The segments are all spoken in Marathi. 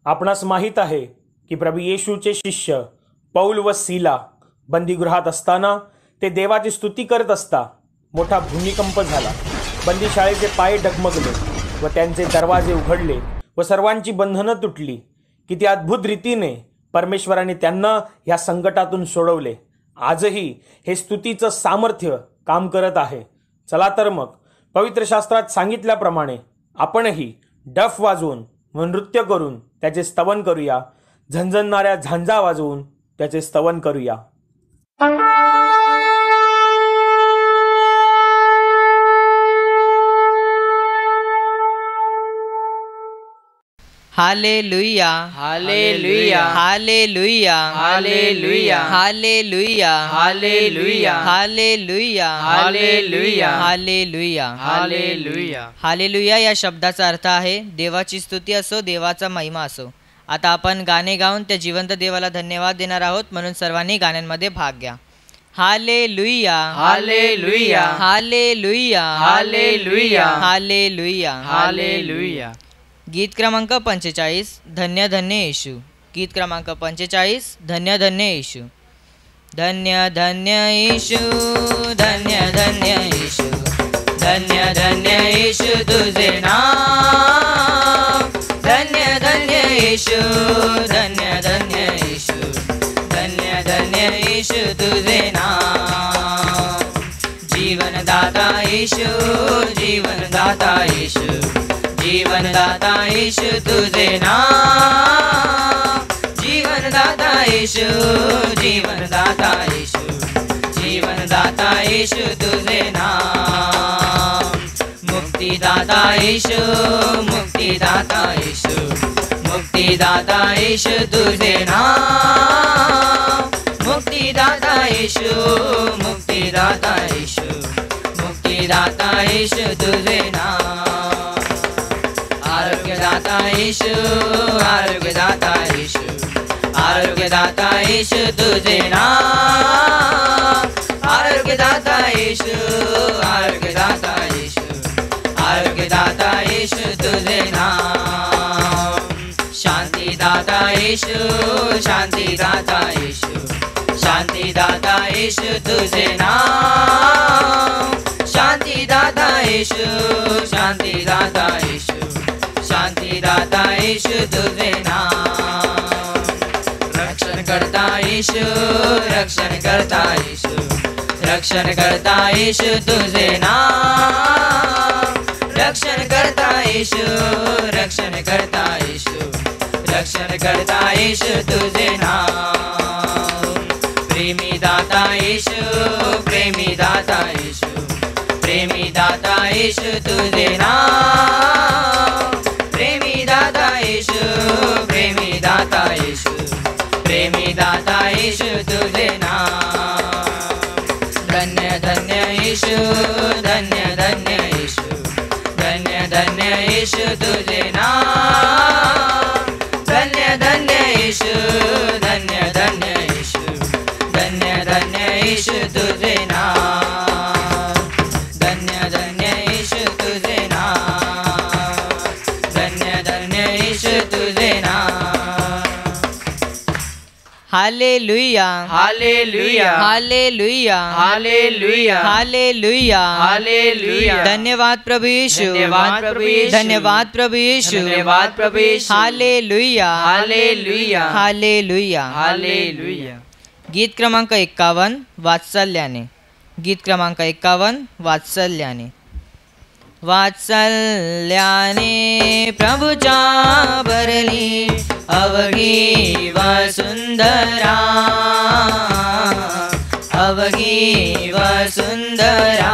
आपणास माहीत आहे की प्रभू येशूचे शिष्य पौल व सीला बंदीगृहात असताना ते देवाची स्तुती करत असता मोठा भूमिकंप झाला. बंदीशाळेचे पाय डगमगले व त्यांचे दरवाजे उघडले व सर्वांची बंधनं तुटली. किती अद्भुत रीतीने परमेश्वराने त्यांना ह्या संकटातून सोडवले. आजही हे स्तुतीचं सामर्थ्य काम करत आहे. चला तर मग पवित्र शास्त्रात सांगितल्याप्रमाणे आपणही डफ वाजवून व नृत्य करून त्याचे स्तवन करूया. झणझणणाऱ्या झांजा वाजवून त्याचे स्तवन करूया. हालेलुया hallelujah hallelujah hallelujah hallelujah hallelujah hallelujah hallelujah hallelujah hallelujah हालेलुया या शब्दाचा अर्थ आहे देवाची स्तुती असो, देवाचा महिमा असो. आता आपण गाणे गाऊन त्या जिवंत देवाला धन्यवाद देणार आहोत, म्हणून सर्वांनी गाण्यांमध्ये भाग घ्या. हालेलुया हालेलुया हालेलुया हालेलुया हालेलुया हालेलुया. गीत क्रमांक 45 धन्य धन्य येशू. गीत क्रमांक 45 धन्य धन्य येशू. धन्य धन्य येशू धन्य धन्य येशू धन्य धन्य येशू तुझे नाम. धन्य धन्य येशू धन्य धन्य येशू धन्य धन्य येशू तुझे नाम. जीवनदाता येशू जीवनदाता येशू जीवनदाता येशू तुझे नाम. जीवनदाता येशू जीवनदाता येशू जीवनदाता येशू तुझे नाम. मुक्तिदाता येशू मुक्तिदाता येशू मुक्तिदाता येशू तुझे नाम. मुक्तिदाता येशू मुक्तिदाता येशू मुक्तिदाता येशू तुझे नाम. आरोग्यदाता येशू आरोग्यदाता येशू आरोग्यदाता येशू तुझे नाम. आरोग्यदाता येशू आरोग्यदाता येशू आरोग्यदाता येशू तुझे नाम. शांतिदाता येशू शांतिदाता येशू शांतिदाता येशू तुझे नाम. शांतिदाता येशू शांतिदाता येशू शांतिदाता येशू तुझे नाम. रक्षण करता येशू रक्षण करता येशू रक्षण करता येशू तुझे नाम. रक्षण करता येशू रक्षण करता येशू रक्षण करता येशू तुझे नाम. प्रेमी दाता येशू प्रेमी दाता येशू प्रेमी दाता येशू तुझे नाम. प्रेमी दाता येशू प्रेमी दाता येशू प्रेमी दाता येशू तुझे नाम. धन्य धन्य येशू धन्य धन्य येशू धन्य धन्य येशू तुझे नाम. धन्य धन्य येशू धन्य धन्य येशू धन्य धन्य येशू तुझे नाम. धन्य धन्य येशू तुझे नाम. धन्य धन्य येशू तुझे नाम. हालेलुया हालेलुया हालेलुया हालेलुया हालेलुया हालेलुया. धन्यवाद प्रभु यीशु धन्यवाद प्रभु यीशु धन्यवाद प्रभु यीशु धन्यवाद प्रभु यीशु. हालेलुया हालेलुया हालेलुया. हालेलुया. गीत क्रमांक 51 वात्सल्याने. गीत क्रमांक 51 वात्सल्याने. वात्सल्याने प्रभुच्या भरली अवघी वसुंधरा अवघी वसुंधरा.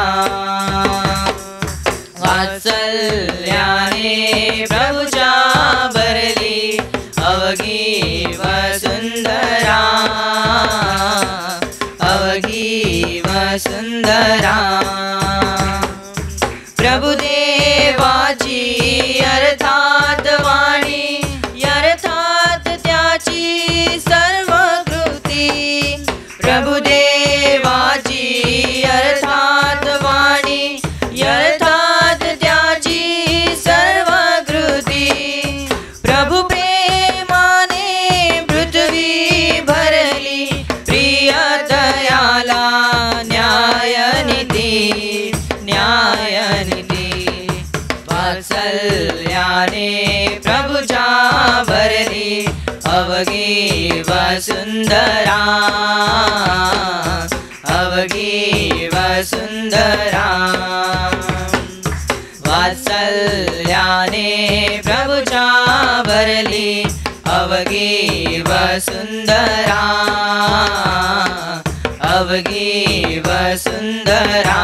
वात्सल्याने प्रभुच्या भरली अवघी वसुंधरा अवघी वसुंधरा. प्रभुदेवाची अर्थात वाणी अर्थात त्याची सर्व कृती. प्रभुदेवाची अर्थात वाणी अर्थात त्याची सर्व कृती. प्रभु प्रेम प्रभुच्या भरली अवघी वसुंधरा, अवघी वसुंधरा. वात्सल्याने प्रभुच्या भरली अवघी वसुंधरा, अवघी वसुंधरा.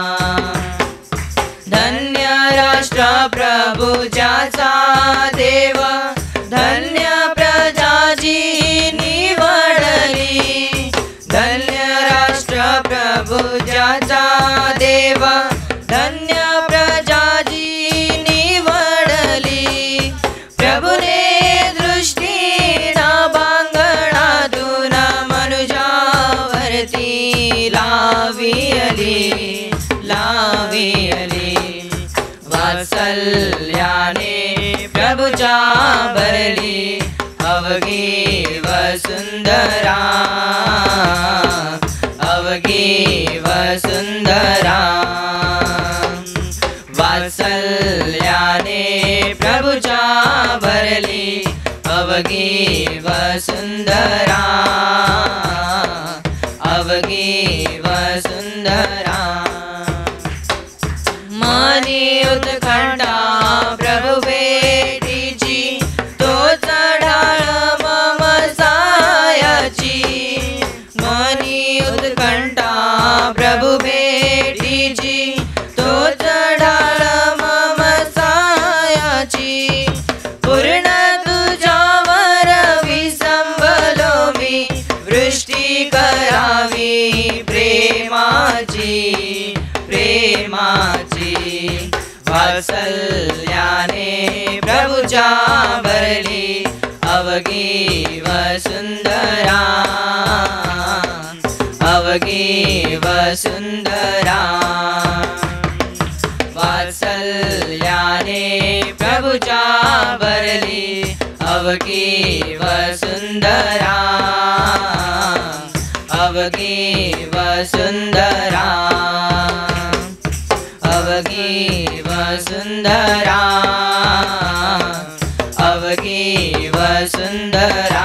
धन्य राष्ट्र प्रभु ज्याचा देव, धन्य प्रजा जी निवडली. धन्य राष्ट्र प्रभु ज्याचा देव, धन्य प्रजा जी निवडली. प्रभुने दृष्टी ना बांगणातून मनुजावरती लावियली, लावियली. वात्सल्याने प्रभुच्या भरली अवघी वसुंधरा, अवघी वसुंधरा. वात्सल्याने प्रभुच्या भरली अवघी वसुंधरा, अवघी वसुंधरा. मनी उत्कंठा प्रभु भेटीची, तोच ढाळ मम सायाची. मनी उत्कंठा प्रभु भेटीची, तोच ढाळ मम सायाची. पूर्ण तुझ्यावर विसंबलो मी, वृष्टी करावी प्रेमाची, प्रेमाची. वात्सल्याने प्रभुच्या भरली अवघी वसुंधरा, अवघी वसुंधरा. वात्सल्याने प्रभुच्या भरली अवघी वसुंधरा, अवघी वसुंधरा, अवघी वसुंधरा, अवघी वसुंधरा.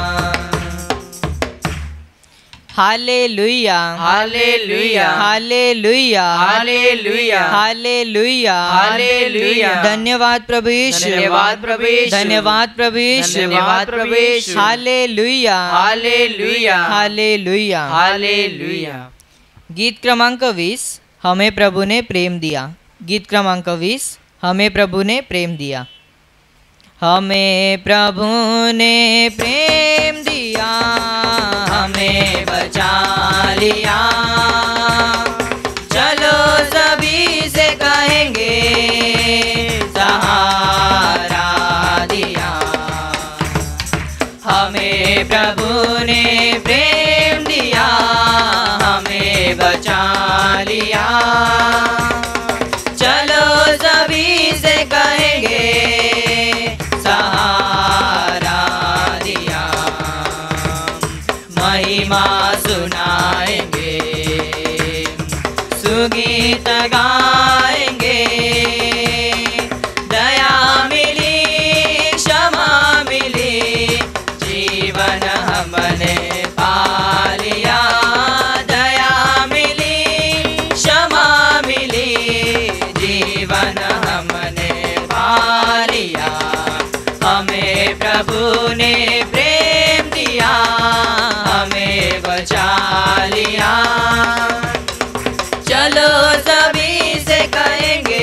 हालेलुया, हालेलुया, हालेलुया, हालेलुया, हालेलुया, हालेलुया. धन्यवाद प्रभु यीशु, धन्यवाद प्रभु यीशु, धन्यवाद प्रभु यीशु, धन्यवाद प्रभु यीशु. हालेलुया, हालेलुया, हालेलुया. हालेलुया. गीत क्रमांक 20, हमें प्रभु ने प्रेम दिया. गीत क्रमांक 20, हमें प्रभु ने प्रेम दिया. हमें प्रभु ने प्रेम दिया, हमें बचा लिया. चलो सभी से कहेंगे सहारा दिया. हमें प्रभु ने प्रेम दिया, हमें बचा लिया. चलो सभी से कहेंगे सहारा दिया. महिमा सुनाएंगे, सुगीत गाएंगे. दया मिली, क्षमा मिली, जीवन हमने पा लिया. दया मिली, क्षमा मिली, जीवन हमने पा लिया. हमें प्रभु ने प्रेम दिया, हमें बचा लिया. चलो सभी से कहेंगे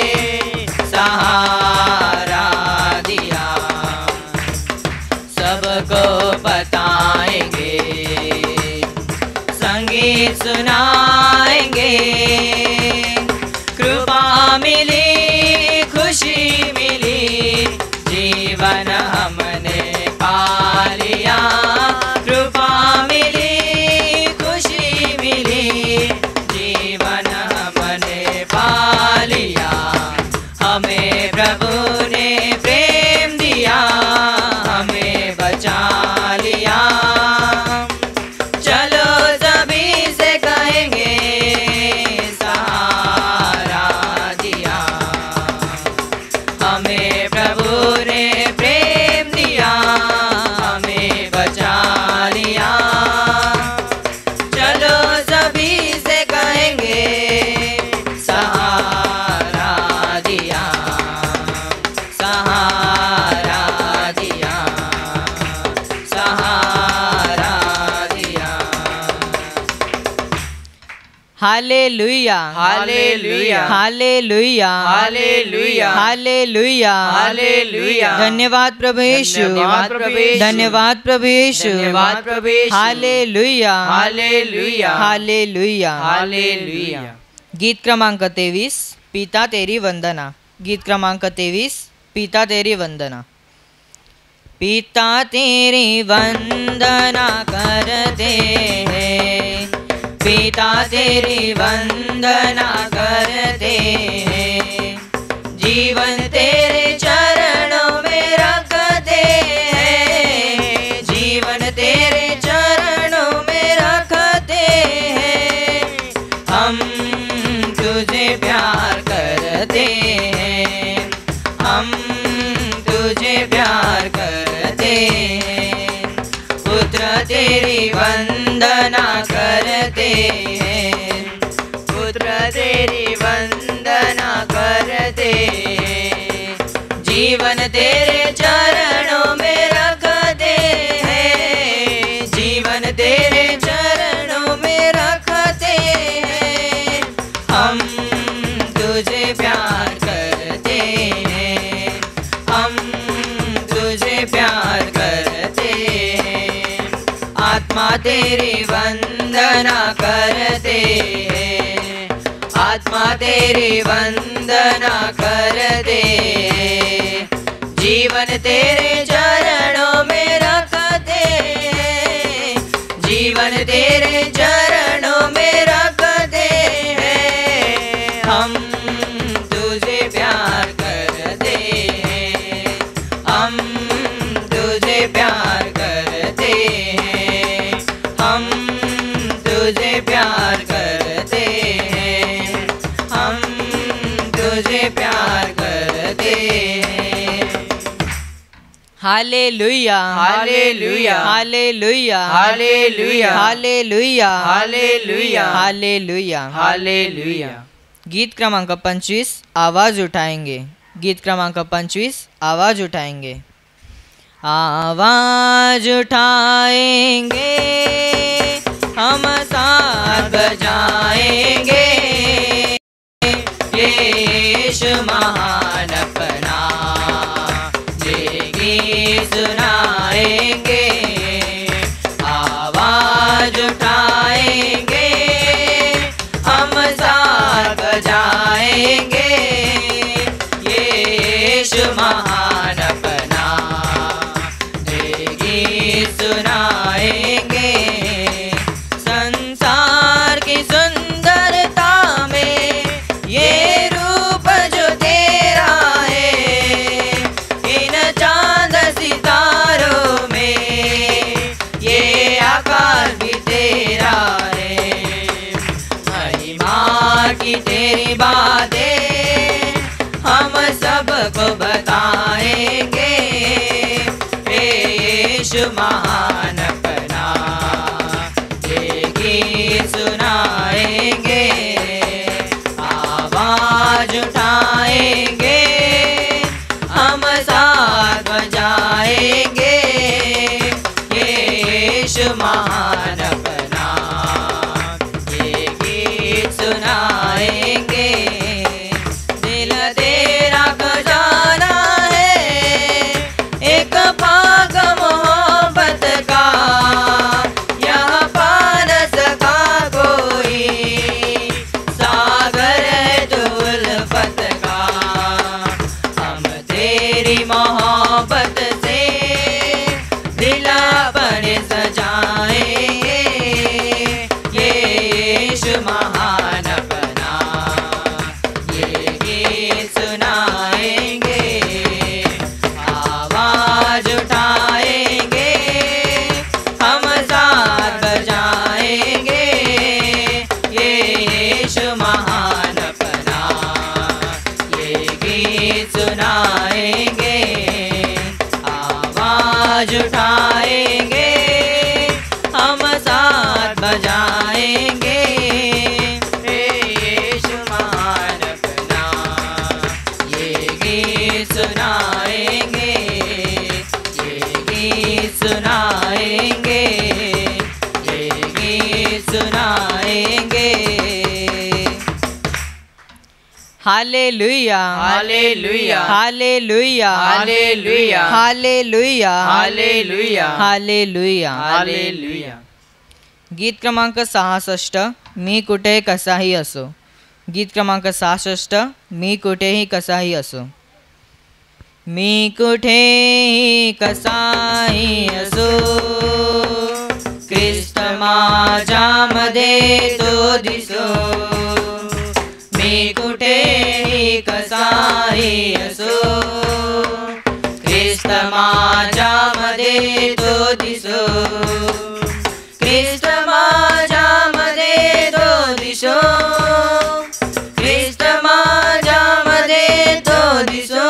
सहारा दिया. सबको बताएंगे, संगीत सुनाएंगे. कृपा मिली, खुशी मिली, जीवन हमने पा लिया. कृपा मिली, खुशी मिली, जीवन हमने पा लिया. हमें प्रभु ने प्रेम दिया, हमें बचा लिया. चलो सभी से कहेंगे सहारा हालेलुया, हालेलुया, हालेलुया, हालेलुया, हालेलुया, हालेलुया। धन्यवाद प्रभु यीशु, धन्यवाद प्रभु यीशु, धन्यवाद प्रभु यीशु, धन्यवाद प्रभु यीशु, हालेलुया, हालेलुया, हालेलुया, हालेलुया। गीत क्रमांक 23, पिता तेरी वंदना। गीत क्रमांक 23, पिता तेरी वंदना। पिता तेरी वंदना करते हैं, पिता तेरी वंदना करते हैं, जीवन तेरे चरणों में रखते हैं, जीवन तेरे चरणों में रखते हैं, हम तुझे प्यार करते हैं, हम तुझे प्यार करते हैं, पुत्र तेरी वंदना करते हैं, पुत्र तेरी वंदना करते हैं, जीवन तेरे चरणों में रखते हैं, जीवन तेरे चरणों में रखते हैं, हम तुझे प्यार करते हैं, हम तुझे प्यार करते हैं, आत्मा तेरी वंदना करते हैं, आत्मा तेरी वंदना करते हैं, जीवन तेरे चरणों में रखते हैं, जीवन तेरे चरणों में रखते हैं, हम तुझे प्यार करते हैं, हम तुझे प्यार करते हैं, हम तुझे प्यार करते हैं, हम तुझे प्यार करते हैं। हालेलुया, hallelujah, hallelujah, hallelujah, hallelujah, hallelujah, hallelujah, हालेलुया। गीत क्रमांक 25, आवाज उठाएंगे। गीत क्रमांक 25, आवाज उठाएंगे। आवाज उठाएंगे, हम साथ बजाएंगे, यीशु महान अपना ये गीत सुनाएंगे, आवाज उठाएंगे, हम साथ बजाएंगे, यीशु महान अपना ये गीत सुनाएंगे, संसार की सुंदरता में ये रूप जो तेरा है, इन चांद सितारों में ये आकाश भी तेरा है, महिमा की तेरी बातें हम सबको बताएंगे, यीशु महान अपना ये गीत सुनाएंगे, आवाज उठाएंगे, हम साथ बजाएंगे, यीशु महान अपना ये गीत सुनाएंगे, दिल तेरा खजाना है एक पाक मोहब्बत का, यहाँ पा न सका कोई सागर है जो उल्फत का, हम तेरी मोहब्बत से दिल अपने सजाएंगे, यीशु महान अपना ये गीत सुनाएंगे, आवाज उठाएंगे, हम साथ बजाएंगे, यीशु महान अपना ये गीत सुनाएंगे, आवाज उठाएंगे, हम साथ बजाएंगे, यीशु महान अपना ये गीत सुनाएंगे, ये गीत सुनाएंगे, ये गीत सुनाएंगे। हालेलुया hallelujah hallelujah hallelujah hallelujah hallelujah hallelujah हालेलुया. गीत क्रमांक 66 मी कुठे कसाही असो. गीत क्रमांक 66 मी कुठेही कसाही असो. मी कुठेही कसाही असो, ख्रिस्त माझ्यामध्ये तो दिसो. मी कुठेही कसाही असो, ख्रिस्त माझ्यामध्ये तो दिसो. ख्रिस्त माझ्यामध्ये तो दिसो. ख्रिस्त माझ्यामध्ये तो दिसो.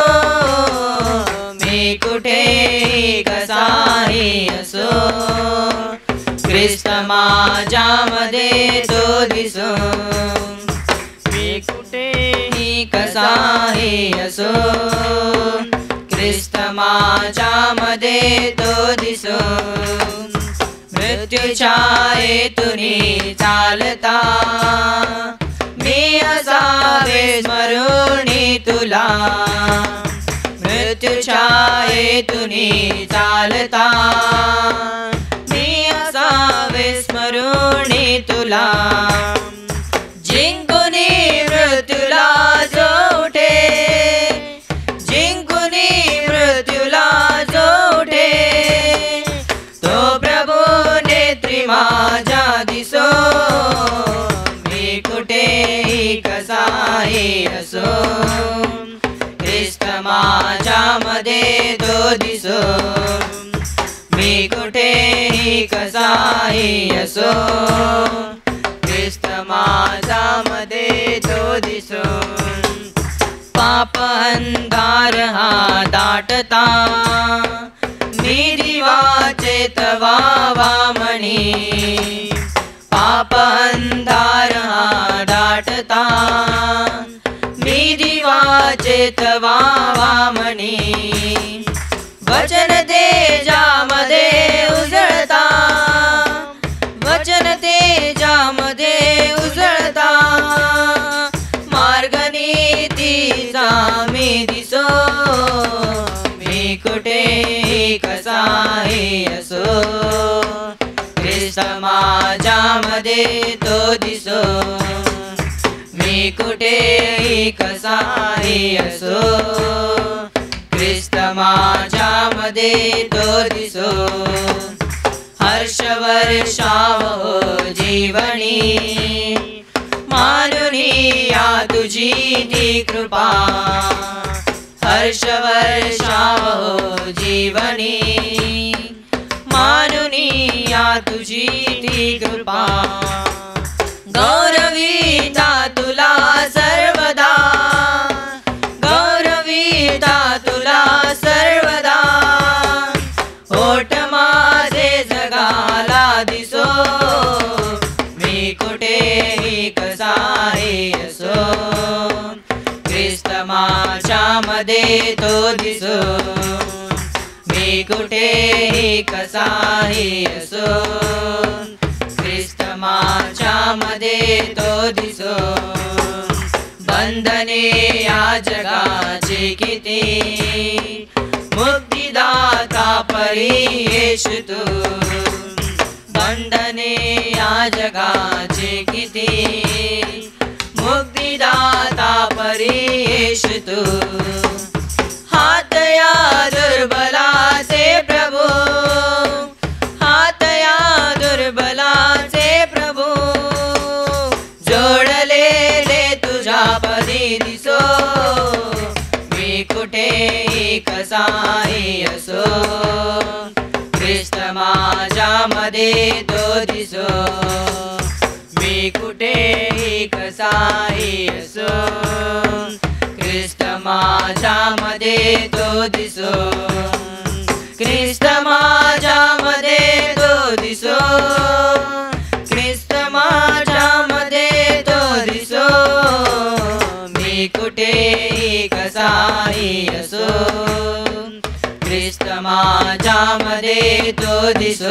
मी कुठेही कसाही असो, ख्रिस्त माझ्यामध्ये तो दिसो. मी कुठेही कसाही असो, ख्रिस्त माझ्यामध्ये तो दिसो. मृत्यूच्या येतुनी चालता मी असावे स्मरुणी तुला. मृत्यूच्या येतुनी चालता मी असावे स्मरुणी तुला. जिंकुनी मृत्यूला जो उठे, जिंकुनी मृत्यूला जो उठे, तो प्रभू नेत्री माझ्या दिसो. मी कुठेही कसाही असो, ख्रिस्त माझ्यामध्ये तो दिसो. मी कुठेही कसाही असो, ख्रिस्त माझ्यामध्ये तो दिसो. पाप अंधार हा दाटता मी दिवाचे तवावा म्हणी. पाप अंधार हा दाटता मी दिवाचे तवावा म्हणी. वचन तेजामध्ये उजळता, वचन तेजामध्ये उजळता, मार्ग नीतीचा मी दिसो. मी कुठेही कसाही असो, ख्रिस्त माझ्यामध्ये तो दिसो. मी कुठेही कसाही असो, ख्रिस्त माझ्यामध्ये तो दिसो. हर्ष वर्षाव हो जीवनी, मानुनी या तुझी ती कृपा. हर्ष वर्षाव हो जीवनी, मानुनी या तुझी ती कृपा. गौरविता तुला सर्वदा, गौरविता तुला सर्वदा. ओठ माझे जगाला दिसो. मी कुठेही कसाही असो, ख्रिस्त माझ्यामध्ये तो दिसो. मी कुठेही कसाही असो, ख्रिस्त माझ्यामध्ये तो दिसो. बंधने या जगाचे किती, मुक्तिदाता परी येशू तू. बंधने या जगाचे किती, मुक्तिदाता परी येशू तू. हात या दुर्बलाचे प्रभू, हात या दुर्बलाचे प्रभू. जोडलेले तुझ्या पदी दिसो. मी कुठेही कसाही असो, ख्रिस्त माझ्यामध्ये तो दिसो. मी कुठेही कसाही असो, ख्रिस्त माझ्यामध्ये तो दिसो. ख्रिस्त माझ्यामध्ये तो दिसो. ख्रिस्त माझ्यामध्ये तो दिसो. मी कुठेही कसाही असो, ख्रिस्त माझ्यामध्ये तो दिसो.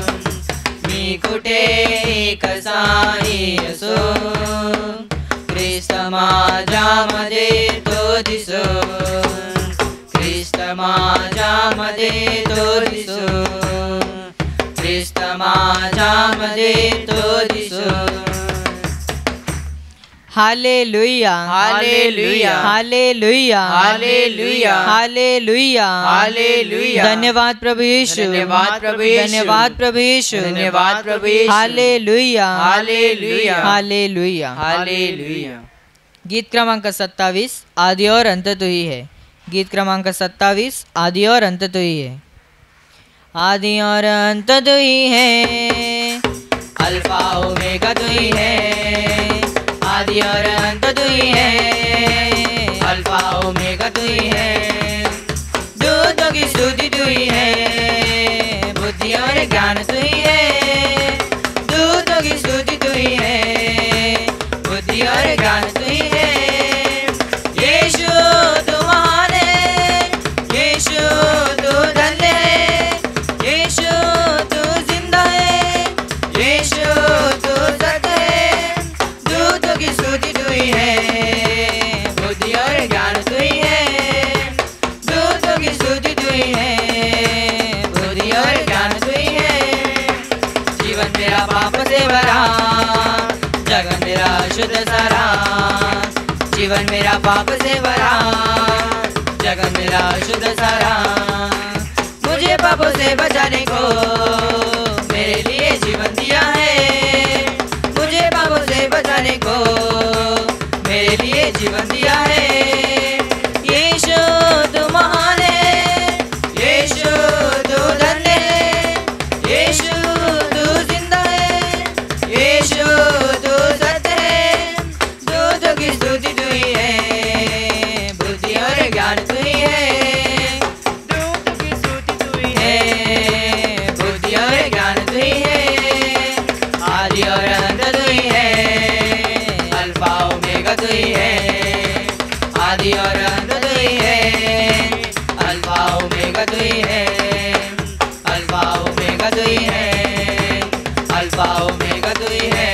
मी कुठेही कसाही असो, ख्रिस्त माझ्यामध्ये तो दिसो, ख्रिस्त माझ्यामध्ये तो दिसो, ख्रिस्त माझ्यामध्ये तो दिसो. हालेलुया, हालेलुया, हालेलुया, हालेलुया, हालेलुया, हालेलुया. धन्यवाद प्रभु यीशु, धन्यवाद प्रभु यीशु, धन्यवाद प्रभु यीशु, धन्यवाद प्रभु यीशु. हालेलुया, हालेलुया, हालेलुया. हालेलुया. गीत क्रमांक 27 आदि और अंत तू ही है. गीत क्रमांक 27 आदि और अंत तू ही है. आदि और अंत तू ही है, अल्फा ओमेगा तू ही है. आदि और अंत तू ही है, अल्फा ओमेगा तू ही है. दूतों की स्तुति तू ही है, बुद्धि और ज्ञान तू ही है. दूतों की स्तुति तू ही है, बुद्धि और ज्ञान तू ही है. यीशु तू महान है, यीशु तू धन्य है, यीशु तू जिंदा है, यीशु तू सत्य है. दूतों की स्तुति तू ही है, बुद्धि और ज्ञान तू ही है. दूतों की स्तुति तू ही है, बुद्धि और ज्ञान तू ही है. जीवन मेरा पाप से भरा, जगन मेरा शुद्ध सारा. जीवन मेरा पाप से भरा, जगन मेरा शुद्ध सारा. मुझे पापों से बचाने को मेरे लिए जीवन दिया है. मुझे पापों से बचाने को मेरे लिए जीवन दिया है. यीशु तू महान है, यीशु तू धन्य है, यीशु तू जिंदा है, यीशु तू सत्य है. दूतों की स्तुति तू ही है, बुद्धि और ज्ञान तू ही है. दूतों की स्तुति तू ही है, बुद्धि और ज्ञान तू ही है. आदि और अंत तू ही है, अल्फा ओमेगा तू ही है. आदि और अंत तू ही है, अल्फा ओमेगा तू ही है. अल्फा ओमेगा तू ही है, अल्फा ओमेगा तू ही है.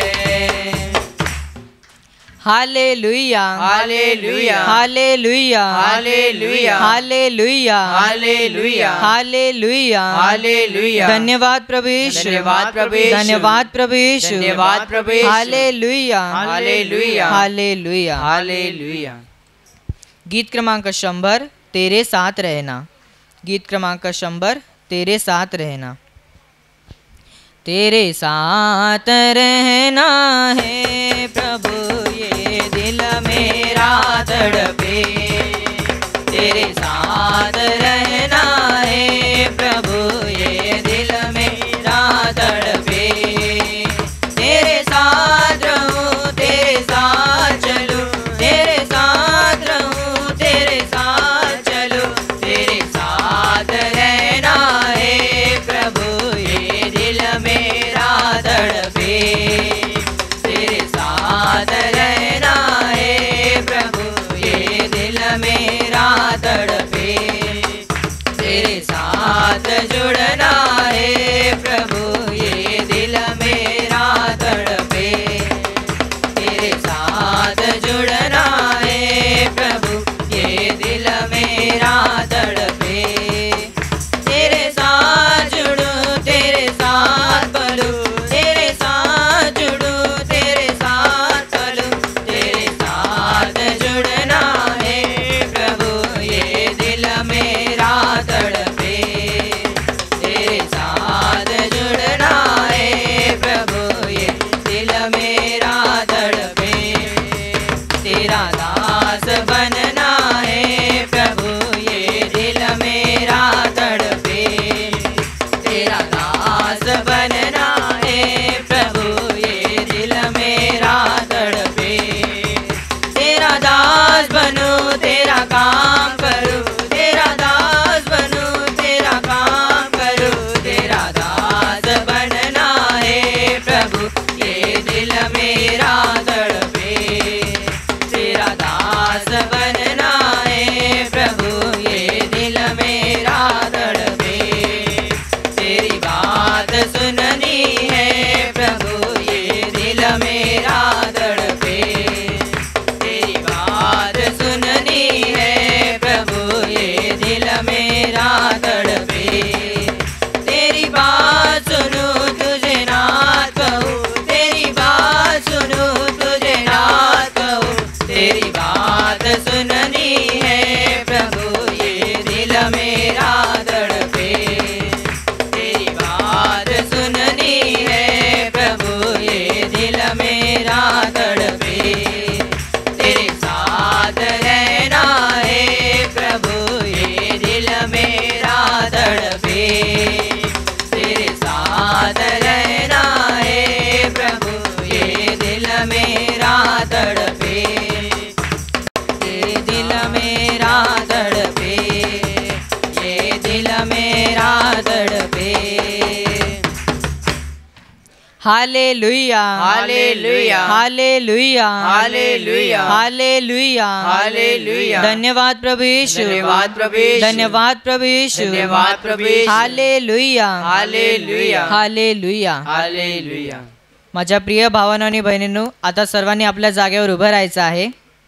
हालेलुया, hallelujah, hallelujah, hallelujah, hallelujah, hallelujah, hallelujah, हालेलुया. धन्यवाद प्रभु यीशु, धन्यवाद प्रभु यीशु, धन्यवाद प्रभु यीशु, धन्यवाद प्रभु यीशु. हालेलुया, हालेलुया, हालेलुया. हालेलुया. गीत क्रमांक 100 तेरे साथ रहना. गीत क्रमांक 100 तेरे साथ रहना. तेरे साथ रहना है प्रभु, ये दिल मेरा तड़पे. तेरे साथ रहना है प्रभु, ये दिल मेरा तड़पे. तेरे साथ रहूं, तेरे साथ चलूं, तेरे साथ रहूं, तेरे साथ चलूं. तेरे साथ रहना है प्रभु, ये दिल मेरा तड़पे. तेरे साथ रहना है प्रभु, ये दिल मेरा तड़पे. तेरे साथ जुड़ना है प्रभु, ये दिल मेरा तड़पे. तेरे साथ जुड़ना है प्रभु, ये दिल मेरा तड़पे. तेरे साथ जुड़ूं, तेरे साथ पलूं, तेरे साथ जुड़ूं, तेरे साथ पलूं. तेरे साथ जुड़ना है प्रभु, ये दिल मेरा तड़पे. तेरे साथ जुड़ना है प्रभु, ये दिल मेरा तड़पे. तेरा दास बनना है प्रभु, ये दिल मेरा तड़पे. तेरा दास बनना है प्रभु, ये दिल मेरा तड़पे. तेरा दास बनूं, तेरा काम करूं, तेरा दास बनूं, तेरा काम करूं. तेरा दास बनना है प्रभु, ये दिल मेरा तड़पे. तेरा दास बनना है प्रभु, ये दिल मेरा तड़पे. तेरी बात सुननी है प्रभु, ये दिल मेरा तड़पे. हालेलुया हालेलुया हालेलुया हालेलुया हालेलुया हालेलुया धन्यवाद प्रभु यीशु धन्यवाद प्रभु यीशु धन्यवाद प्रभु यीशु धन्यवाद प्रभु यीशु हालेलुया हालेलुया हालेलुया हालेलुया माझ्या प्रिय भावांनो आणि बहिणींनो, आता सर्वांनी आपल्या जागेवर उभं राहायचं आहे.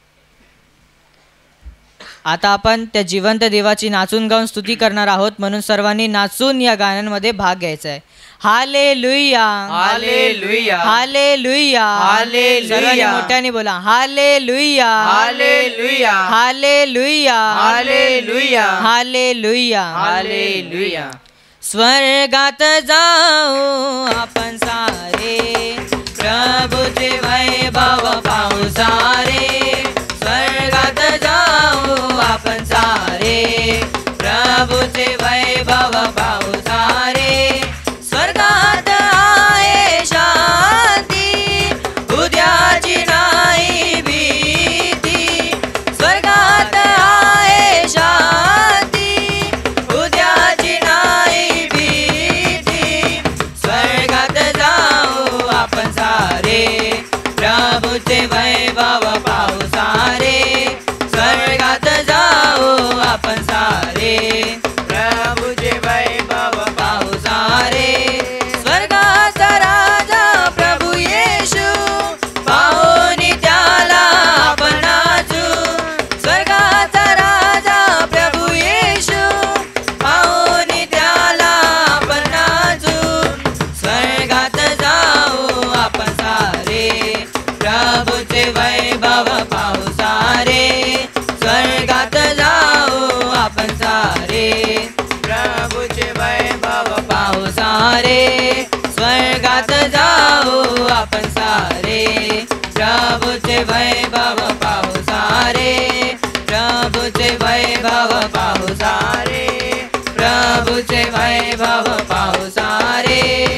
आता आपण त्या जिवंत देवाची नाचून गाऊन स्तुती करणार आहोत, म्हणून सर्वांनी नाचून या गाण्यांमध्ये भाग घ्यायचा आहे. हालेलुया हालेलुया हालेलुया हालेलुया. सर्वांनी मोठ्याने बोला हालेलुया हालेलुया हालेलुया हालेलुया हालेलुया हालेलुया. स्वर्गात जाऊ आपण सारे, प्रभूचे वैभव पाहू सारे. स्वर्गात जाऊ आपण सारे, प्रभूचे वैभव पाहू सारे. स्वर्गात आहे शांती, उद्याची नाही भीती. स्वर्गात आहे शांती, उद्याची नाही भीती. स्वर्गात जाऊ आपण सारे, प्रभूचे वैभव पाहू सारे. स्वर्गात जाऊ आपण सारे, प्रभूचे वैभव पाहू सारे. स्वर्गाचा राजा प्रभू येशू, पाहून त्याला आपण नाचू. स्वर्गाचा राजा प्रभू येशू, पाहून त्याला आपण नाचू. स्वर्गात जाऊ आपण सारे, प्रभूचे वैभव पाहू सारे. स्वर्गात जाऊ आपण सारे, प्रभूचे वैभव पाहू सारे. स्वर्गात जाऊ आपण सारे, प्रभूचे वैभव पाहू सारे. प्रभूचे वैभव पाहू सारे, प्रभूचे वैभव पाहू सारे.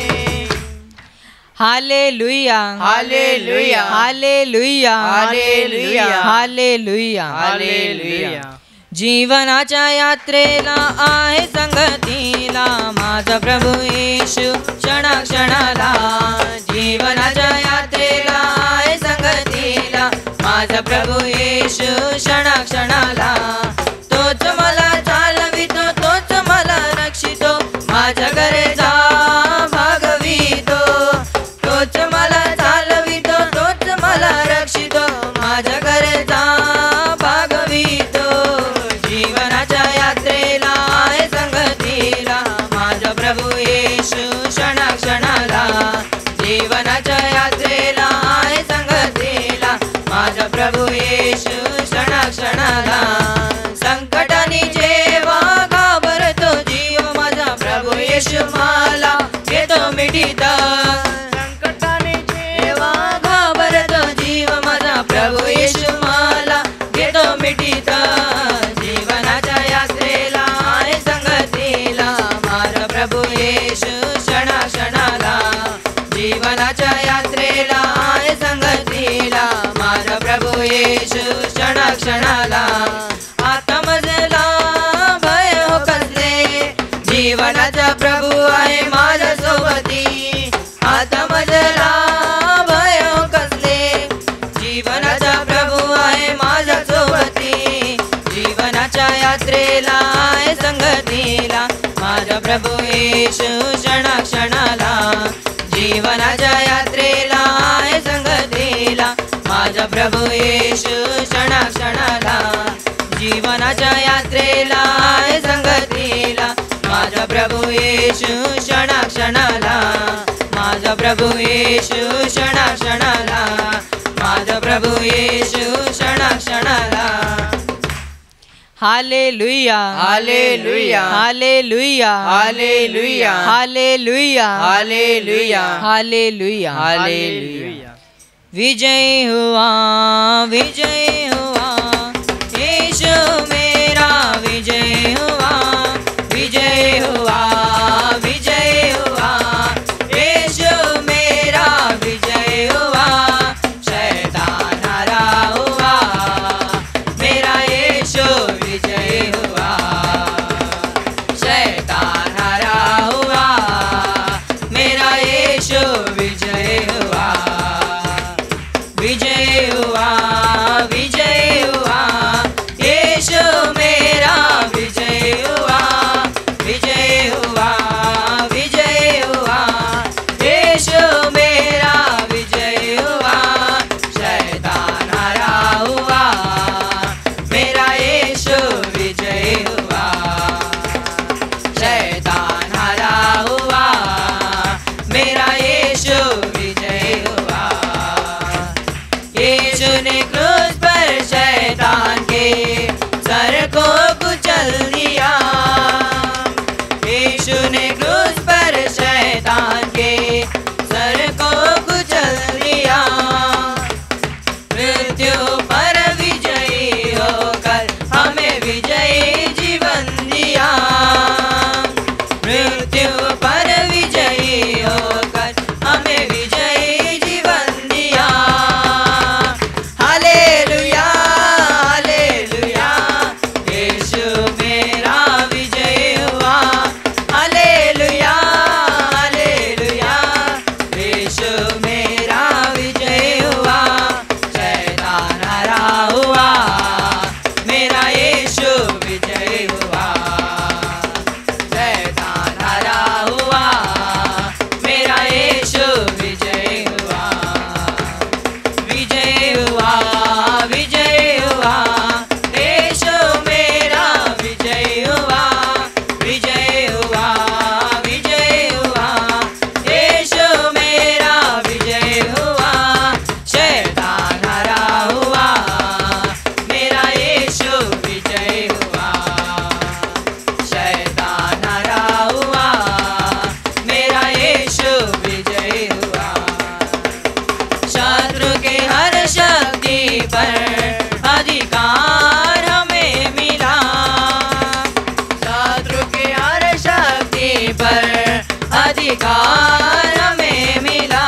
हालेलुया हालेलुया हालेलुया हालेलुया हालेलुया हालेलुया. जीवनाच्या यात्रेला आहे संगतीला माझा प्रभू येशू क्षणाक्षणाला. जीवनाच्या यात्रेला आहे संगतीला माझा प्रभू येशू क्षणाक्षणाला. तोच मला चालवितो, तोच मला रक्षितो, माझ्या घरेचा भागवितो. तोच मला चालवितो, तोच मला रक्षितो, माझ्या घरेचा भागवितो. जीवनाच्या यात्रेला आहे संगतीला माझा प्रभू येशू क्षणाक्षणाला. जीवनाच्या यात्रेला आहे संगतीला माझा प्रभू येशू क्षणाक्षणाला. संकटाने जेव्हा घाबरतो जीव माझा प्रभू येशू मला घेतो मिठीत. संकटाने जेव्हा घाबरतो जीव माझा प्रभू येशू मला घेतो मिठीत. जीवनाच्या यात्रेला आहे संगतीला माझा प्रभू येशू क्षणाक्षणाला. जीवनाच्या यात्रेला आहे संगतीला माझा प्रभू येशू क्षणाक्षणाला. आत्मजला भय हो कसले, जीवनाचा प्रभू आहे माझ्या सोबती. आत्मजला भय हो कसले, जीवनाचा प्रभू आहे माझ्या सोबती. जीवनाच्या यात्रेला आहे संगतीला माझा प्रभू येशू क्षणाक्षणाला. जीवनाच्या यात्रेला आहे संगतीला माझा प्रभू येशू क्षणाक्षणाला. जीवनाच्या यात्रेला आहे संगतीला माझा प्रभू येशू क्षणाक्षणाला. माझा प्रभू येशू क्षणाक्षणाला. माझा प्रभू येशू क्षणाक्षणाला. हालेलुया hallelujah hallelujah hallelujah hallelujah hallelujah hallelujah हालेलुया. विजय हुआ विजय हुआ, यीशु मेरा विजय हुआ. विजय हुआ विजय हुआ, यीशु मेरा विजय हुआ. शैतान हारा हुआ, मेरा यीशु विजय हुआ. शैतान हारा हुआ, मेरा यीशु विजय यीशु ने क्रूस पर शैतान के सर को कुचल दिया। यीशु ने क्रूस पर शैतान के सर को कुचल दिया। मृत्यु पर विजयी होकर हमें विजयी जीवन दिया। मृत्यु पर विजयी होकर हमें विजयी जीवन दिया। हालेलुया हालेलुया, यीशु मेरा विजय हुआ। हालेलुया हालेलुया, यीशु मेरा विजय हुआ। शैतान हरा हुआ, मेरा यीशु विजय हुआ। शैतान हरा हुआ, मेरा यीशु विजय हुआ। विजय हुआ विजय हुआ, यीशु मेरा विजय हुआ। विजय हुआ विजय हुआ, यीशु मेरा विजय हुआ। शैतान हरा हुआ, मेरा यीशु विजय हुआ। शैतान हरा हुआ, मेरा यीशु विजय हुआ। शत्रु के हर शक्ति पर अधिकार हमें मिला। शत्रु के हर शक्ति पर अधिकार हमें मिला।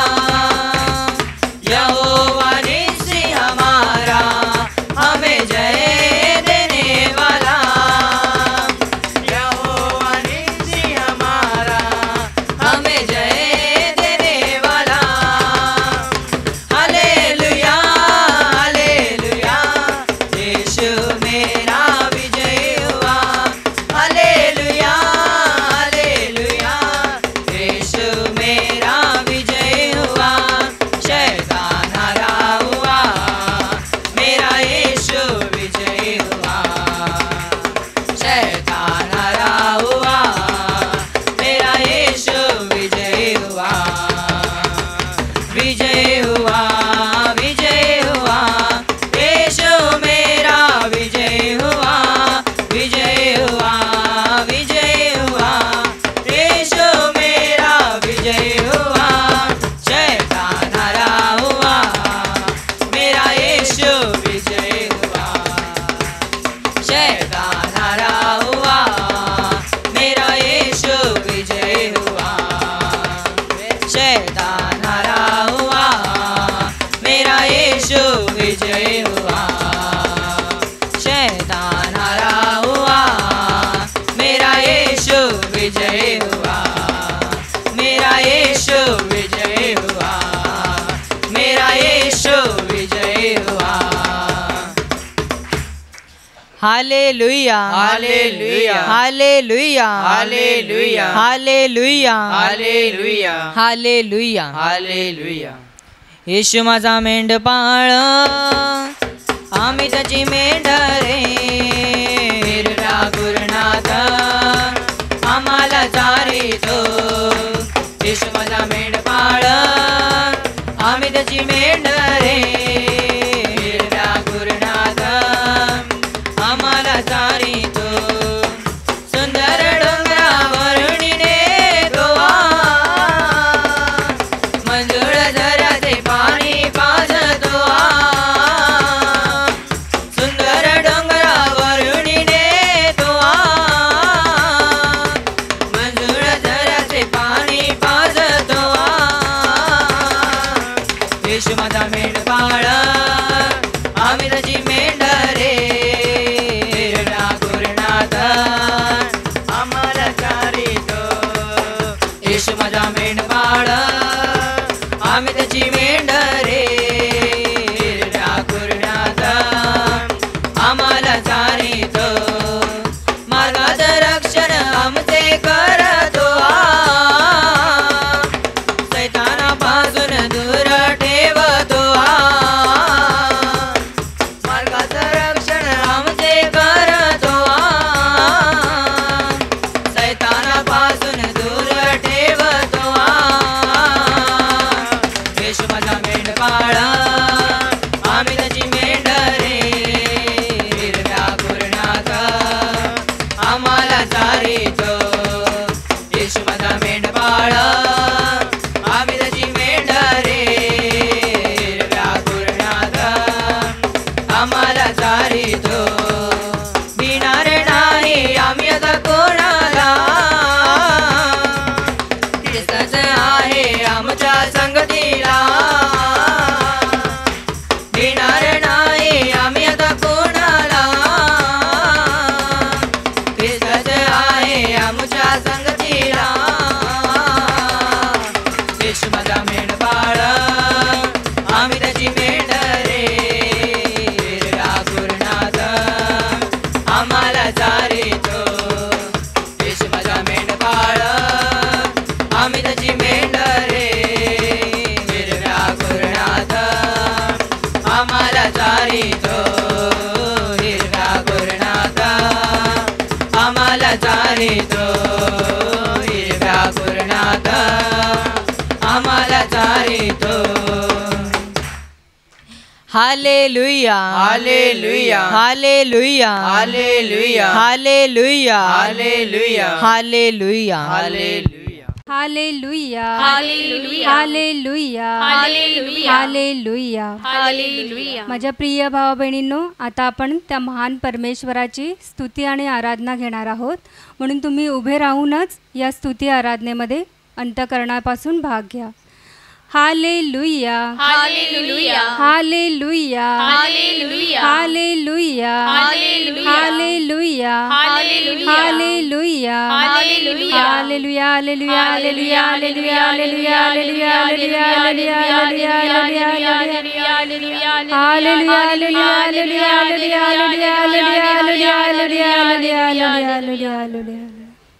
यहोवा निस्सी हमारा हमें जय देने वाला। यहोवा निस्सी हमारा हमें जय देने वाला। हालेलुया हालेलुया, यीशु मेरा विजय हुआ। हालेलुया हालेलुया, यीशु मेरा विजय हुआ। शैतान हरा हुआ, मेरा यीशु विजय हुआ। शैतान हरा हुआ, मेरा यीशु विजय हुआ। विजय हुआ विजय हुआ, यीशु मेरा विजय हुआ। विजय हुआ विजय हुआ, यीशु मेरा विजय हुआ। शैतान हरा हुआ, मेरा यीशु विजय हुआ। शैतान हरा हुआ, मेरा यीशु विजय हुआ। शैतान हरा हुआ, मेरा यीशु विजय हुआ। शैतान हरा हुआ, मेरा यीशु विजय हुआ। मेरा यीशु विजय हुआ। मेरा यीशु विजय हुआ। हालेलुया hallelujah hallelujah hallelujah hallelujah hallelujah hallelujah. हालेलुया। येशू माझा मेंढपाळ, आम्ही त्याची मेंढरे. हिरडा गुरुनाथ आम्हाला चारितो. येशू माझा मेंढपाळ, आम्ही त्याची मेंढरे. हिरडा गुरुनाथ आम्हाला चारितो. सुंदर डोंगरावरून नेतो आ, मंजूळ झऱ्याचे पाणी पाजतो आ. सुंदर डोंगरावरून नेतो आ, मंजूळ झऱ्याचे पाणी पाजतो आ. येशू माझा मेंढपाळ, आम्ही त्याची मेंढरे. हिरडा गुरुनाथ आम्हाला चारितो. येशू माझा मेंढपाळ, आम्ही त्याची मेंढरे. हिरडा गुरुनाथ आम्हाला चारितो. मार्गात रक्षण आमचे करतो आ, सैतानापासून दूर ठेवतो आ. मार्गात चालितो हिरव्या कुरणात आम्हाला चालितो. हालेलुया hallelujah hallelujah hallelujah hallelujah hallelujah hallelujah hallelujah. Hallelujah hallelujah hallelujah hallelujah hallelujah. हालेलुया. माझ्या प्रिय भावा बहिणींनो, आता आपण त्या महान परमेश्वराची स्तुती आणि आराधना घेणार आहोत. म्हणून तुम्ही उभे राहूनच या स्तुती आराधनेमध्ये अंतःकरणापासून भाग घ्या. हालेलुया hallelujah hallelujah hallelujah hallelujah hallelujah hallelujah hallelujah hallelujah hallelujah hallelujah hallelujah hallelujah hallelujah hallelujah hallelujah hallelujah हालेलुया.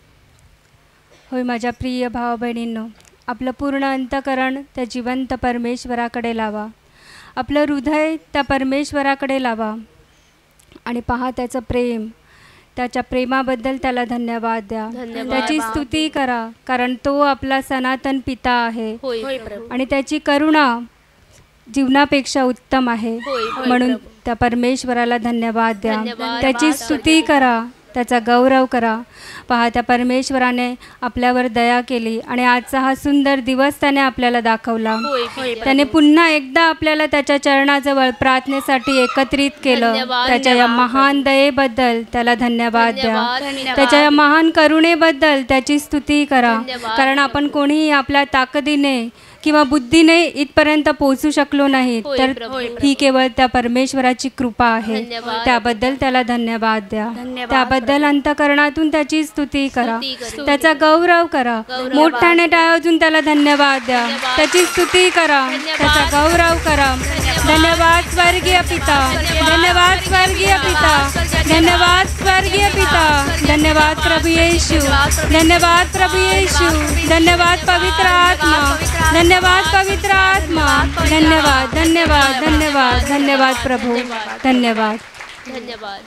होय माझ्या प्रिय भावा बहिणींनो, आपलं पूर्ण अंतःकरण त्या जिवंत परमेश्वराकडे लावा. आपलं हृदय त्या परमेश्वराकडे लावा आणि पहा त्याचं प्रेम. त्याच्या प्रेमाबद्दल त्याला धन्यवाद द्या. त्याची स्तुती करा, कारण तो आपला सनातन पिता आहे आणि त्याची करुणा जीवनापेक्षा उत्तम आहे. म्हणून त्या परमेश्वराला धन्यवाद द्या. त्याची स्तुती करा, त्याचा गौरव करा. पहा, त्या परमेश्वराने आपल्यावर दया केली आणि आजचा हा सुंदर दिवस त्याने आपल्याला दाखवला. त्याने पुन्हा एकदा आपल्याला त्याच्या चरणाजवळ प्रार्थनेसाठी एकत्रित केलं. त्याच्या या महान दयेबद्दल त्याला धन्यवाद द्या. त्याच्या या महान करुणेबद्दल त्याची स्तुती करा, कारण आपण कोणीही आपल्या ताकदीने किंवा बुद्धीने इथपर्यंत पोहोचू शकलो नाही, तर ही केवळ त्या परमेश्वराची कृपा आहे. त्याबद्दल त्याला धन्यवाद द्या. त्याबद्दल अंतःकरणातून त्याची स्तुती करा, त्याचा गौरव करा. मोठ्याने टाळ्या वाजवून त्याला धन्यवाद द्या. त्याची स्तुती करा, त्याचा गौरव करा. धन्यवाद स्वर्गीय पिता, धन्यवाद स्वर्गीय पिता, धन्यवाद स्वर्गीय पिता, धन्यवाद प्रभु येशू, धन्यवाद प्रभु येशू, धन्यवाद पवित्र आत्मा, धन्यवाद पवित्र आत्मा, धन्यवाद धन्यवाद धन्यवाद धन्यवाद प्रभु, धन्यवाद धन्यवाद.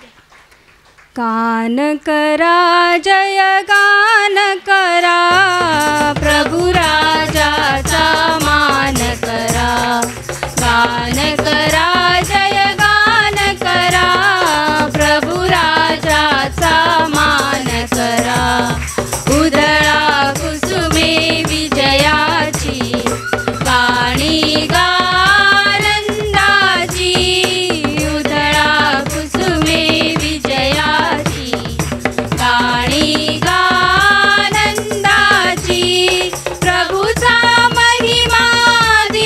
गान करा, जय गान करा, प्रभु राजाचा मान करा. गान करा, जय गान करा, प्रभु राजाचा मान करा. उधळा कुसुमे विजयाची, गाणी गा आनंदाची. उधळा कुसुमे विजयाची, गाणी गा आनंदाची. प्रभूचा महिमा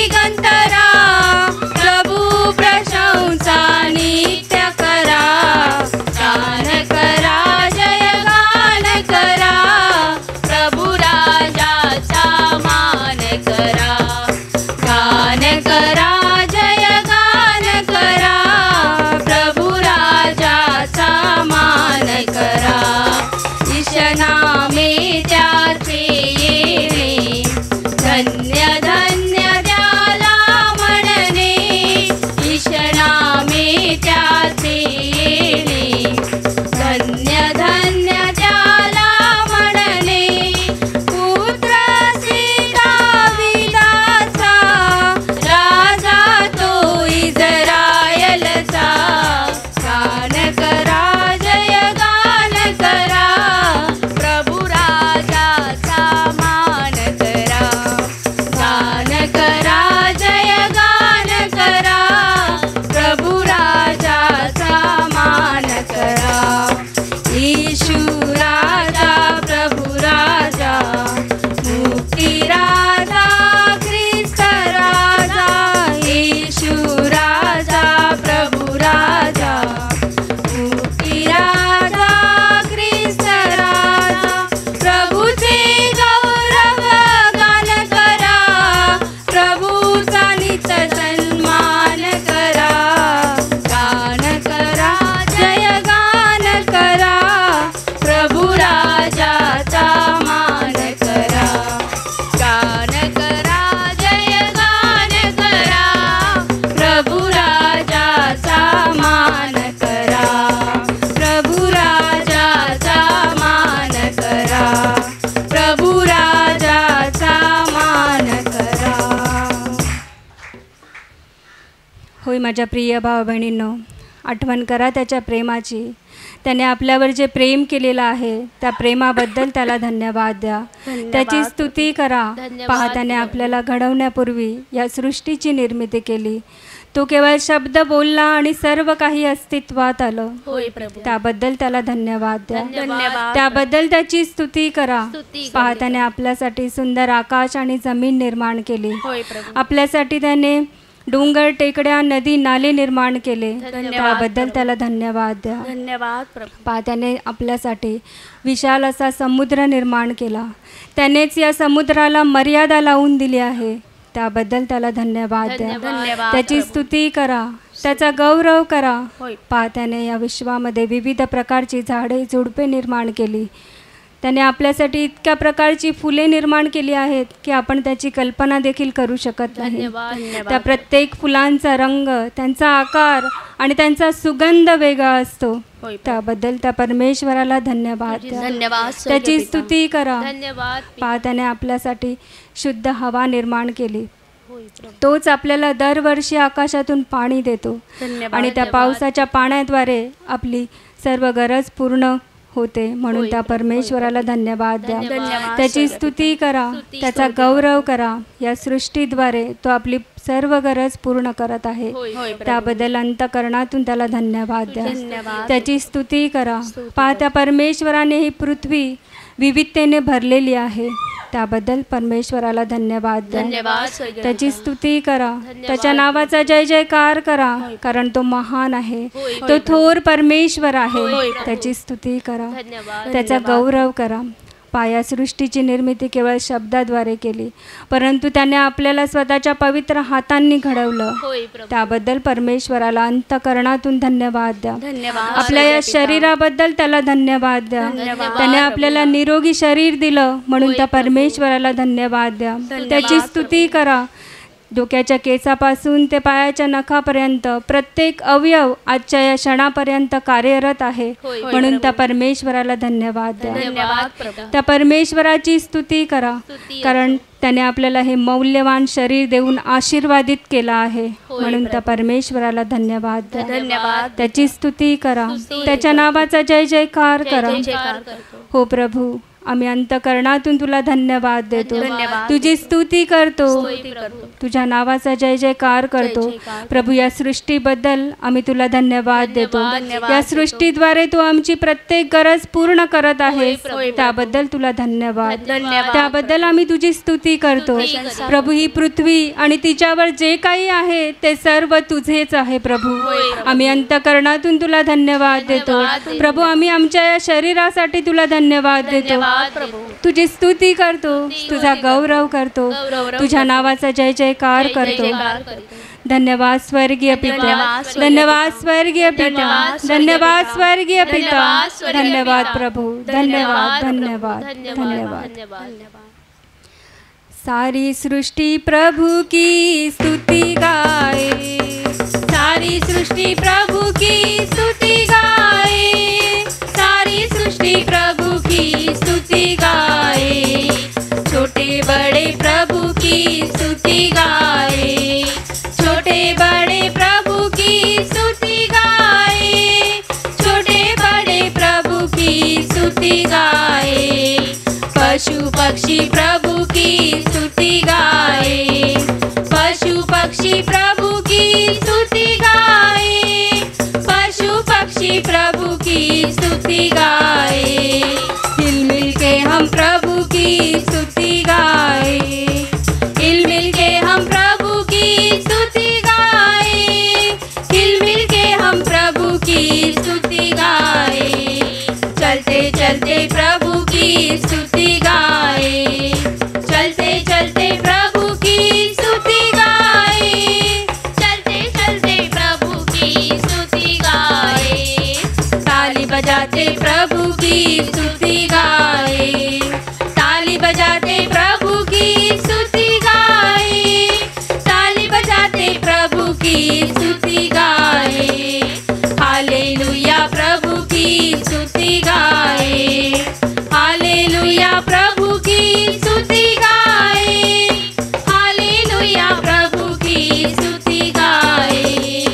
होय माझ्या प्रिय भावा बहिणींनो, आठवण करा त्याच्या प्रेमाची. त्याने आपल्यावर जे प्रेम केलेलं आहे त्या प्रेमाबद्दल त्याला धन्यवाद द्या. त्याची स्तुती करा. पहा, त्याने आपल्याला घडवण्यापूर्वी या सृष्टीची निर्मिती केली. तो केवळ शब्द बोलला आणि सर्व काही अस्तित्वात आलं. होय प्रभू. त्याबद्दल त्याला धन्यवाद द्या. धन्यवाद. त्याबद्दल त्याची स्तुती करा. स्तुती पहा, करूया. त्याने आपल्यासाठी सुंदर आकाश आणि जमीन निर्माण केली. होय प्रभू. आपल्यासाठी त्याने डोंगर, टेकड्या, नदी, नाले निर्माण केले. धन्यवाद त्याबद्दल प्रभू. त्याला धन्यवाद द्या. धन्यवाद प्रभू. पहा, त्याने आपल्यासाठी विशाल असा समुद्र निर्माण केला. त्यानेच या समुद्राला मर्यादा लावून दिली आहे. त्याबद्दल त्याला धन्यवाद द्या. धन्यवाद त्याची प्रभू. स्तुती करा. त्याचा गौरव करा. होय. पहा, त्याने या विश्वामध्ये विविध प्रकारची झाडे, झुडपे निर्माण केली. त्याने आपल्यासाठी इतक्या प्रकारची फुले निर्माण केली आहेत की आपण त्याची कल्पना देखील करू शकत नाही. धन्यवाद. त्या प्रत्येक फुलांचा रंग, त्यांचा आकार आणि त्यांचा सुगंध वेगळा असतो. होय. त्याबद्दल त्या परमेश्वराला धन्यवाद द्या. धन्यवाद. त्याची स्तुती करा. धन्यवाद. पहा, त्याने आपल्यासाठी शुद्ध हवा निर्माण केली. होय प्रभू. तोच आपल्याला दरवर्षी आकाशातून पाणी देतो धन्यवाद. आणि त्या पावसाच्या पाण्याद्वारे आपली सर्व गरज पूर्ण होते. म्हणून होय त्या प्रभू. परमेश्वराला धन्यवाद द्या. धन्यवाद. त्याची स्तुती करा. स्तुती त्याचा गौरव करा. या सृष्टीद्वारे तो आपली सर्व गरज पूर्ण करत आहे. होय प्रभू. त्याबद्दल अंतःकरणातून त्याला धन्यवाद द्या. धन्यवाद. त्याची स्तुती करा. पहा, त्या परमेश्वराने ही पृथ्वी विविधतेने भरलेली आहे. त्याबद्दल परमेश्वराला धन्यवाद द्या. धन्यवाद. त्याची स्तुती करा. त्याच्या नावाचा जय जयकार करा, कारण तो महान आहे. तो थोर परमेश्वर आहे. त्याची स्तुती करा. धन्यवाद. त्याचा गौरव करा. पाया सृष्टीची निर्मिती केवळ शब्दाद्वारे केली, परंतु त्याने आपल्याला स्वतःच्या पवित्र हातांनी घडवलं. होय प्रभू. त्याबद्दल परमेश्वराला अंतःकरणातून धन्यवाद द्या. धन्यवाद. आपल्या या शरीराबद्दल त्याला धन्यवाद द्या. धन्यवाद. त्याने आपल्याला निरोगी शरीर दिलं, म्हणून त्या परमेश्वराला धन्यवाद द्या. त्याची स्तुती करा. डोक्याच्या केसापासून ते पायाच्या नखापर्यंत प्रत्येक अवयव आजच्या या क्षणापर्यंत कार्यरत आहे. होय. म्हणून त्या परमेश्वराला धन्यवाद द्या. धन्यवाद प्रभू. त्या परमेश्वराची स्तुती करा, स्तुती कारण त्याने आपल्याला हे मौल्यवान शरीर देऊन आशीर्वादित केला आहे. होय म्हणून त्या प्रभू. परमेश्वराला धन्यवाद द्या. धन्यवाद. त्याची स्तुती करा. स्तुती त्याच्या नावाचा जय जयकार करा. जय जयकार करतो. हो प्रभू, आम्ही अंतःकरणातून तुला धन्यवाद देतो. धन्यवाद. तुझी स्तुती करतो. स्तुती करतो. तुझ्या नावाचा जय जयकार करतो. जयकार प्रभू, या सृष्टीबद्दल आम्ही तुला धन्यवाद देतो. धन्यवाद या देतो. सृष्टीद्वारे तू आमची प्रत्येक गरज पूर्ण करत आहेस. प्रभू. त्याबद्दल तुला धन्यवाद. धन्यवाद. त्याबद्दल आम्ही तुझी स्तुती करतो. स्तुती करतो. प्रभू, ही पृथ्वी आणि तिच्यावर जे काही आहे ते सर्व तुझेच आहे. प्रभू, आम्ही अंतःकरणातून तुला धन्यवाद देतो. धन्यवाद. प्रभू, आम्ही आमच्या या शरीरासाठी तुला धन्यवाद देतो. धन्यवाद प्रभू. तुझी स्तुती करतो. तुझा गौरव करतो. गौरव तुझ्या करतो. नावाचा जय जयकार जय करतो. जयकार करतो. धन्यवाद स्वर्गीय पिता. धन्यवाद स्वर्गीय धन्यवाद पिता. स्वर्गीय पिता. धन्यवाद स्वर्गीय धन्यवाद पिता. स्वर्गीय पिता. धन्यवाद स्वर्गीय धन्यवाद पिता. प्रभू. धन्यवाद. प्रभू. धन्यवाद. धन्यवाद. धन्यवाद. सारी सृष्टि प्रभु की स्तुति गाए. सारी सृष्टि प्रभु की स्तुति गाए. सारी सृष्टि प्रभु की स्तुति गाए. छोटे बड़े प्रभु की स्तुति गाए. छोटे बड़े प्रभु की स्तुति गाए. छोटे बड़े प्रभु की स्तुति गाए. पशु पक्षी प्रभु की स्तुति गाए. पशु पक्षी प्रभु की स्तुति गाए. पशु पक्षी प्रभु की स्तुति गाए. हिल मिल के हम प्रभु की स्तुति गाए. हिल मिल के हम प्रभु की स्तुति गाए. हिल मिल के हम प्रभु की स्तुति गाए. चलते चलते प्रभु की स्तुति गाए. चलते चलते प्रभु की स्तुति गाए. चलते चलते प्रभु की स्तुति गाए. ताली बजाते प्रभु की स्तुति गाए. ताली बजाते प्रभु की स्तुति गाए. ताली बजाते प्रभु की स्तुति गाए. हालेलुया प्रभु की स्तुति गाए. हालेलुया प्रभु की स्तुति गाए. हालेलुया प्रभु की स्तुति गाए.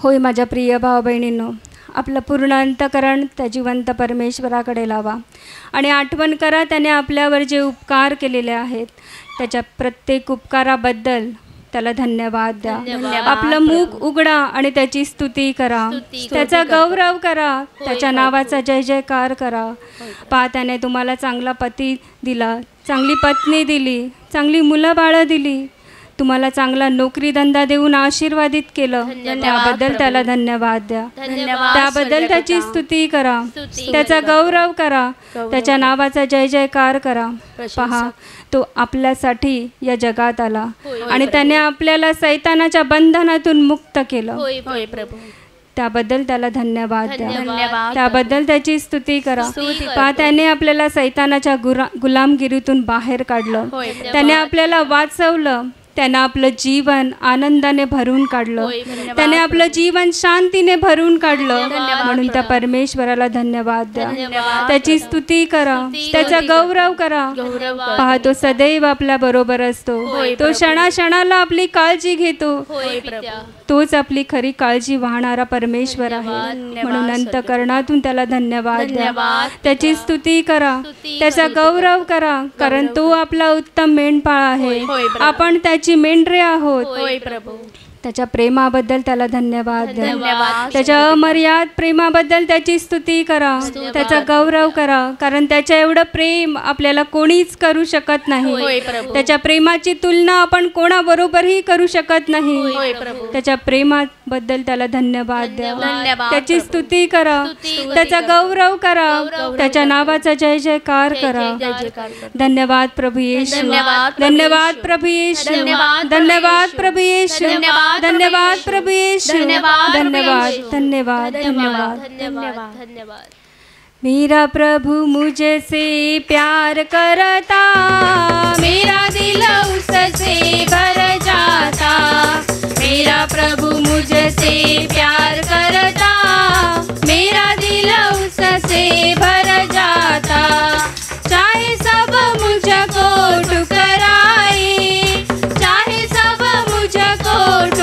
होय माझ्या प्रिय भाऊ बहिणींनो, आपलं पूर्ण अंतःकरण त्या जिवंत परमेश्वराकडे लावा आणि आठवण करा त्याने आपल्यावर जे उपकार केलेले आहेत त्याच्या प्रत्येक उपकाराबद्दल त्याला धन्यवाद द्या. आपलं मुख उघडा आणि त्याची स्तुती करा, त्याचा गौरव करा, त्याच्या नावाचा जय जयकार करा. पहा, त्याने तुम्हाला चांगला पती दिला, चांगली पत्नी दिली, चांगली मुलं बाळं दिली, तुम्हाला चांगला नोकरी धंदा देऊन आशीर्वादित केलं. त्याबद्दल त्याला धन्यवाद द्या. त्याबद्दल त्याची स्तुती करा, त्याचा गौरव करा, त्याच्या नावाचा जय जयकार करा. पहा, तो आपल्यासाठी या जगात आला आणि त्याने आपल्याला सैतानाच्या बंधनातून मुक्त केलं. त्याबद्दल त्याला धन्यवाद द्या. त्याबद्दल त्याची स्तुती करा. पहा, त्याने आपल्याला सैतानाच्या गुलामगिरीतून बाहेर काढलं, त्याने आपल्याला वाचवलं, त्यानं आपलं जीवन आनंदाने भरून काढलं, त्याने आपलं जीवन शांतीने भरून काढलं. म्हणून त्या परमेश्वराला धन्यवाद द्या, त्याची स्तुती करा, त्याचा गौरव करा. पहा, तो सदैव आपल्या बरोबर असतो, तो क्षणाक्षणाला आपली काळजी घेतो. तोच आपली खरी काळजी वाहणारा परमेश्वर आहे. म्हणून अंतःकरणातून त्याला धन्यवाद द्या, त्याची स्तुती करा, त्याचा गौरव करा, कारण तो आपला उत्तम मेंढपाळ आहे, आपण त्याची मेंढरे आहोत. त्याच्या प्रेमाबद्दल त्याला धन्यवाद द्या, त्याच्या अमर्याद प्रेमाबद्दल त्याची स्तुती करा, त्याचा गौरव करा, कारण त्याच्या एवढं प्रेम आपल्याला कोणीच करू शकत नाही. त्याच्या प्रेमाची तुलना आपण कोणाबरोबरही करू शकत नाही. त्याच्या प्रेमाबद्दल त्याला धन्यवाद द्या, त्याची स्तुती करा, त्याचा गौरव करा, त्याच्या नावाचा जय जयकार करा. धन्यवाद प्रभू येशू, धन्यवाद प्रभू येशू, धन्यवाद प्रभू येशू, धन्यवाद प्रभु यीशु, धन्यवाद धन्यवाद धन्यवाद धन्यवाद. मेरा प्रभु मुझसे प्यार करता, मेरा दिल उससे भर जाता. मेरा प्रभु मुझसे प्यार करता, मेरा दिल उससे भर जाता. चाहे सब मुझको ठुकराए, चाहे सब मुझको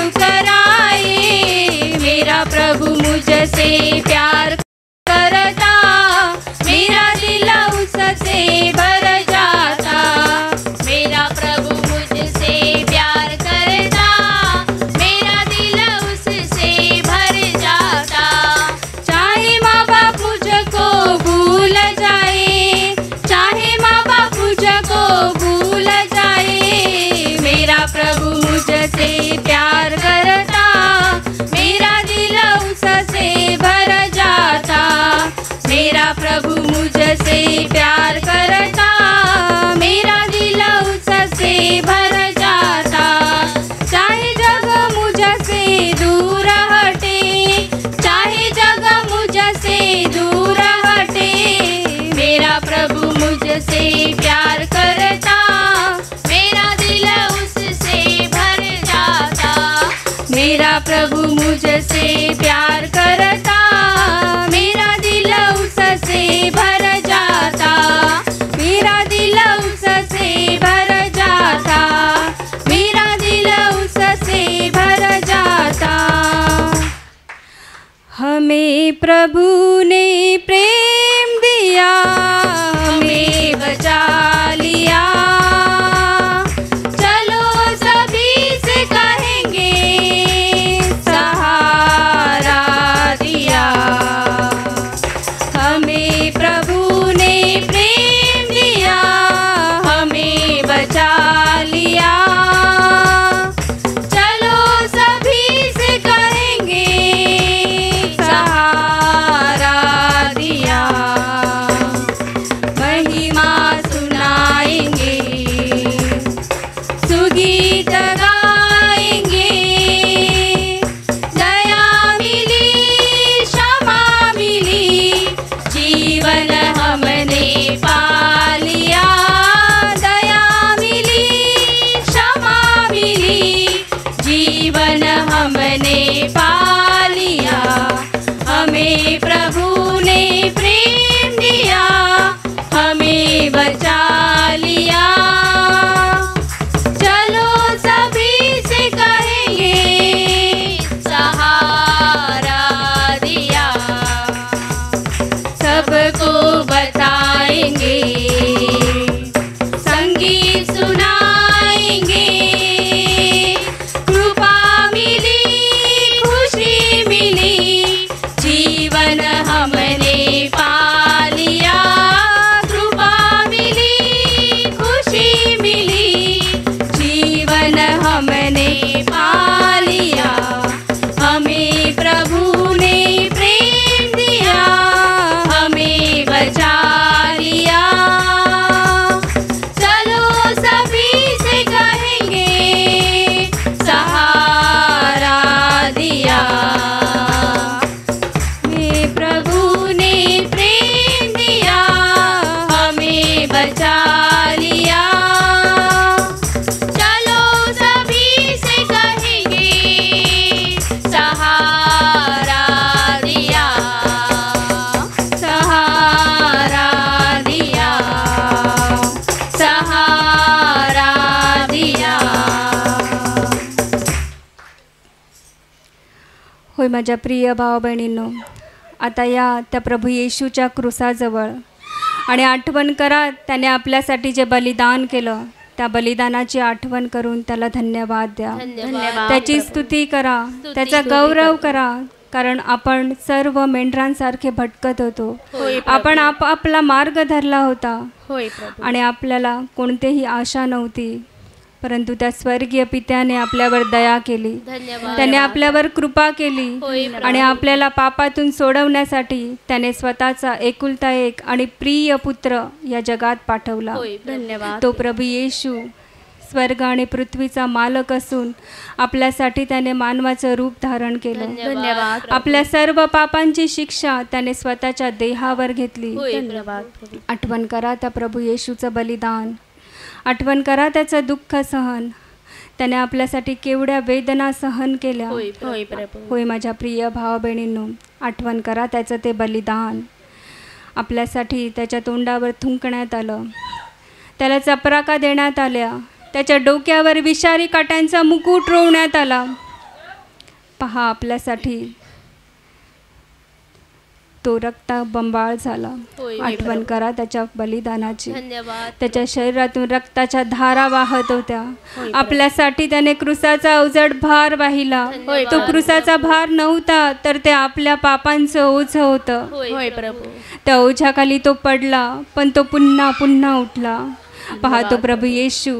ठुकराए, मेरा प्रभु मुझसे प्यार करता, मेरा दिल उससे भर जाता. मेरा प्रभु मुझसे प्यार करता, मेरा दिल उससे भर जाता. चाहे माँ बाप मुझको भूल जाए, चाहे माँ बाप मुझको भूल जाए, मेरा प्रभु मुझसे प्यार करता, मेरा दिल उससे भर जाता. मेरा प्रभु मुझसे प्यार करता, मेरा दिल उससे भर जाता. चाहे जग मुझसे दूर हटे, चाहे जग मुझसे दूर हटे, मेरा प्रभु मुझसे प्यार करता, मेरा दिल उससे भर जाता. मेरा प्रभु मुझसे प्यार करता, मेरा दिल उससे भर जाता. मेरा दिल उससे भर जाता, मेरा दिल उससे भर जाता. हमें प्रभु ने प्रेम दिया, हमें बचा लिया. चलो सभी से कहेंगे सहारा दिया. हमें प्रभु ने प्रेम दिया, हमें बचा लिया. चलो सभी से कहेंगे सहारा दिया. होय माझ्या प्रिय भावा बहिणींनो, आता या त्या प्रभू येशूच्या क्रुसाजवळ आणि आठवण करा त्याने आपल्यासाठी जे बलिदान केलं, त्या बलिदानाची आठवण करून त्याला धन्यवाद द्या, धन्यवाद त्याची स्तुती करा, त्याचा गौरव करा. कारण आपण सर्व मेंढरांसारखे भटकत होतो. आपण आपला मार्ग धरला होता होय प्रभू. आणि आपल्याला कोणतेही आशा नव्हती, परंतु त्या स्वर्गीय पित्याने आपल्यावर दया केली, धन्यवाद. त्याने आपल्यावर कृपा केली होय प्रभू. आणि आपल्याला पापातून सोडवण्यासाठी त्याने स्वतःचा एकुलता एक आणि प्रिय पुत्र या जगात पाठवला. होय धन्यवाद. तो प्रभू येशू स्वर्ग आणि पृथ्वीचा मालक असून आपल्यासाठी त्याने मानवाचं रूप धारण केलं. धन्यवाद. आपल्या सर्व पापांची शिक्षा त्याने स्वतःच्या देहावर घेतली. होय धन्यवाद प्रभू. आठवण करा त्या प्रभू येशूचं बलिदान, आठवण करा त्याचं दुःख सहन, त्याने आपल्यासाठी केवढ्या वेदना सहन केल्या. होय प्रभू. होय माझ्या प्रिय भावा बहिणींनो, आठवण करा त्याचं ते बलिदान. आपल्यासाठी त्याच्या तोंडावर थुंकण्यात आलं, त्याला चपराका देण्यात आल्या, त्याच्या डोक्यावर विषारी काट्यांचा मुकुट रोवण्यात आला. पहा, आपल्यासाठी तो रक्तबंबाळ झाला. होय आठवण करा त्याच्या बलिदानाची. धन्यवाद. त्याच्या शरीरातून रक्ताच्या धारा वाहत होत्या. आपल्यासाठी त्याने क्रुसाचा अवजड भार वाहिला. तो क्रुसाचा भार नव्हता, तर ते आपल्या पापांचं ओझं होतं. होय प्रभू. त्या ओझ्याखाली तो पडला, पण तो पुन्हा पुन्हा उठला. पहा, तो प्रभू येशू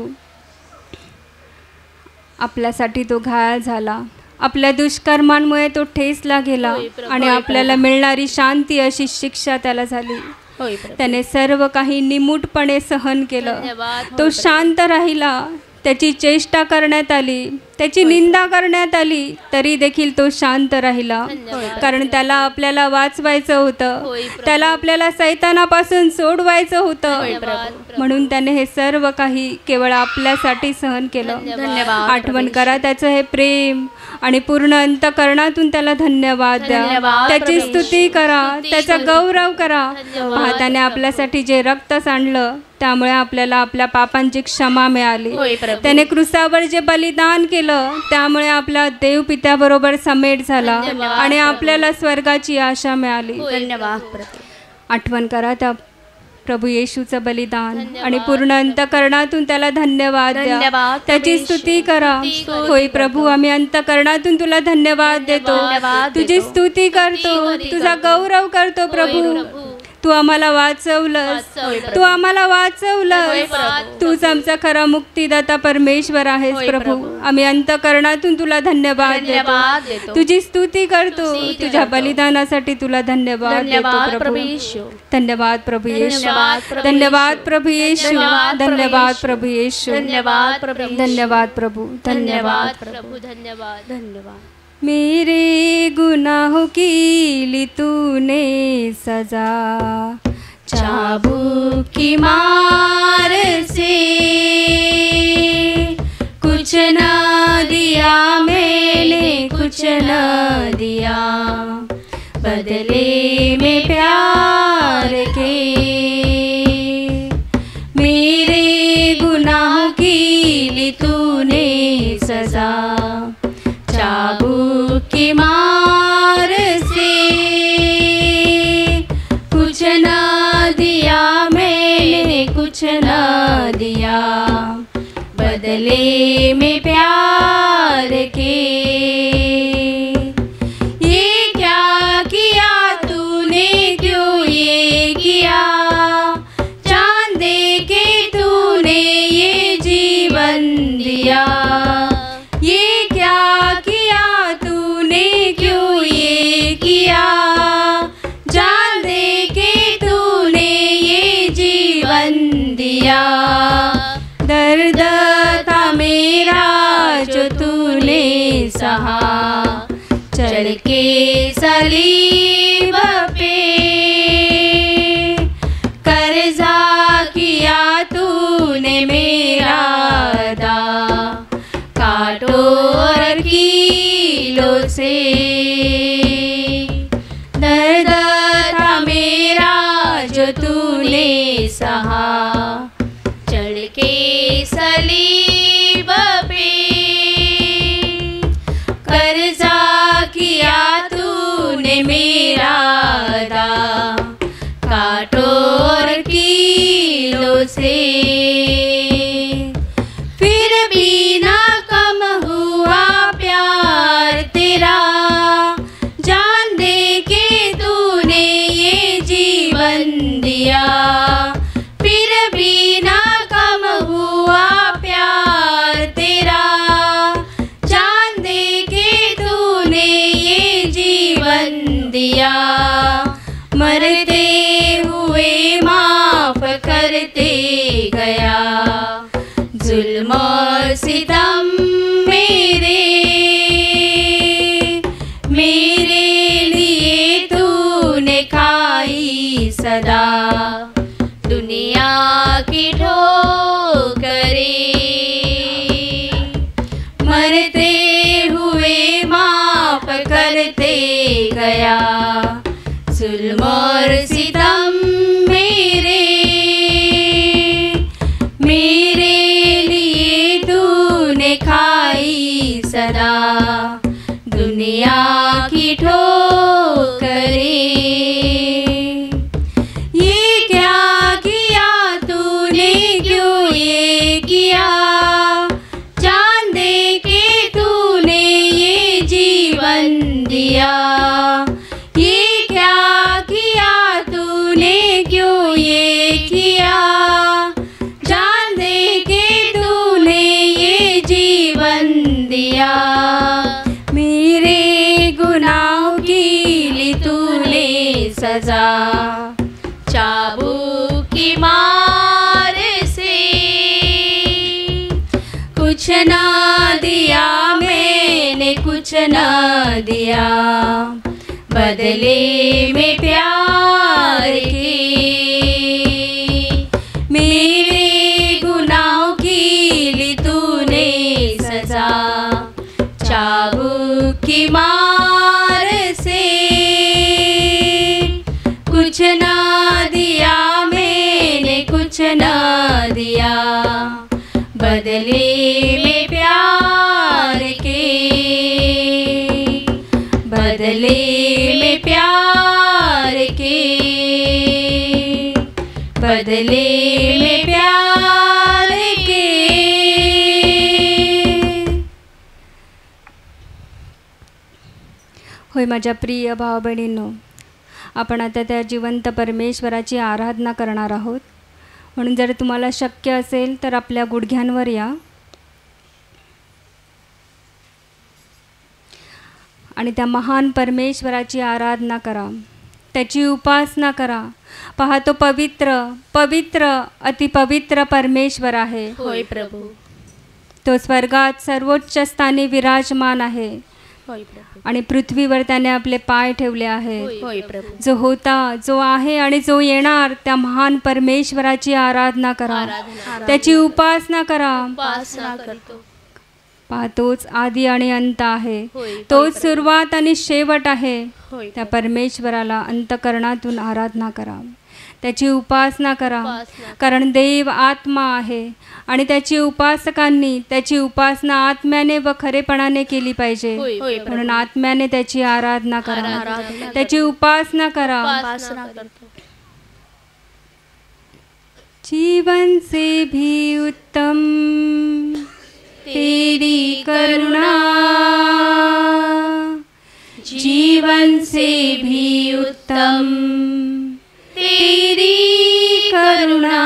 आपल्यासाठी तो घायल झाला. आपल्या दुष्कर्मांमुळे तो ठेचला गेला आणि आपल्याला मिळणारी शांती अशी शिक्षा त्याला झाली. होय प्रभू. त्याने सर्व काही निमूटपणे सहन केलं. धन्यवाद. तो शांत राहिला. त्याची चेष्टा करण्यात आली, त्याची निंदा करण्यात आली, तरी देखील तो शांत राहिला. कारण त्याला आपल्याला वाचवायचं होतं, त्याला आपल्याला सैतानापासून सोडवायचं होतं. म्हणून त्याने हे सर्व काही केवळ आपल्यासाठी सहन केलं. धन्यवाद. आठवण करा त्याचं हे प्रेम आणि पूर्ण अंतःकरणातून त्याला धन्यवाद द्या. धन्यवाद त्याची प्रभू. स्तुती करा, त्याचा गौरव करा. पहा, त्याने आपल्यासाठी जे रक्त सांडलं, त्यामुळे आपल्याला आपल्या पापांची क्षमा मिळाली. होय प्रभू. त्याने क्रुसावर जे बलिदान केलं, त्यामुळे आपला देवपित्याबरोबर समेट झाला आणि आपल्याला स्वर्गाची आशा मिळाली. धन्यवाद प्रभू. आठवण करा त्या प्रभू येशूचं बलिदान आणि पूर्ण अंतःकरणातून त्याला धन्यवाद द्या. धन्यवाद त्याची स्तुती करा. होय प्रभू, आम्ही अंतःकरणातून तुला धन्यवाद देतो, तुझी स्तुती करतो, तुझा गौरव करतो. प्रभू, तू आम्हाला वाचवलंस, तू आम्हाला वाचवलंस. तूच आमचा खरा मुक्तीदाता परमेश्वर आहेस. प्रभू, आम्ही अंतःकरणातून तुला धन्यवाद देतो, तुझी स्तुती करतो, तुझ्या बलिदानासाठी तुला धन्यवाद देतो. प्रभू, धन्यवाद प्रभू येशू, धन्यवाद प्रभू येशू, धन्यवाद प्रभू येशू, धन्यवाद प्रभू. धन्यवाद प्रभू, धन्यवाद. प्रभू. धन्यवाद. धन्यवाद. मेरे गुनाहों की ली तूने सजा, चाबुक की मार से कुछ न दिया मैंने, कुछ न दिया, बदले में प्यार के. मेरे गुनाहों की ली तूने सजा, चाबुक की मार से कुछ न दिया मैंने, कुछ न दिया, बदले में प्यार के. ये क्या किया तूने, क्यों ये किया, चांद दे के तूने ये जीवन दिया. ये क्या किया तूने, क्यों ये किया, जान दे के तूने ये जीवन दिया. दर्द था मेरा जो तूने सहा, चढ़ के सलीब पे. कर्जा किया तूने मेरा अदा, कांटों और कीलों से. दर्द था मेरा जो तूने सहा, चढ़ के सलीब पे. कर्जा किया से, फिर भी ना कम हुआ प्यार तेरा। जान दे के तूने ये जीवन दिया, फिर भी ना कम हुआ प्यार तेरा। जान दे के तूने ये जीवन दिया। मरते हुए माफ करते गया, जुल्म और सितम मेरे लिए तूने खाई सदा। दुनिया की ठोकरें, मरते हुए माफ करते गया, जुल्म और सितम मेरे लिए तूने खाई सदा। दुनिया की ठोकरें, ये क्या किया तूने, क्यों ये किया। जान दे के तूने ये जीवन दिया, ये क्या किया तूने, क्यों ये किया। जान दे के तूने ये जीवन दिया। मेरे गुनाहों की ली तूने सजा, चाबुक की मार से। कुछ ना दिया मैंने, कुछ ना दिया, बदले में प्यार के। मेरे गुनाहों की ली तूने सजा, चाबुक की मार से। कुछ ना दिया मैंने, कुछ ना दिया, बदले में प्यार के। बदले में प्यार के, बदले में प्यार के। होय माझ्या प्रिय भाव बहिणींनो, आपण आता त्या जिवंत परमेश्वराची आराधना करणार आहोत. म्हणून जर तुम्हाला शक्य असेल तर आपल्या गुडघ्यांवर या आणि त्या महान परमेश्वराची आराधना करा, त्याची उपासना करा. पहा, तो पवित्र पवित्र अतिपवित्र परमेश्वर आहे. होय प्रभू. तो स्वर्गात सर्वोच्च स्थानी विराजमान आहे होय प्रभू. आणि पृथ्वीवर त्याने आपले पाय ठेवले आहेत. होय प्रभू. जो होता, जो आहे आणि जो येणार त्या महान परमेश्वराची आराधना करा, त्याची उपासना करा. उपासना करतो. पहा, तोच आदी आणि अंत आहे, होय. तोच सुरुवात आणि शेवट आहे. होय. त्या परमेश्वराला अंतःकरणातून आराधना करा, त्याची उपासना करा. कारण देव आत्मा आहे आणि त्याची उपासकांनी त्याची उपासना आत्म्याने व खरेपणाने केली पाहिजे. होय. म्हणून आत्म्याने त्याची आराधना करा, त्याची उपासना करा. उपासना करतो. जीवन से भी उत्तम तेरी करुणा, जीवन से भी उत्तम तेरी करुणा।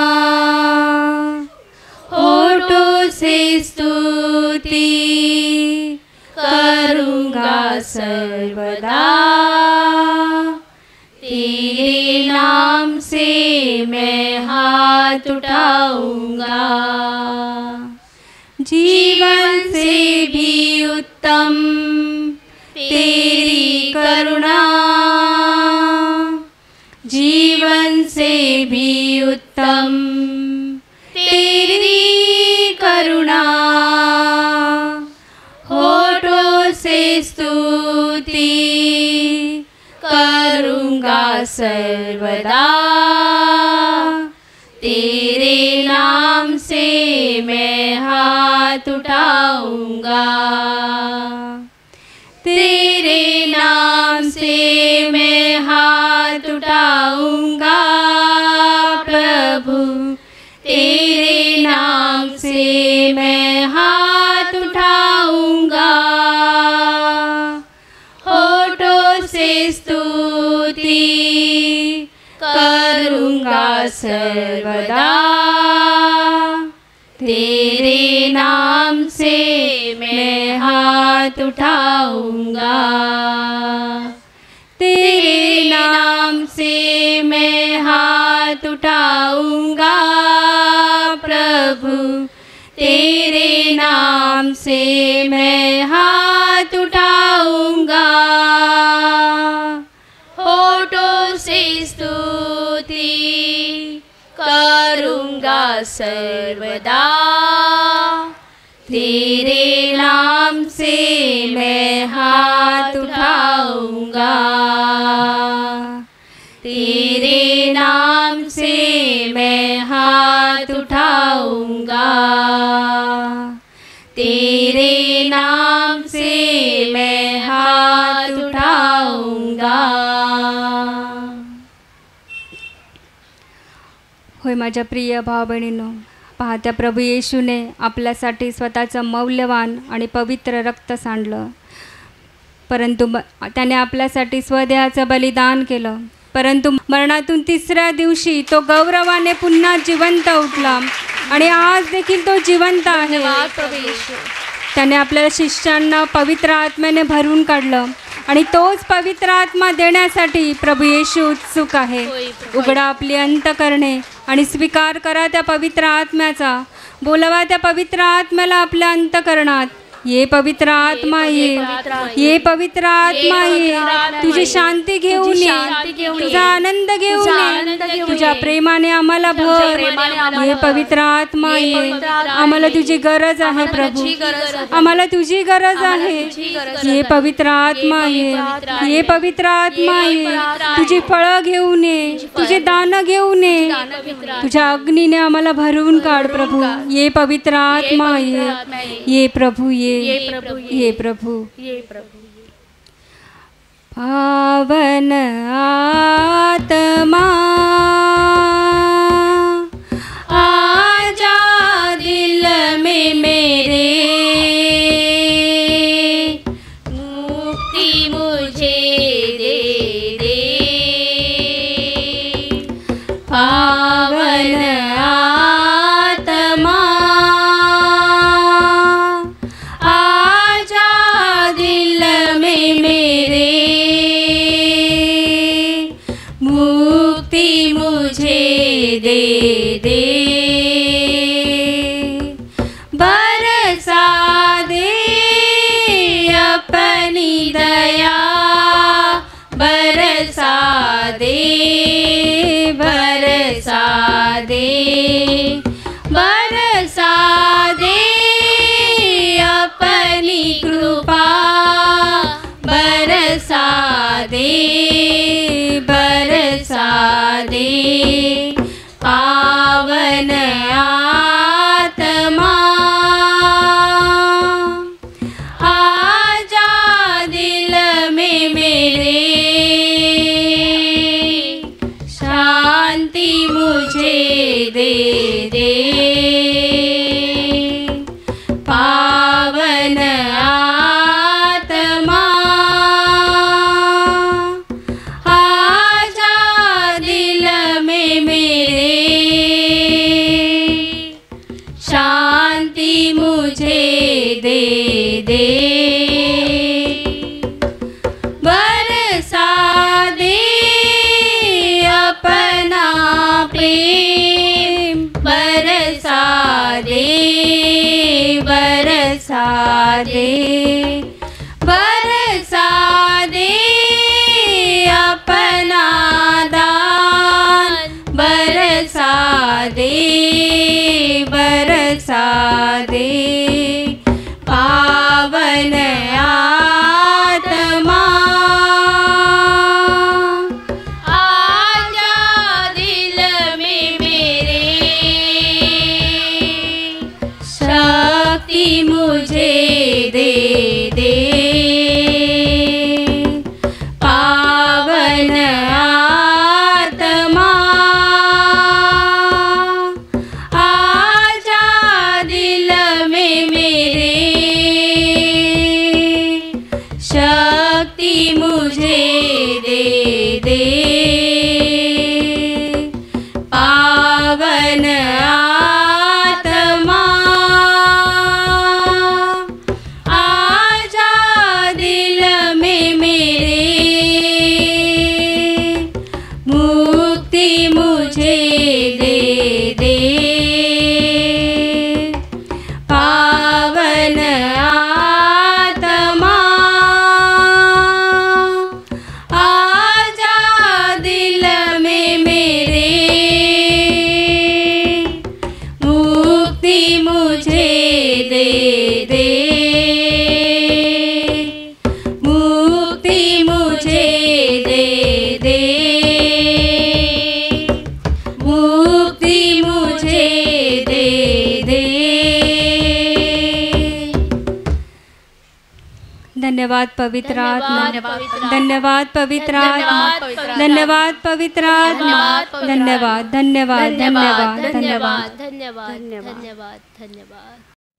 होठों से स्तुति करूँगा सर्वदा, तेरे नाम से मैं हाथ उठाऊंगा। जीवन से भी उत्तम तेरी करुणा, जीवन से भी उत्तम तेरी करुणा। होठों से स्तुति करूँगा सर्वदा, तेरे नाम से मैं हाथ उठाऊंगा। तेरे नाम से मैं हाथ उठाऊंगा प्रभु, करूँगा सर्वदा। तेरे नाम से मैं हाथ उठाऊंगा, तेरे नाम से मैं हाथ उठाऊंगा प्रभु, तेरे नाम से मैं हाथ उठाऊंगा। होठों से स्तुति करूँगा सर्वदा। तेरे नाम से मैं हाथ उठाऊंगा, तेरे नाम से मैं हाथ उठाऊंगा, तेरे नाम से मैं हाथ उठाऊंगा। होय माझ्या प्रिय भाव बहिणींनो, पहा त्या प्रभू येशूने आपल्यासाठी स्वतःचं मौल्यवान आणि पवित्र रक्त सांडलं, परंतु त्याने आपल्यासाठी स्वदेहाचं बलिदान केलं, परंतु मरणातून तिसऱ्या दिवशी तो गौरवाने पुन्हा जिवंत उठला आणि आज देखील तो जिवंत आहे। त्याने आपल्या शिष्यांना पवित्र आत्म्याने भरून काढलं आणि तोच पवित्र आत्मा देण्यासाठी प्रभू येशू उत्सुक आहे। उघडा आपली अंतकरणे आणि स्वीकार करा त्या पवित्र आत्म्याचा, बोलवा त्या पवित्र आत्म्याला आपल्या अंतकरणात। ये पवित्र आत्मा ये पवित्र आत्मा ये, तुझी शांती घेऊन ये, तुझा आनंद घेऊन ये, तुझ्या प्रेमाने आम्हाला भर। ये पवित्र आत्मा ये, आम्हाला तुझी गरज आहे प्रभू, आम्हाला तुझी गरज आहे। ये पवित्र आत्मा ये पवित्र आत्मा ये, तुझी फळं घेऊन ये, तुझे दान घेऊन ये, तुझ्या अग्नीने आम्हाला भरून काढ प्रभू। ये पवित्र आत्मा ये प्रभू ये प्रभु पावन आत्मा आजा दिल में मेरे, मुक्ति मुझे दे दे। पावन आत्मा आजा दिल में मेरे, मुक्ति मुझे दे दे। बरसा दे अपनी दया, बरसा दे, बरसा दे, बरसा दे अपनी कृपा, बरसा दे, बरसा दे। पावन आत्मा आजा दिल में मेरे, शांति मुझे दे दे। पावन आत्मा आजा दिल में मेरे, शांति मुझे दे दे। बरसा दे अपना प्रेम, बरसा दे, बरसा दे, बरसा दे अपना दान, बरसा दे, बरसा दे। पावन आत्मा आजा दिल में मेरे, शक्ति मुझे दे दे। पावन आत्मा मुझे दे दे। पावन आत्मा आजा दिल में मेरे, मुक्ति मुझे दे दे। मुक्ति मुझे दे दे। मुक्ति मुझे दे दे। धन्यवाद पवित्र आत्मा, धन्यवाद पवित्र आत्मा, धन्यवाद पवित्र आत्मा, धन्यवाद धन्यवाद धन्यवाद धन्यवाद धन्यवाद धन्यवाद धन्यवाद।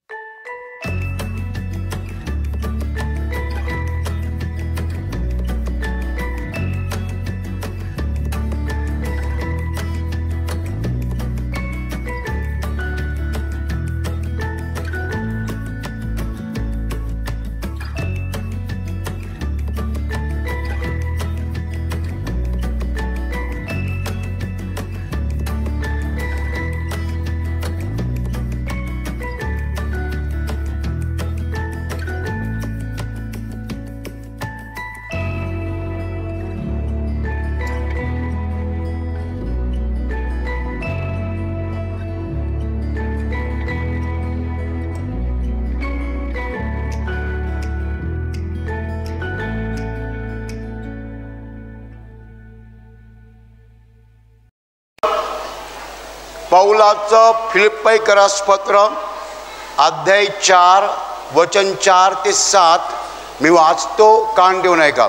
पौलाचं फिलिप्पीकरास पत्र अध्याय 4 वचन 4 ते 7 मी वाचतो, कान देऊन ऐका।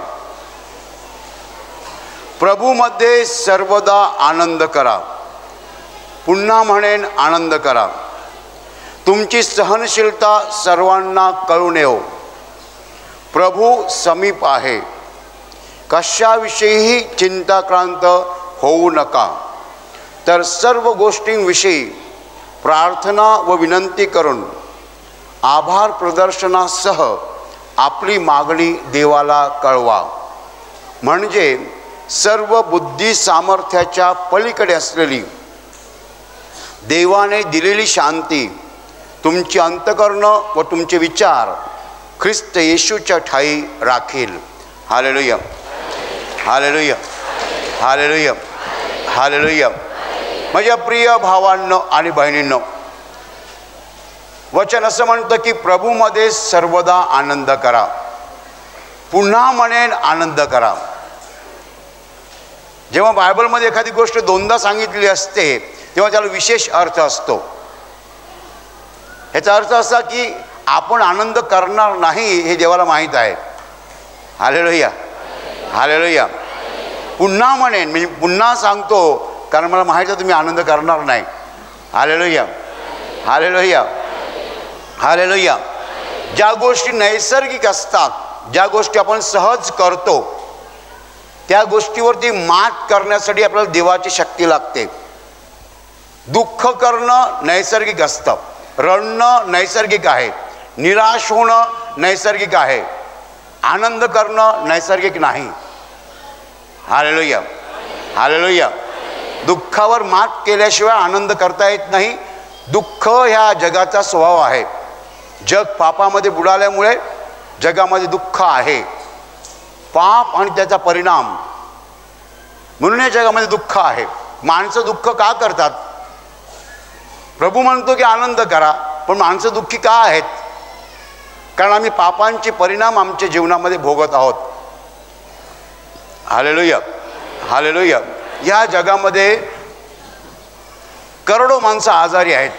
प्रभूमध्ये सर्वदा आनंद करा, पुन्हा म्हणेन आनंद करा। तुमची सहनशीलता सर्वांना कळून येवो। प्रभू समीप आहे, कशाविषयीही चिंताक्रांत होऊ नका, तर सर्व गोष्टींविषयी प्रार्थना व विनंती करून आभार प्रदर्शनासह आपली मागणी देवाला कळवा। म्हणजे सर्व बुद्धी सामर्थ्याच्या पलीकडे असलेली देवाने दिलेली शांती तुमची अंतःकरण व तुमचे विचार ख्रिस्त येशूच्या ठाई राखील। हालेलुया, हालेलुया, हालेलुया, हालेलुया। माझ्या प्रिय भावांनो आणि बहिणींनो, वचन असं म्हणतं की प्रभूमध्ये सर्वदा आनंद करा, पुन्हा म्हणेन आनंद करा। जेव्हा बायबलमध्ये एखादी गोष्ट दोनदा सांगितली असते तेव्हा त्याला विशेष अर्थ असतो। ह्याचा अर्थ असा की आपण आनंद करणार नाही हे देवाला माहीत आहे। हालेलुया, हालेलुया। पुन्हा म्हणेन म्हणजे पुन्हा सांगतो, कारण मला माहीत आहे तुम्ही आनंद करणार नाही। हालेलुया, हालेलुया, हालेलुया। ज्या गोष्टी नैसर्गिक असतात, ज्या गोष्टी आपण सहज करतो, त्या गोष्टीवरती मात करण्यासाठी आपल्याला देवाची शक्ती लागते। दुःख करणं नैसर्गिक असतं, रडणं नैसर्गिक आहे, निराश होणं नैसर्गिक आहे, आनंद करणं नैसर्गिक नाही। हालेलुया, हालेलुया। दुःखावर मात केल्याशिवाय आनंद करता येत नाही। दुःख ह्या जगाचा स्वभाव आहे। जग पापामध्ये बुडाल्यामुळे जगामध्ये दुःख आहे, पाप आणि त्याचा परिणाम, म्हणून या जगामध्ये दुःख आहे। माणसं दुःख का करतात? प्रभू म्हणतो की आनंद करा, पण माणसं दुःखी का आहेत? कारण आम्ही पापांचे परिणाम आमच्या जीवनामध्ये भोगत आहोत। हालेलुया, हालेलुया। या जगामध्ये करोडो माणसं आजारी आहेत,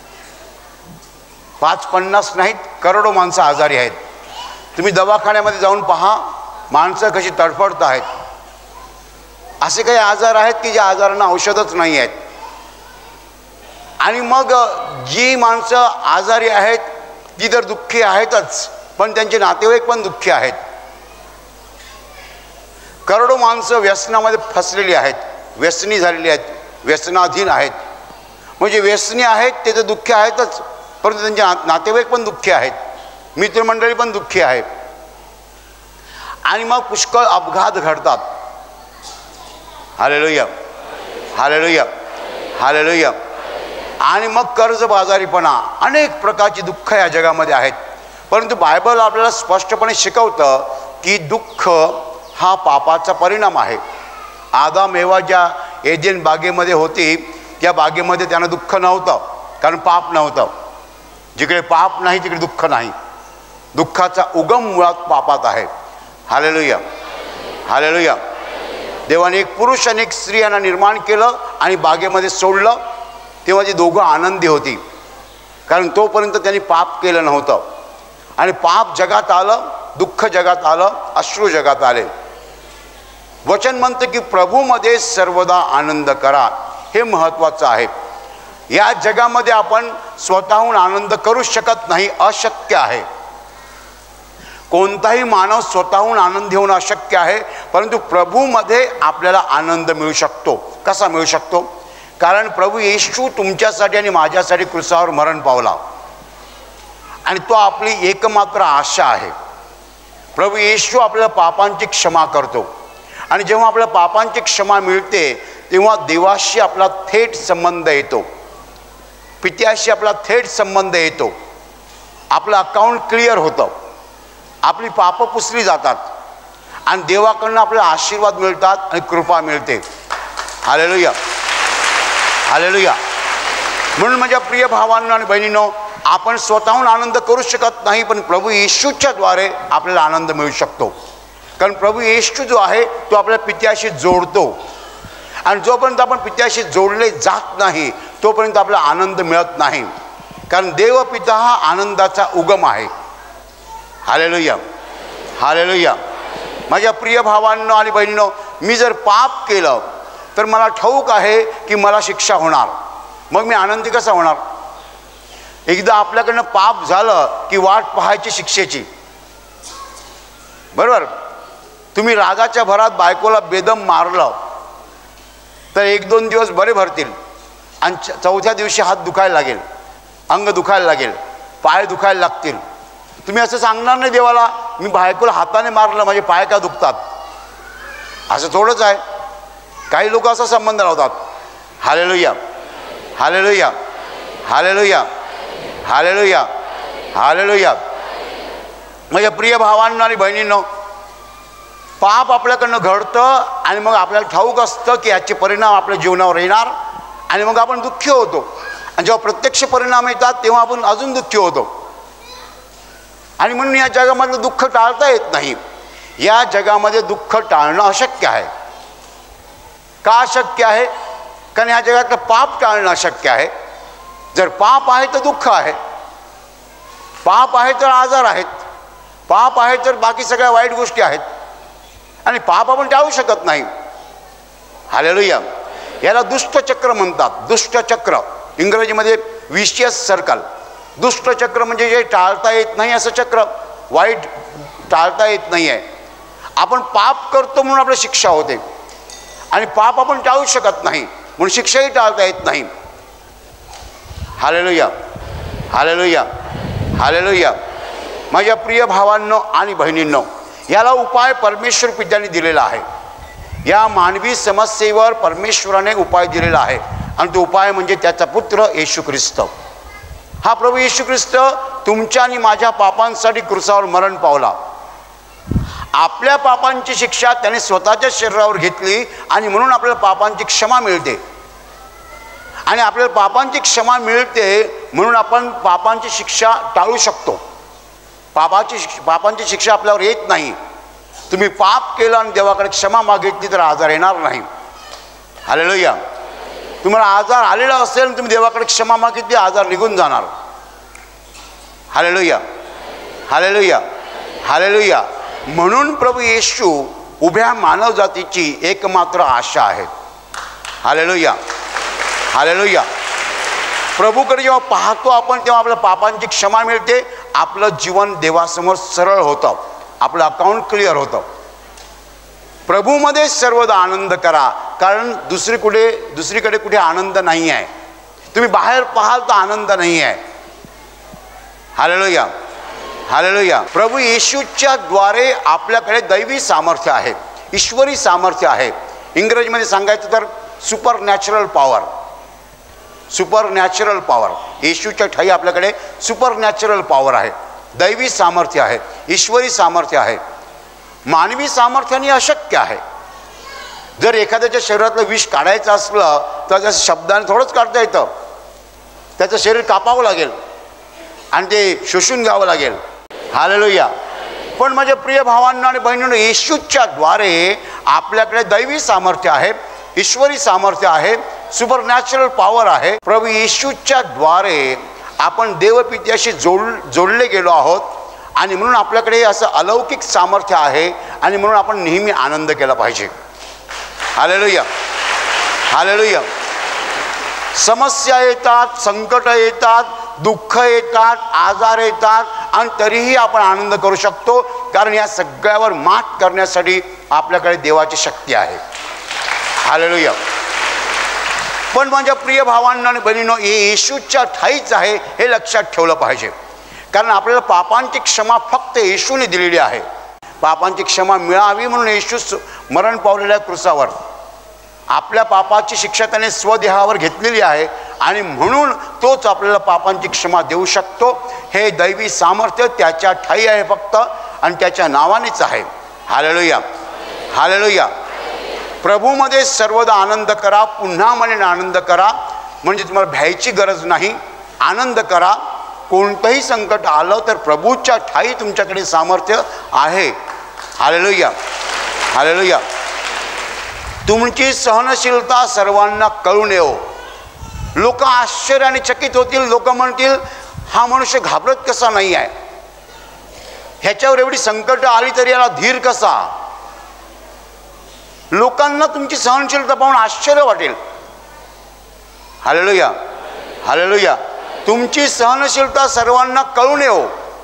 5-50 नाहीत, करोडो माणसं आजारी आहेत। तुम्ही दवाखान्यामध्ये जाऊन पहा, माणसं कशी तडफडत आहेत। असे काही आजार आहेत की ज्या आजारांना औषधच नाही आहेत। आणि मग जी माणसं आजारी आहेत ती तर दुःखी आहेतच, पण त्यांचे नातेवाईक पण दुःखी आहेत। करोडो माणसं व्यसनामध्ये फसलेली आहेत, व्यसनी झालेली आहेत, व्यसनाधीन आहेत। म्हणजे व्यसनी आहेत ते तर दुःखी आहेतच, परंतु त्यांचे नातेवाईक पण दुःखी आहेत, मित्रमंडळी पण दुःखी आहेत। आणि मग पुष्कळ अपघात घडतात। हालेलुया, हालेलुया, हालेलुया. आणि मग कर्जबाजारीपणा, अनेक प्रकारची दुःख या जगामध्ये आहेत. परंतु बायबल आपल्याला स्पष्टपणे शिकवतं की दुःख हा पापाचा परिणाम आहे. आदाम एव्हा ज्या एदेन बागेमध्ये होती त्या बागेमध्ये त्यांना दुःख नव्हतं, कारण पाप नव्हतं. जिकडे पाप नाही तिकडे दुःख नाही. दुःखाचा उगम मुळात पापात आहे. हालेलुया, हालेलुया. देवाने एक पुरुष आणि एक स्त्री यांना निर्माण केलं आणि बागेमध्ये सोडलं. तेव्हा ती दोघं आनंदी होती, कारण तोपर्यंत त्यांनी पाप केलं नव्हतं. आणि पाप जगात आलं, दुःख जगात आलं, अश्रू जगात आले. वचन म्हणतं की प्रभूमध्ये सर्वदा आनंद करा. हे महत्त्वाचं आहे. या जगामध्ये आपण स्वतःहून आनंद करू शकत नाही, अशक्य आहे. कोणताही मानव स्वतःहून आनंद होणं अशक्य आहे. परंतु प्रभूमध्ये आपल्याला आनंद मिळू शकतो. कसा मिळू शकतो? कारण प्रभू येशू तुमच्यासाठी आणि माझ्यासाठी क्रूसावर मरण पावला आणि तो आपली एकमात्र आशा आहे. प्रभू येशू आपल्याला पापांची क्षमा करतो आणि जेव्हा आपल्या पापांची क्षमा मिळते तेव्हा देवाशी आपला थेट संबंध येतो, पित्याशी आपला थेट संबंध येतो. आपलं अकाउंट क्लिअर होतं, आपली पापं पुसली जातात आणि देवाकडनं आपल्याला आशीर्वाद मिळतात आणि कृपा मिळते. हालेलुया, हालेलुया. म्हणून माझ्या प्रिय भावांनो आणि बहिणींनो, आपण स्वतःहून आनंद करू शकत नाही, पण प्रभू येशूच्या द्वारे आपल्याला आनंद मिळू शकतो. कारण प्रभू येशू जो आहे तो आपल्या पित्याशी जोडतो आणि जोपर्यंत आपण पित्याशी जोडले जात नाही तोपर्यंत आपल्याला आनंद मिळत नाही. कारण देवपिता हा आनंदाचा उगम आहे. हालेलुया, हालेलुया. माझ्या प्रिय भावांनो आणि बहिणींनो, मी जर पाप केलं तर मला ठाऊक आहे की मला शिक्षा होणार. मग मी आनंदी कसा होणार? एकदा आपल्याकडनं पाप झालं की वाट पाहायची शिक्षेची, बरोबर. तुम्ही रागाच्या भरात बायकोला बेदम मारलं तर 1-2 दिवस बरे भरतील आणि 4थ्या दिवशी हात दुखायला लागेल, अंग दुखायला लागेल, पाय दुखायला लागतील. तुम्ही असं सांगणार नाही देवाला, मी बायकोला हाताने मारलं, माझे पाय का दुखतात. असं थोडंच आहे. काही लोक असा संबंध लावतात. हालेलुया, हालेलुया, हालेलुया, हालेलुया, हालेलुया. माझ्या प्रिय भावांनो आणि बहिणींनो, पाप आपल्याकडनं घडतं आणि मग आपल्याला ठाऊक असतं की याचे परिणाम आपल्या जीवनावर येणार आणि मग आपण दुःखी होतो. आणि जेव्हा प्रत्यक्ष परिणाम येतात तेव्हा आपण अजून दुःखी होतो. आणि म्हणून या जगामधलं दुःख टाळता येत नाही. या जगामध्ये दुःख टाळणं अशक्य आहे. का अशक्य आहे? कारण या जगातलं पाप टाळणं अशक्य आहे. जर पाप आहे तर दुःख आहे, पाप आहे तर आजार आहेत, पाप आहे तर बाकी सगळ्या वाईट गोष्टी आहेत आणि पाप आपण टाळू शकत नाही. हालेलुया. याला दुष्टचक्र म्हणतात. दुष्टचक्र, इंग्रजीमध्ये विशियस सर्कल. दुष्टचक्र म्हणजे जे टाळता येत नाही असं चक्र, वाईट टाळता येत नाही आहे. आपण पाप करतो म्हणून आपली शिक्षा होते आणि पाप आपण टाळू शकत नाही म्हणून शिक्षाही टाळता येत नाही. हालेलुया, हालेलुया, हालेलुया. माझ्या प्रिय भावांनो आणि बहिणींनो, याला उपाय परमेश्वर पित्याने दिलेला आहे. या मानवी समस्येवर परमेश्वराने उपाय दिलेला आहे आणि तो उपाय म्हणजे त्याचा पुत्र येशू ख्रिस्त. हा प्रभू येशू ख्रिस्त तुमच्या आणि माझ्या पापांसाठी क्रूसावर मरण पावला. आपल्या पापांची शिक्षा त्याने स्वतःच्या शरीरावर घेतली आणि म्हणून आपल्याला पापांची क्षमा मिळते. आणि आपल्याला पापांची क्षमा मिळते म्हणून आपण पापांची शिक्षा टाळू शकतो. पापांची शिक्षा आपल्यावर येत नाही. तुम्ही पाप केलं आणि देवाकडे क्षमा मागितली तर आजार येणार नाही. हालेलुया. तुम्हाला आजार आलेला असेल तुम्ही देवाकडे क्षमा मागितली, आजार निघून जाणार. हालेलुया, हालेलुया, हालेलुया. म्हणून प्रभू येशू उभ्या मानव जातीची एकमात्र आशा आहे. हालेलुया, हालेलुया. प्रभूकडे जेव्हा पाहतो आपण तेव्हा आपल्या पापांची क्षमा मिळते, आपलं जीवन देवासमोर सरळ होतं, आपलं अकाउंट क्लिअर होतं. प्रभूमध्ये सर्वदा आनंद करा, कारण दुसरीकडे कुठे आनंद नाही आहे. तुम्ही बाहेर पाहाल तर आनंद नाही आहे. हालेलुया, हालेलुया. प्रभू येशूच्या द्वारे आपल्याकडे दैवी सामर्थ्य आहे, ईश्वरी सामर्थ्य आहे. इंग्रजीमध्ये सांगायचं तर supernatural power. Supernatural power. येशूच्या ठाई आपल्याकडे सुपर नॅचरल पॉवर आहे, दैवी सामर्थ्य आहे, ईश्वरी सामर्थ्य आहे. मानवी सामर्थ्याने अशक्य आहे. जर एखाद्याच्या शरीरातलं विष काढायचं असलं तर त्याचं शब्दाने थोडंच काढता येतं. त्याचं शरीर कापावं लागेल आणि ते शोषून घ्यावं लागेल. हालेलुया. पण माझ्या प्रिय भावांना आणि बहिणींनो, येशूच्या द्वारे आपल्याकडे दैवी सामर्थ्य आहे, ईश्वरी सामर्थ्य आहे, सुपर नॅचरल पॉवर आहे. प्रभू येशूच्या द्वारे आपण देवपित्याशी जोडले गेलो आहोत आणि म्हणून आपल्याकडे असं अलौकिक सामर्थ्य आहे आणि म्हणून आपण नेहमी आनंद केला पाहिजे. हालेलुया. हालेलुया. समस्या येतात, संकट येतात, दुःख येतात, आजार येतात आणि तरीही आपण आनंद करू शकतो, कारण या सगळ्यावर मात करण्यासाठी आपल्याकडे देवाची शक्ती आहे. हालेलुया. पण माझ्या प्रिय भावांना आणि बहिणींनो, हे येशूच्या ठाईच आहे हे लक्षात ठेवलं पाहिजे. कारण आपल्याला पापांची क्षमा फक्त येशूने दिलेली आहे. पापांची क्षमा मिळावी म्हणून येशू मरण पावलेल्या क्रूसावर आपल्या पापाची शिक्षा त्याने स्वदेहावर घेतलेली आहे आणि म्हणून तोच आपल्याला पापांची क्षमा देऊ शकतो. हे दैवी सामर्थ्य त्याच्या ठाई आहे फक्त आणि त्याच्या नावानेच आहे. हालेलुया. हालेलुया. प्रभूमध्ये सर्वदा आनंद करा, पुन्हा मनाने आनंद करा, म्हणजे तुम्हाला भ्यायची गरज नाही. आनंद करा. कोणतंही संकट आलं तर प्रभूच्या ठाई तुमच्याकडे सामर्थ्य आहे. हालेलुया. हालेलुया. तुमची सहनशीलता सर्वांना कळून येऊ. लोक आश्चर्याने चकित होतील. लोक म्हणतील, हा मनुष्य घाबरत कसा नाही आहे, ह्याच्यावर एवढी संकट आली तरी याला धीर कसा. लोकांना तुमची सहनशीलता पाहून आश्चर्य वाटेल. हालेलुया. हालेलुया. तुमची सहनशीलता सर्वांना कळून येऊ.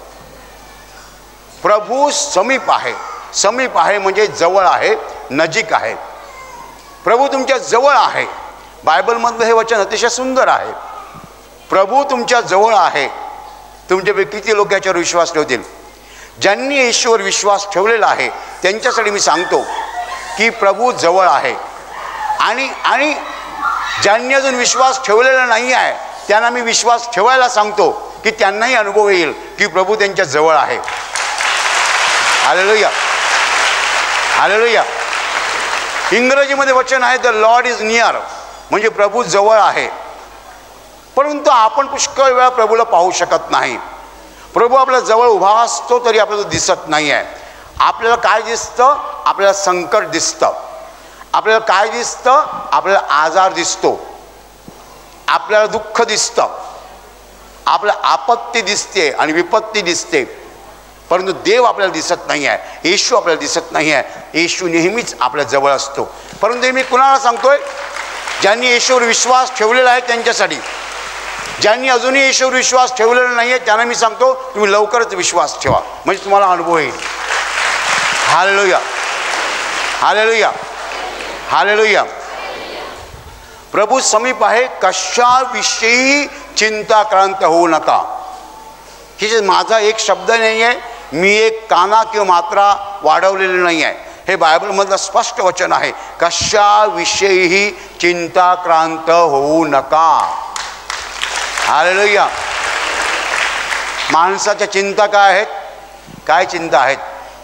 प्रभू समीप आहे. समीप आहे म्हणजे जवळ आहे, नजीक आहे. प्रभू तुमच्या जवळ आहे. बायबलमधलं हे वचन अतिशय सुंदर आहे. प्रभू तुमच्या जवळ आहे. तुमच्यापैकी किती लोक याच्यावर विश्वास ठेवतील? ज्यांनी येशूवर विश्वास ठेवलेला आहे त्यांच्यासाठी मी सांगतो की प्रभू जवळ आहे. आणि ज्यांनी अजून विश्वास ठेवलेला नाही आहे त्यांना मी विश्वास ठेवायला सांगतो की त्यांनाही अनुभव येईल की प्रभू त्यांच्या जवळ आहे. हालेलुया. हालेलुया. इंग्रजीमध्ये वचन आहे द लॉर्ड इज नियर, म्हणजे प्रभू जवळ आहे. परंतु आपण पुष्कळ वेळा प्रभूला पाहू शकत नाही. प्रभू आपल्या जवळ उभा असतो तरी आपल्याला दिसत नाही आहे. आपल्याला काय दिसतं? आपल्याला संकट दिसतं. आपल्याला काय दिसतं? आपल्याला आजार दिसतो, आपल्याला दुःख दिसतं, आपल्याला आपत्ती दिसते आणि विपत्ती दिसते. परंतु देव आपल्याला दिसत नाही आहे, येशू आपल्याला दिसत नाही आहे. येशू नेहमीच आपल्या जवळ असतो. परंतु मी कुणाला सांगतोय? ज्यांनी येशूवर विश्वास ठेवलेला आहे त्यांच्यासाठी. ज्यांनी अजूनही येशूवर विश्वास ठेवलेला नाही आहे त्यांना मी सांगतो तुम्ही लवकरच विश्वास ठेवा, म्हणजे तुम्हाला अनुभव येईल. हालेलुया. हालेलुया. हालेलुया. प्रभू समीप आहे. कशाविषयी चिंताक्रांत होऊ नका. ही माझा एक शब्द नाही आहे, मी एक काना किंवा मात्रा वाढवलेली नाही आहे. हे बायबलमधलं स्पष्ट वचन आहे. कशाविषयीही चिंताक्रांत होऊ नका. हालेलुया. माणसाच्या चिंता काय आहेत? काय चिंता आहेत?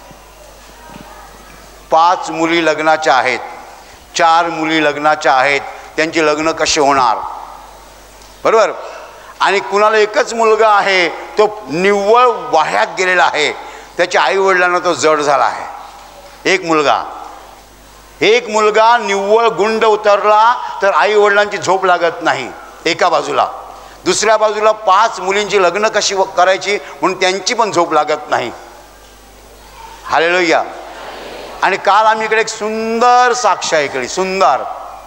5 मुली लग्नाच्या आहेत, 4 मुली लग्नाच्या आहेत, त्यांची लग्न कसे होणार? बरोबर. आणि कुणाला एकच मुलगा आहे, तो निव्वळ वाह्यात गेलेला आहे, त्याच्या आईवडिलांना तो जड झाला आहे. एक मुलगा निव्वळ गुंड उतरला तर आईवडिलांची झोप लागत नाही एका बाजूला. दुसऱ्या बाजूला 5 मुलींची लग्न कशी करायची म्हणून त्यांची पण झोप लागत नाही. हालेलुया. आणि काल आम्ही इकडे एक सुंदर साक्ष ऐकली. सुंदर.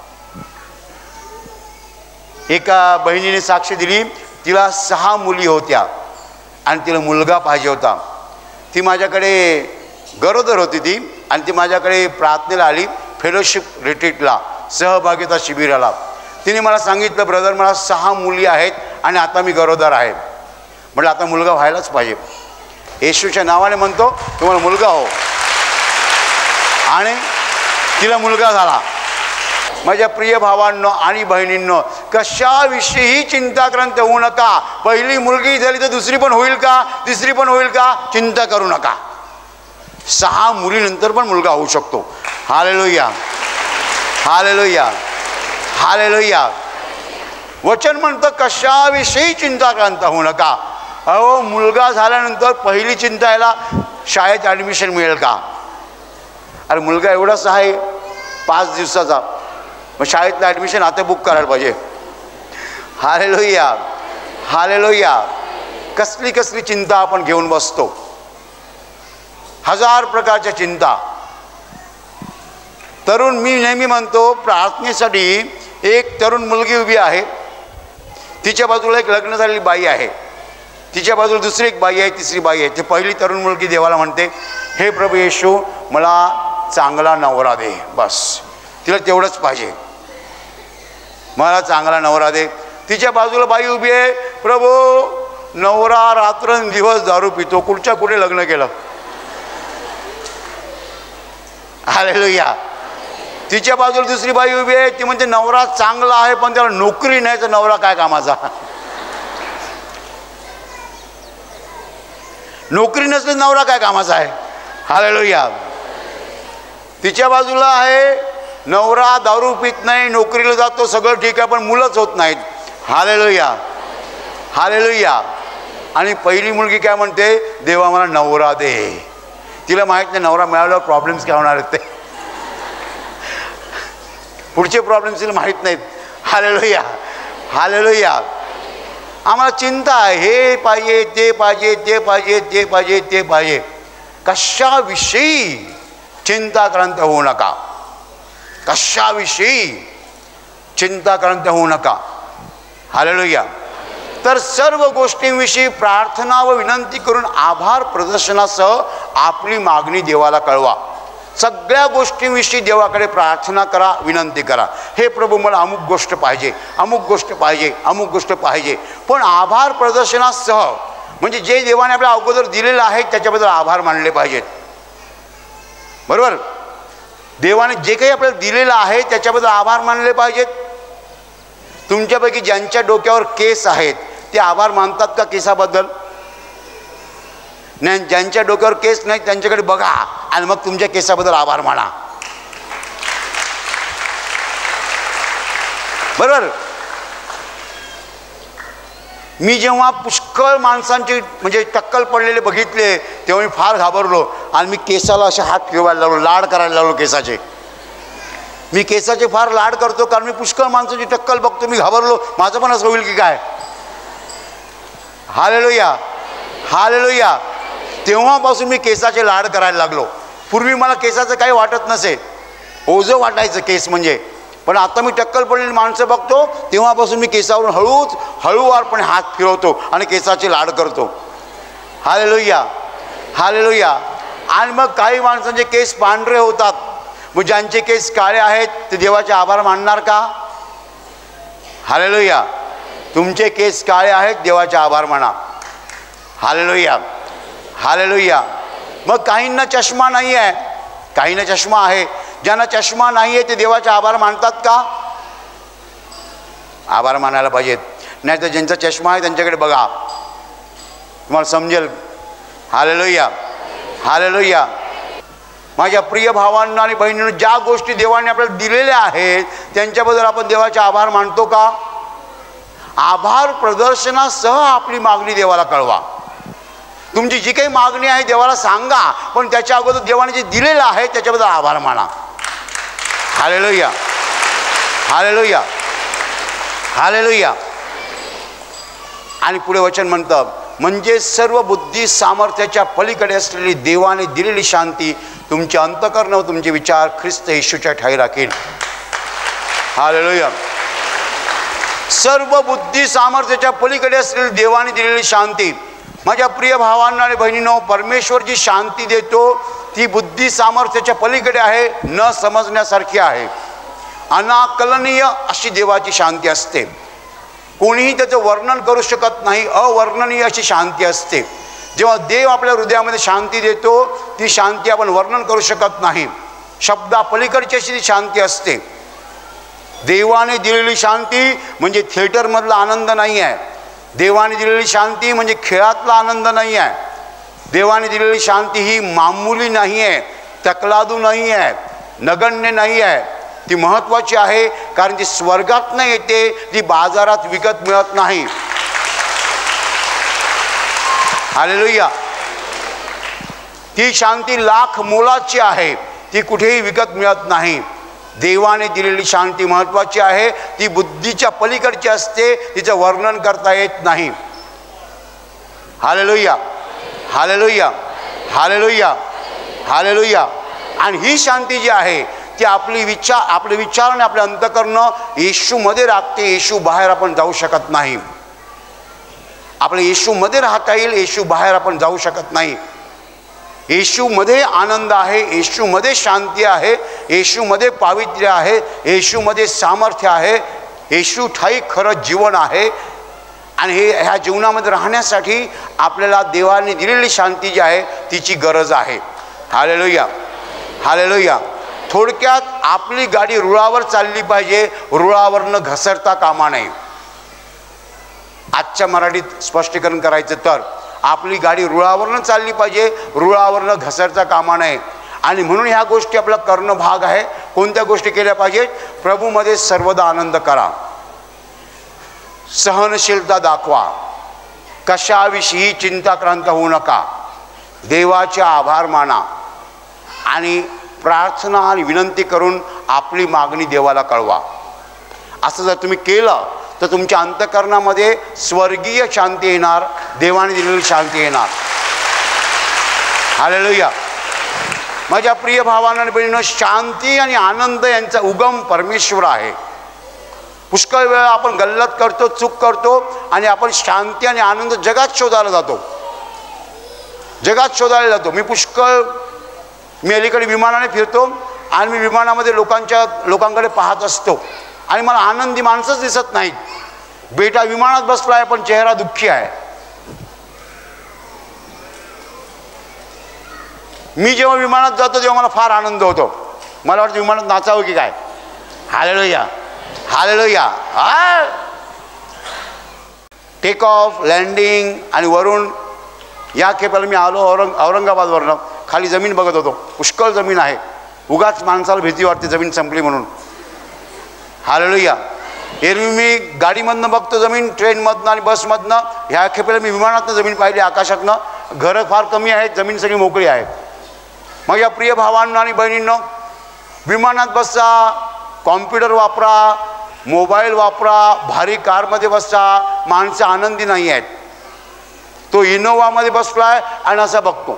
एका बहिणीने साक्ष दिली. तिला 6 मुली होत्या आणि तिला मुलगा पाहिजे होता. ती माझ्याकडे गरोदर होती ती आणि ती माझ्याकडे प्रार्थनेला आली, फेलोशिप रिट्रीटला, सहभागिता शिबिराला. तिने मला सांगितलं, ब्रदर मला 6 मुली आहेत आणि आता मी गरोदर आहे. म्हटलं आता मुलगा व्हायलाच पाहिजे. येशूच्या नावाने म्हणतो तुम्हाला मुलगा हो. आणि तिला मुलगा झाला. माझ्या प्रिय भावांनो आणि बहिणींनो, कशाविषयीही चिंताक्रांत होऊ नका. पहिली मुलगी झाली तर दुसरी पण होईल का, तिसरी पण होईल का, चिंता करू नका. 6 मुलीनंतर पण मुलगा होऊ शकतो. हालेलुया, हालेलुया, हालेलुया. वचन म्हणतं कशाविषयी चिंताक्रांत होऊ नका. अहो, मुलगा झाल्यानंतर पहिली चिंता याला शाळेत ॲडमिशन मिळेल का. अरे मुलगा एवढाच आहे 5 दिवसाचा, मग शाळेतलं ॲडमिशन आता बुक करायला पाहिजे. हालेलुया, हालेलुया. कसली कसली चिंता आपण घेऊन बसतो, 1000 प्रकारच्या चिंता. तरुण, मी नेहमी म्हणतो प्रार्थनेसाठी एक तरुण मुलगी उभी आहे, तिच्या बाजूला एक लग्न झालेली बाई आहे, तिच्या बाजूला दुसरी एक बाई आहे, तिसरी बाई आहे. ती पहिली तरुण मुलगी देवाला म्हणते, हे प्रभू येशू मला चांगला नवरा दे. बस, तिला तेवढंच पाहिजे, मला चांगला नवरा दे. तिच्या बाजूला बाई उभी आहे, प्रभू नवरा रात्रंदिवस दारू पितो, कुठच्या कुठे लग्न केलं. हालेलुया. तिच्या बाजूला दुसरी बाई उभी आहे, ती म्हणते नवरा चांगला आहे पण त्याला नोकरी नाही, तर नवरा काय कामाचा. नोकरी नसली नवरा काय कामाचा आहे. हालेलुया. तिच्या बाजूला आहे नवरा दारू पित नाही, नोकरीला जातो, सगळं ठीक आहे, पण मुलंच होत नाहीत. हालेलुया, हालेलुया. आणि पहिली मुलगी काय म्हणते, देवा मला नवरा दे. तिला माहीत नाही नवरा मिळाल्यावर प्रॉब्लेम्स काय होणार आहेत ते, पुढचे प्रॉब्लेम्स तिला माहीत नाहीत. हालेलुया, हालेलुया. आम्हाला चिंता आहे, हे पाहिजे, ते पाहिजे, ते पाहिजे, ते पाहिजे, ते पाहिजे. कशाविषयी चिंताक्रांत होऊ नका, कशाविषयी चिंताक्रांत होऊ नका. हालेलुया. तर सर्व गोष्टींविषयी प्रार्थना व विनंती करून आभार प्रदर्शनासह आपली मागणी देवाला कळवा. सगळ्या गोष्टींविषयी देवाकडे प्रार्थना करा, विनंती करा. हे प्रभू मला अमुक गोष्ट पाहिजे, अमुक गोष्ट पाहिजे, अमुक गोष्ट पाहिजे. पण आभार प्रदर्शनासह, म्हणजे जे देवाने आपल्या अगोदर दिलेलं आहे त्याच्याबद्दल आभार मानले पाहिजेत. बरोबर. देवाने जे काही आपल्याला दिलेलं आहे त्याच्याबद्दल आभार मानले पाहिजेत. तुमच्यापैकी ज्यांच्या डोक्यावर केस आहेत ते आभार मानतात का केसाबद्दल? नाही. ज्यांच्या डोक्यावर केस नाही त्यांच्याकडे बघा आणि मग तुमच्या केसाबद्दल आभार माना. बरोबर. मी जेव्हा पुष्कळ माणसांची म्हणजे टक्कल पडलेले बघितले तेव्हा मी फार घाबरलो आणि मी केसाला असे हात फिरवायला लागलो, लाड करायला लागलो केसाचे. मी केसाचे फार लाड करतो कारण मी पुष्कळ माणसाची टक्कल बघतो. मी घाबरलो, माझं पण असं होईल की काय. हालेलुया, हालेलुया. तेव्हापासून मी केसाचे लाड करायला लागलो. पूर्वी मला केसाचं काही वाटत नसे, ओझं वाटायचं केस म्हणजे. पण आता मी टक्कल पडलेली माणसं बघतो तेव्हापासून मी केसावरून हळूवारपणे हात फिरवतो आणि केसाचे लाड करतो. हालेलुया, हालेलुया. आणि मग काही माणसांचे केस पांढरे होतात, मग ज्यांचे केस काळे आहेत ते देवाचे आभार मानणार का? हालेलुया. तुमचे केस काळे आहेत, देवाचे आभार माना. हालेलुया, हालेलुया. मग काहींना चष्मा नाही आहे, काहींना चष्मा आहे. ज्यांना चष्मा नाही आहे ते देवाचे आभार मानतात का? आभार मानायला पाहिजेत. नाही तर ज्यांचा चष्मा आहे त्यांच्याकडे बघा, तुम्हाला समजेल. हालेलुया, हालेलुया. माझ्या प्रिय भावांना आणि बहिणींना, ज्या गोष्टी देवाने आपल्याला दिलेल्या आहेत त्यांच्याबद्दल आपण देवाचे आभार मानतो का? आभार प्रदर्शनासह आपली मागणी देवाला कळवा. तुमची जी काही मागणी आहे देवाला सांगा, पण त्याच्या अगोदर देवाने जे दिलेलं आहे त्याच्याबद्दल आभार माना. हालेलुया, हालेलुया, हालेलुया. आणि पुढे वचन म्हणतं, म्हणजे सर्व बुद्धी सामर्थ्याच्या पलीकडे असलेली देवाने दिलेली शांती तुमचे अंतःकरण व तुमचे विचार ख्रिस्त येशूच्या ठाई राखील. हालेलुया. सर्व बुद्धी सामर्थ्याच्या पलीकडे असलेली देवाने दिलेली शांती. माझ्या प्रिय भावांना आणि बहिणींनो, परमेश्वर जी शांती देतो ती बुद्धी सामर्थ्याच्या पलीकडे आहे, न समजण्यासारखी आहे. अनाकलनीय अशी देवाची शांती असते. कोणीही त्याचं वर्णन करू शकत नाही. अवर्णनीय अशी शांती असते. जेव्हा देव आपल्या हृदयामध्ये शांती देतो ती शांती आपण वर्णन करू शकत नाही. शब्दा पलीकडची अशी ती शांती असते. देवाने दिलेली शांती म्हणजे थिएटरमधला आनंद नाही आहे. देवाने दिलेली शांती म्हणजे खेळातला आनंद नाही आहे. देवाने दिलेली शांती ही मामूली नाही आहे, तकलादू नाही आहे, नगण्य नाही आहे. ती महत्त्वाची आहे, कारण ती स्वर्गात नाही येते, ती बाजारात विकत मिळत नाही. हालेलुया. ती शांती लाख मोलाची आहे, ती कुठेही विकत मिळत नाही. देवाने दिलेली शांती महत्त्वाची आहे, ती बुद्धीच्या पलीकडची असते, तिचं वर्णन करता येत नाही. हालेलुया, हालेलुया, हालेलुया, हालेलुया. आणि ही शांती जी आहे ती आपले विचार आणि आपले अंतःकरण येशूमध्ये राखते. येशू बाहेर आपण जाऊ शकत नाही. आपल्या येशूमध्ये राहता येईल, येशू बाहेर आपण जाऊ शकत नाही. येशूमध्ये आनंद आहे, येशूमध्ये शांती आहे, येशूमध्ये पावित्र्य आहे, येशूमध्ये सामर्थ्य आहे. येशू ठाई खरं जीवन आहे. आणि ह्या जीवनामध्ये राहण्यासाठी आपल्याला देवाने दिलेली शांती जी आहे तिची गरज आहे. हालेलुया, हालेलुया. थोडक्यात आपली गाडी रुळावर चालली पाहिजे, रुळावरनं घसरता कामा नये. आजच्या मराठीत स्पष्टीकरण करायचं तर आपली गाडी रुळावरनं चालली पाहिजे, रुळावरनं घसरता कामा नये. आणि म्हणून ह्या गोष्टी आपला करणं भाग आहे. कोणत्या गोष्टी केल्या पाहिजेत? प्रभूमध्ये सर्वदा आनंद करा, सहनशीलता दाखवा, कशाविषयी चिंताक्रांत होऊ नका, देवाचे आभार माना आणि प्रार्थना आणि विनंती करून आपली मागणी देवाला कळवा. असं जर तुम्ही केलं तर तुमच्या अंतःकरणामध्ये स्वर्गीय शांती येणार, देवाने दिलेली शांती येणार. हालेलुया. माझ्या प्रिय भावांनो आणि बहिणींनो, शांती आणि आनंद यांचा उगम परमेश्वर आहे. पुष्कळ वेळा आपण गल्लत करतो, चूक करतो आणि आपण शांती आणि आनंद जगात शोधायला जातो, जगात शोधायला जातो. मी अलीकडे विमानाने फिरतो आणि मी विमानामध्ये लोकांकडे पाहत असतो आणि मला आनंदी माणसंच दिसत नाहीत. बेटा विमानात बसला आहे पण चेहरा दुःखी आहे. मी जेव्हा विमानात जातो तेव्हा मला फार आनंद होतो. मला वाटतं विमानात नाचावं की काय. हालेलुया, हालेलुया. टेक ऑफ, लँडिंग आणि वरून या खेपेला मी आलो औरंगाबादवरनं. खाली जमीन बघत होतो, पुष्कळ जमीन आहे. उगाच माणसाला भीती वाटते जमीन संपली म्हणून. हालेलुया. एरवी मी गाडीमधनं बघतो जमीन, ट्रेनमधनं आणि बसमधनं. ह्या खेपेला मी विमानातनं जमीन पाहिली, आकाशातनं. घरं फार कमी आहेत, जमीन सगळी मोकळी आहे. मग या प्रिय भावांनो आणि बहिणींनो, विमानात बसा, कॉम्प्युटर वापरा, मोबाईल वापरा, भारी कारमध्ये बसा, माणसं आनंदी नाही आहेत. तो इनोवामध्ये बसलाय आणि असा बघतो.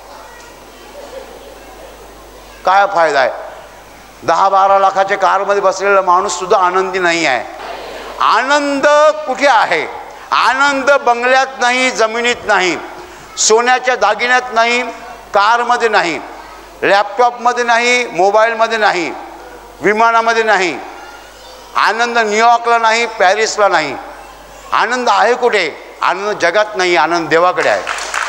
काय फायदा आहे? 10-12 लाखाच्या कारमध्ये बसलेला माणूस सुद्धा आनंदी नाही आहे. आनंद कुठे आहे? आनंद बंगल्यात नाही, जमिनीत नाही, सोन्याच्या दागिन्यात नाही, कारमध्ये नाही, लॅपटॉपमध्ये नाही, मोबाईलमध्ये नाही, विमानामध्ये नाही. आनंद न्यूयॉर्कला नाही, पॅरिसला नाही. आनंद आहे कुठे? आनंद जगात नाही, आनंद देवाकडे आहे.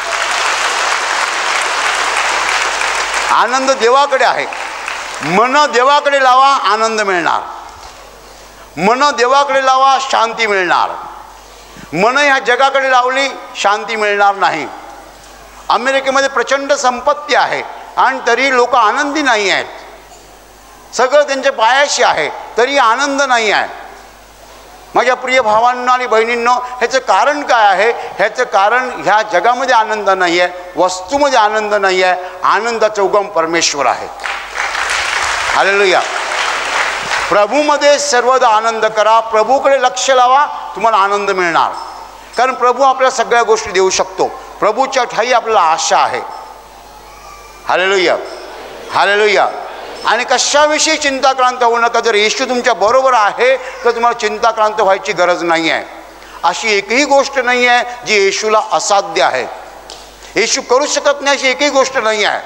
आनंद देवाकडे आहे. मन देवाकडे लावा, आनंद मिळणार. मन देवाकडे लावा, शांती मिळणार. मन ह्या जगाकडे लावली, शांती मिळणार नाही. अमेरिकेमध्ये प्रचंड संपत्ती आहे आणि तरी लोक आनंदी नाही आहेत. सगळं त्यांच्या पायाशी आहे तरी आनंद नाही आहे. माझ्या प्रिय भावांना आणि बहिणींनो, ह्याचं कारण काय आहे? ह्याचं कारण ह्या जगामध्ये आनंद नाही आहे, वस्तूमध्ये आनंद नाही आहे. आनंदाचा उगम परमेश्वर आहे. हालेलुया. प्रभूमध्ये सर्वदा आनंद करा, प्रभूकडे लक्ष लावा, तुम्हाला आनंद मिळणार. कारण प्रभू आपल्याला सगळ्या गोष्टी देऊ शकतो. प्रभूच्या ठाई आपल्याला आशा आहे. हालेलुया, हालेलुया. आणि कशाविषयी चिंताक्रांत होऊ नका. जर येशू तुमच्या बरोबर आहे तर तुम्हाला चिंताक्रांत व्हायची गरज नाही आहे. अशी एकही गोष्ट नाही आहे जी येशूला असाध्य आहे. येशू करू शकत नाही अशी एकही गोष्ट नाही आहे.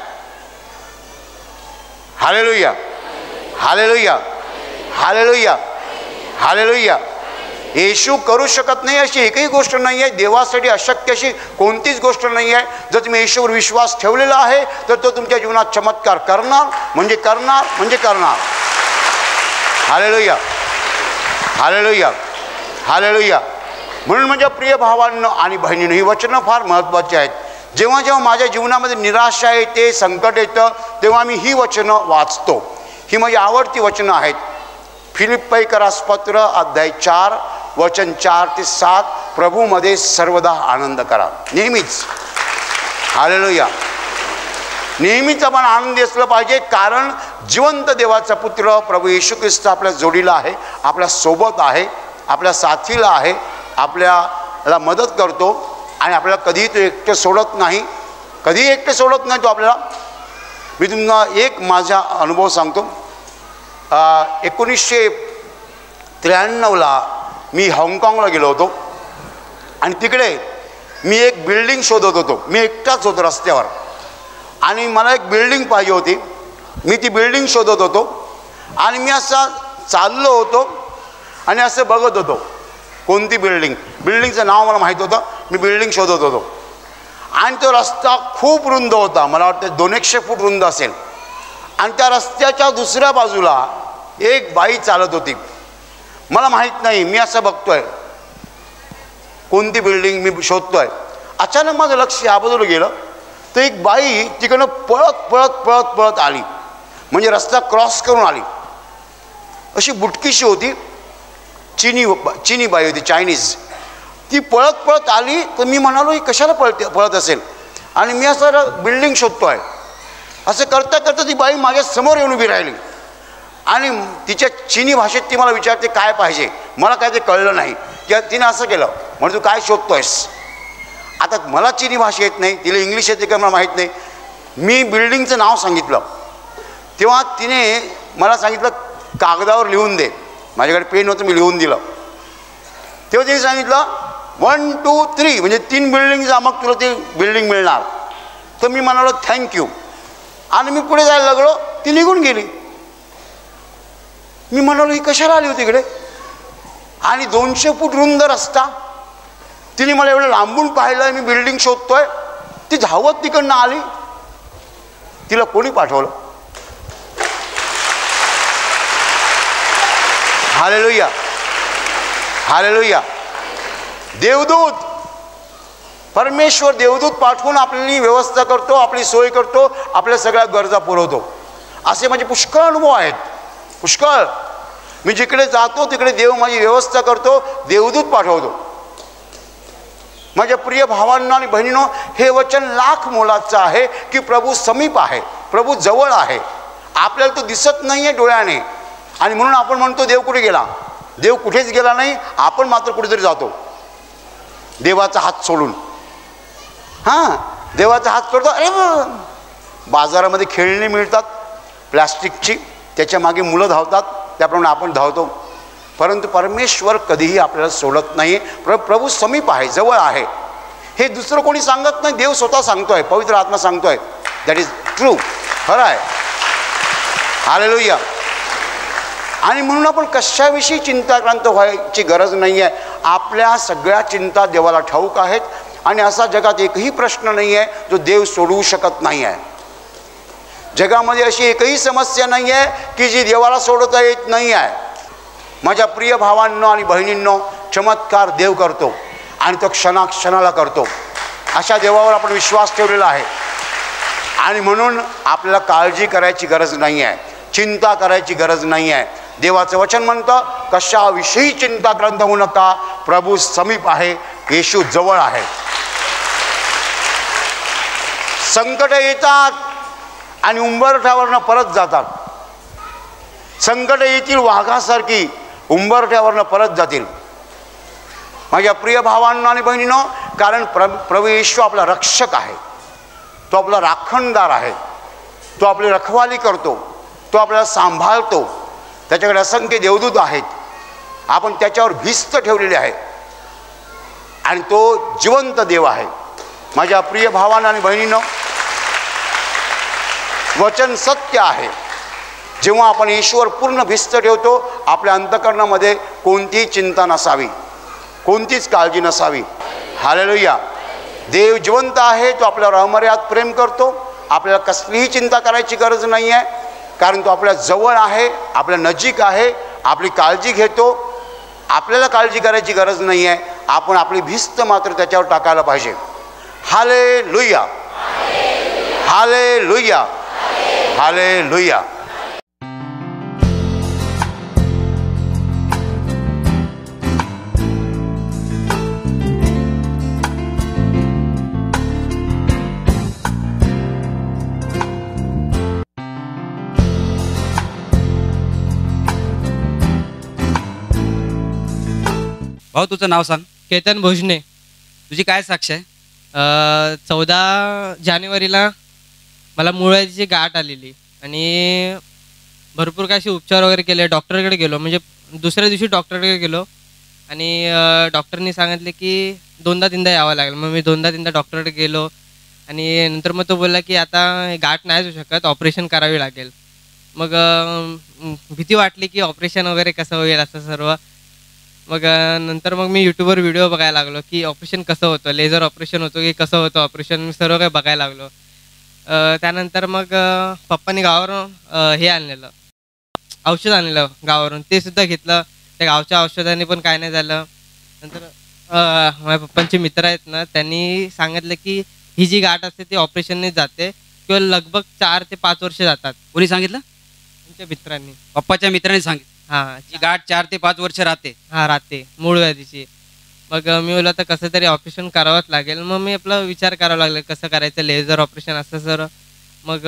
हालेलुया, हालेलुया, हालेलुया, हालेलुया. येशू करू शकत नाही अशी एकही गोष्ट नाही आहे. देवासाठी अशक्य अशी कोणतीच गोष्ट नाही आहे. जर तुम्ही येशूवर विश्वास ठेवलेला आहे तर तो तुमच्या जीवनात चमत्कार करणार म्हणजे करणार म्हणजे करणार. Hallelujah, hallelujah, hallelujah. म्हणून माझ्या प्रिय भावांनो आणि बहिणींनो, ही वचनं फार महत्त्वाची आहेत. जेव्हा जेव्हा माझ्या जीवनामध्ये निराशा येते, संकट येतं, तेव्हा मी ही वचनं वाचतो. ही माझी आवडती वचनं आहेत. फिलिप्पीकरास पत्र अध्याय 4 वचन 4 ते 7. प्रभूमध्ये सर्वदा आनंद करा. नेहमीच. हालेलुया. नेहमीच आपण आनंदी असलं पाहिजे, कारण जिवंत देवाचा पुत्र प्रभू येशू ख्रिस्त आपल्या जोडीला आहे, आपल्या सोबत आहे, आपल्या साथीला आहे, आपल्याला मदत करतो आणि आपल्याला कधीही तो एकटं सोडत नाही, कधीही एकटं सोडत नाही तो आपल्याला. मी तुम्हाला एक माझा अनुभव सांगतो. 1993ला मी हाँगकाँगला गेलो होतो आणि तिकडे मी एक बिल्डिंग शोधत होतो. मी एकटाच होतो रस्त्यावर आणि मला एक बिल्डिंग पाहिजे होती. मी ती बिल्डिंग शोधत होतो आणि मी असा चाललो होतो आणि असं बघत होतो कोणती बिल्डिंगचं नाव मला माहीत होतं. मी बिल्डिंग शोधत होतो आणि तो रस्ता खूप रुंद होता. मला वाटतं 200 फूट रुंद असेल. आणि त्या रस्त्याच्या दुसऱ्या बाजूला एक बाई चालत होती. मला माहीत नाही, मी असं बघतोय कोणती बिल्डिंग मी शोधतोय. अचानक माझं लक्ष या बाजूला गेलं तर एक बाई तिकडनं पळत पळत पळत पळत आली. म्हणजे रस्ता क्रॉस करून आली. अशी बुटकीशी होती, चीनी बाई होती, चायनीज. ती पळत पळत आली तर मी म्हणालो ही कशाला पळत असेल. आणि मी असं बिल्डिंग शोधतोय. असं करता करता ती बाई माझ्या समोर येऊन उभी राहिली आणि तिच्या चीनी भाषेत ती मला विचारते काय पाहिजे. मला काय ते कळलं नाही. किंवा तिने असं केलं, म्हणजे तू काय शोधतोयस. आता मला चीनी भाषा येत नाही, तिला इंग्लिश येते का मला माहीत नाही. मी बिल्डिंगचं नाव सांगितलं तेव्हा तिने मला सांगितलं कागदावर लिहून दे. माझ्याकडे पेन होतं, मी लिहून दिलं. तेव्हा तिने सांगितलं 1 2 3 म्हणजे 3 बिल्डिंग, मग तुला ती बिल्डिंग मिळणार. तर मी म्हणालो थँक्यू आणि मी पुढे जायला लागलो. ती निघून गेली. मी म्हणालो ही कशाला आली होती इकडे आणि 200 फूट रुंद रस्ता. तिने मला एवढं लांबून पाहिलं, मी बिल्डिंग शोधतोय. ती धावत तिकडनं आली. तिला कोणी पाठवलं. Hallelujah, hallelujah. देवदूत, परमेश्वर देवदूत पाठवून आपली व्यवस्था करतो, आपली सोय करतो, आपल्या सगळ्या गरजा पुरवतो. असे माझे पुष्कळ अनुभव आहेत, पुष्कळ. मी जिकडे जातो तिकडे देव माझी व्यवस्था करतो, देवदूत पाठवतो. माझ्या प्रिय भावांनो आणि बहिणींनो, हे वचन लाख मोलाचं आहे की प्रभू समीप आहे, प्रभू जवळ आहे. आपल्याला तो दिसत नाही आहे डोळ्याने आणि म्हणून आपण म्हणतो देव कुठे गेला. देव कुठेच गेला नाही, आपण मात्र कुठेतरी जातो देवाचा हात सोडून. हां, देवाचा हात सोडतो. अरे बाजारामध्ये खेळणी मिळतात प्लॅस्टिकची, त्याच्या मागे मुलं धावतात, त्याप्रमाणे आपण धावतो. परंतु परमेश्वर कधीही आपल्याला सोडत नाही. प्रभू समीप आहे, जवळ आहे. हे दुसरं कोणी सांगत नाही, देव स्वतः सांगतोय, पवित्र आत्मा सांगतोय. दॅट इज ट्रू, खरं आहे. हालेलुया. आणि म्हणून आपण कशाविषयी चिंताक्रांत व्हायची गरज नाही आहे. आपल्या सगळ्या चिंता देवाला ठाऊक आहेत आणि असा जगात एकही प्रश्न नाही आहे जो देव सोडवू शकत नाही आहे. जगामध्ये अशी एकही समस्या नाही आहे की जी देवाला सोडवता येत नाही आहे. माझ्या प्रिय भावांनो आणि बहिणींनो, चमत्कार देव करतो आणि तो क्षणाक्षणाला करतो. अशा देवावर आपण विश्वास ठेवलेला आहे आणि म्हणून आपल्याला काळजी करायची गरज नाही आहे, चिंता करायची गरज नाही आहे. देवाचं वचन म्हणतं कशाविषयी चिंताक्रांत होऊ नका, प्रभू समीप आहे, येशू जवळ आहे. संकट येतात आणि उंबरठ्यावरनं परत जातात. संकट येतील वाघासारखी, उंबरठ्यावरनं परत जातील. माझ्या प्रिय भावांनो आणि बहिणींनो, कारण प्रभू येशू आपला रक्षक आहे, तो आपला राखणदार आहे, तो आपली रखवाली करतो, तो आपल्याला सांभाळतो. त्याच्याकडे असंख्य देवदूत आहेत, आपण त्याच्यावर भिस्त ठेवलेली आहे आणि तो जिवंत देव आहे. माझ्या प्रिय भावांनो आणि बहिणींनो, वचन सत्य आहे. जेव्हा आपण ईश्वर पूर्ण भिस्त ठेवतो, आपल्या अंतःकरणामध्ये कोणतीही चिंता नसावी, कोणतीच काळजी नसावी. हालेलुया. देव जिवंत आहे, तो आपल्यावर अमर्याद प्रेम करतो. आपल्याला कसलीही चिंता करायची गरज नाही आहे, कारण तो आपल्या जवळ आहे, आपल्या नजीक आहे, आपली काळजी घेतो. आपल्याला काळजी करायची गरज नाही आहे. आपण आपली भिस्त मात्र त्याच्यावर टाकायला पाहिजे. Hallelujah, hallelujah, hallelujah. भाऊ तुझं नाव सांग. केतन भोजने. तुझी काय साक्ष आहे? 14 जानेवारीला मला मूळव्याधीची गाठ आलेली आणि भरपूर काय असे उपचार वगैरे केले. डॉक्टरकडे गेलो, म्हणजे दुसऱ्या दिवशी डॉक्टरकडे गेलो आणि डॉक्टरनी सांगितले की 2दा-3दा यावं लागेल. मग मी 2दा-3दा डॉक्टरकडे गेलो आणि नंतर मग तो बोलला की आता गाठ नाही होऊ शकत, ऑपरेशन करावी लागेल. मग भीती वाटली की ऑपरेशन वगैरे कसं होईल असं सर्व. मग नंतर मग मी यूट्यूबवर व्हिडिओ बघायला लागलो की ऑपरेशन कसं होतं, लेझर ऑपरेशन होतं की कसं होतं ऑपरेशन, मी सर्व काही बघायला लागलो. त्यानंतर मग पप्पांनी गावावरून हे आणलेलं औषध आणलेलं गावावरून, ते सुद्धा घेतलं. त्या गावच्या औषधाने पण काय नाही झालं. नंतर माझ्या पप्पांचे मित्र आहेत ना, त्यांनी सांगितलं की ही जी गाठ असते ती ऑपरेशनने जाते किंवा लगभग 4 ते 5 वर्ष जातात. कोणी सांगितलं? त्यांच्या मित्रांनी. पप्पाच्या मित्राने सांगितलं हां, ही गाठ 4 ते 5 वर्ष राहते. हां राहते मूळव्याधीची. मग मी बोललो तर कसं तरी ऑपरेशन करावंच लागेल. मग मी आपला विचार करावा लागला कसं करायचं, लेझर ऑपरेशन असं सर्व. मग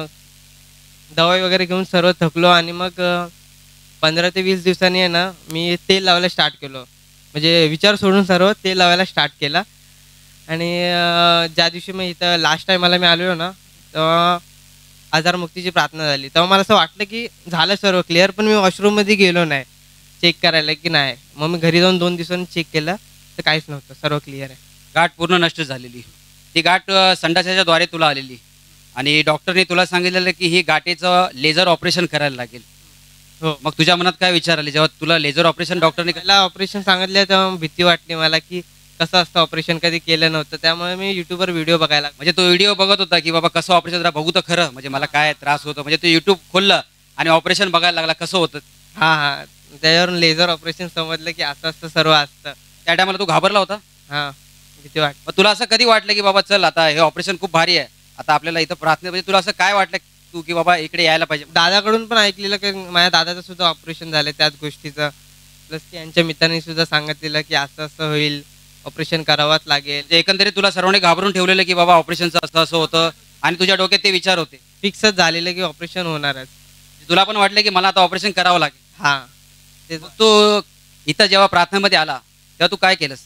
दवाई वगैरे घेऊन सर्व थकलो आणि मग 15 ते 20 दिवसांनी आहे ना मी तेल लावायला स्टार्ट केलं. म्हणजे विचार सोडून सर्व तेल लावायला स्टार्ट केला. आणि ज्या दिवशी मी इथं लास्ट टाईमाला मी आलेलो ना, तेव्हा आजारमुक्तीची प्रार्थना झाली. तेव्हा मला असं वाटलं की झालं सर्व क्लिअर, पण मी वॉशरूममध्ये गेलो नाही चेक करायला की नाही. मग मी घरी जाऊन 2 दिवसांनी चेक केलं तर काहीच नव्हतं, सर्व क्लिअर आहे. गाठ पूर्ण नष्ट झालेली. ती गाठ संडासाच्या द्वारे तुला आलेली आणि डॉक्टरने तुला सांगितलेलं की ही गाठीचं लेझर ऑपरेशन करायला लागेल. हो. मग तुझ्या मनात काय विचार आले जेव्हा तुला लेझर ऑपरेशन डॉक्टरने मला ऑपरेशन सांगितलं तेव्हा भीती वाटली मला की कसं असतं ऑपरेशन, कधी केलं नव्हतं. त्यामुळे मी यूट्यूबवर व्हिडिओ बघायला. म्हणजे तो व्हिडिओ बघत होता की बाबा कसं ऑपरेशन, जरा बघू तर खरं म्हणजे मला काय त्रास होतो. म्हणजे तो यूट्यूब खोललं आणि ऑपरेशन बघायला लागला कसं होतं. हां, त्याच्यावरून लेझर ऑपरेशन समजलं की असं असतं सर्व असतं. त्या टायमाला तू घाबरला होता? हां, भीती वाटली. मग तुला असं कधी वाटलं की बाबा चल आता हे ऑपरेशन खूप भारी आहे, आता आपल्याला इथं प्रार्थना, म्हणजे तुला असं काय वाटलं तू की बाबा इकडे यायला पाहिजे? दादाकडून पण ऐकलेलं की माझ्या दादाचं सुद्धा ऑपरेशन झालं त्याच गोष्टीचं, प्लस की यांच्या मित्रांनी सुद्धा सांगितलेलं की असं असं होईल, ऑपरेशन करावंच लागेल. म्हणजे एकंदरीत तुला सर्वांनी घाबरून ठेवलेलं की बाबा ऑपरेशनचं असं असं होतं आणि तुझ्या डोक्यात ते विचार होते. फिक्सच झालेलं की ऑपरेशन होणारच. तुला पण वाटलं की मला आता ऑपरेशन करावं लागेल. हां, ते मग तू इथं जेव्हा प्रार्थनेमध्ये आला तेव्हा तू काय केलंस?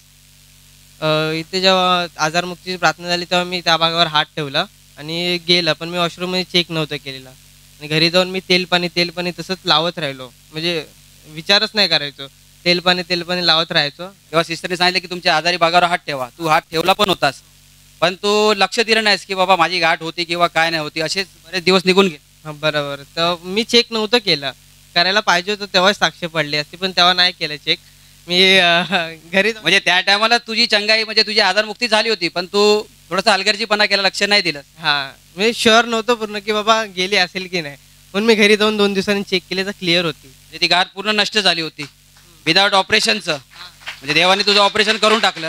इथे जेव्हा आजारमुक्तीची प्रार्थना झाली तेव्हा मी त्या भागावर हात ठेवला आणि गेलं, पण मी वॉशरूममध्ये चेक नव्हतं केलेला. आणि घरी जाऊन मी तेल पाणी तसंच लावत राहिलो, म्हणजे विचारच नाही करायचो, तेल पाणी लावत राहायचो. तेव्हा सिस्टरने सांगितलं की तुमच्या आजारी भागावर हात ठेवा. तू हात ठेवला पण होतास, पण तू लक्ष दिलं नाहीस की बाबा माझी गाठ होती किंवा काय नाही होती. असेच बरेच दिवस निघून गेले. हां, बरोबर. तर मी चेक नव्हतं केलं, करायला पाहिजे होतं तेव्हाच साक्ष पडली असती, पण तेव्हा नाही केलं चेक मी. घरी म्हणजे त्या टायमाला तुझी चंगाई म्हणजे तुझी आजारमुक्ती झाली होती, पण तू थोडासा हलगर्जीपणा केला, लक्ष नाही दिलं. हां, मी शुअर नव्हतं पूर्ण की बाबा गेली असेल की नाही, म्हणून मी घरी जाऊन 2 दिवसांनी चेक केले तर क्लिअर होती. म्हणजे ती गाठ पूर्ण नष्ट झाली होती विदाउट ऑपरेशनचं. म्हणजे देवाने तुझं ऑपरेशन करून टाकलं.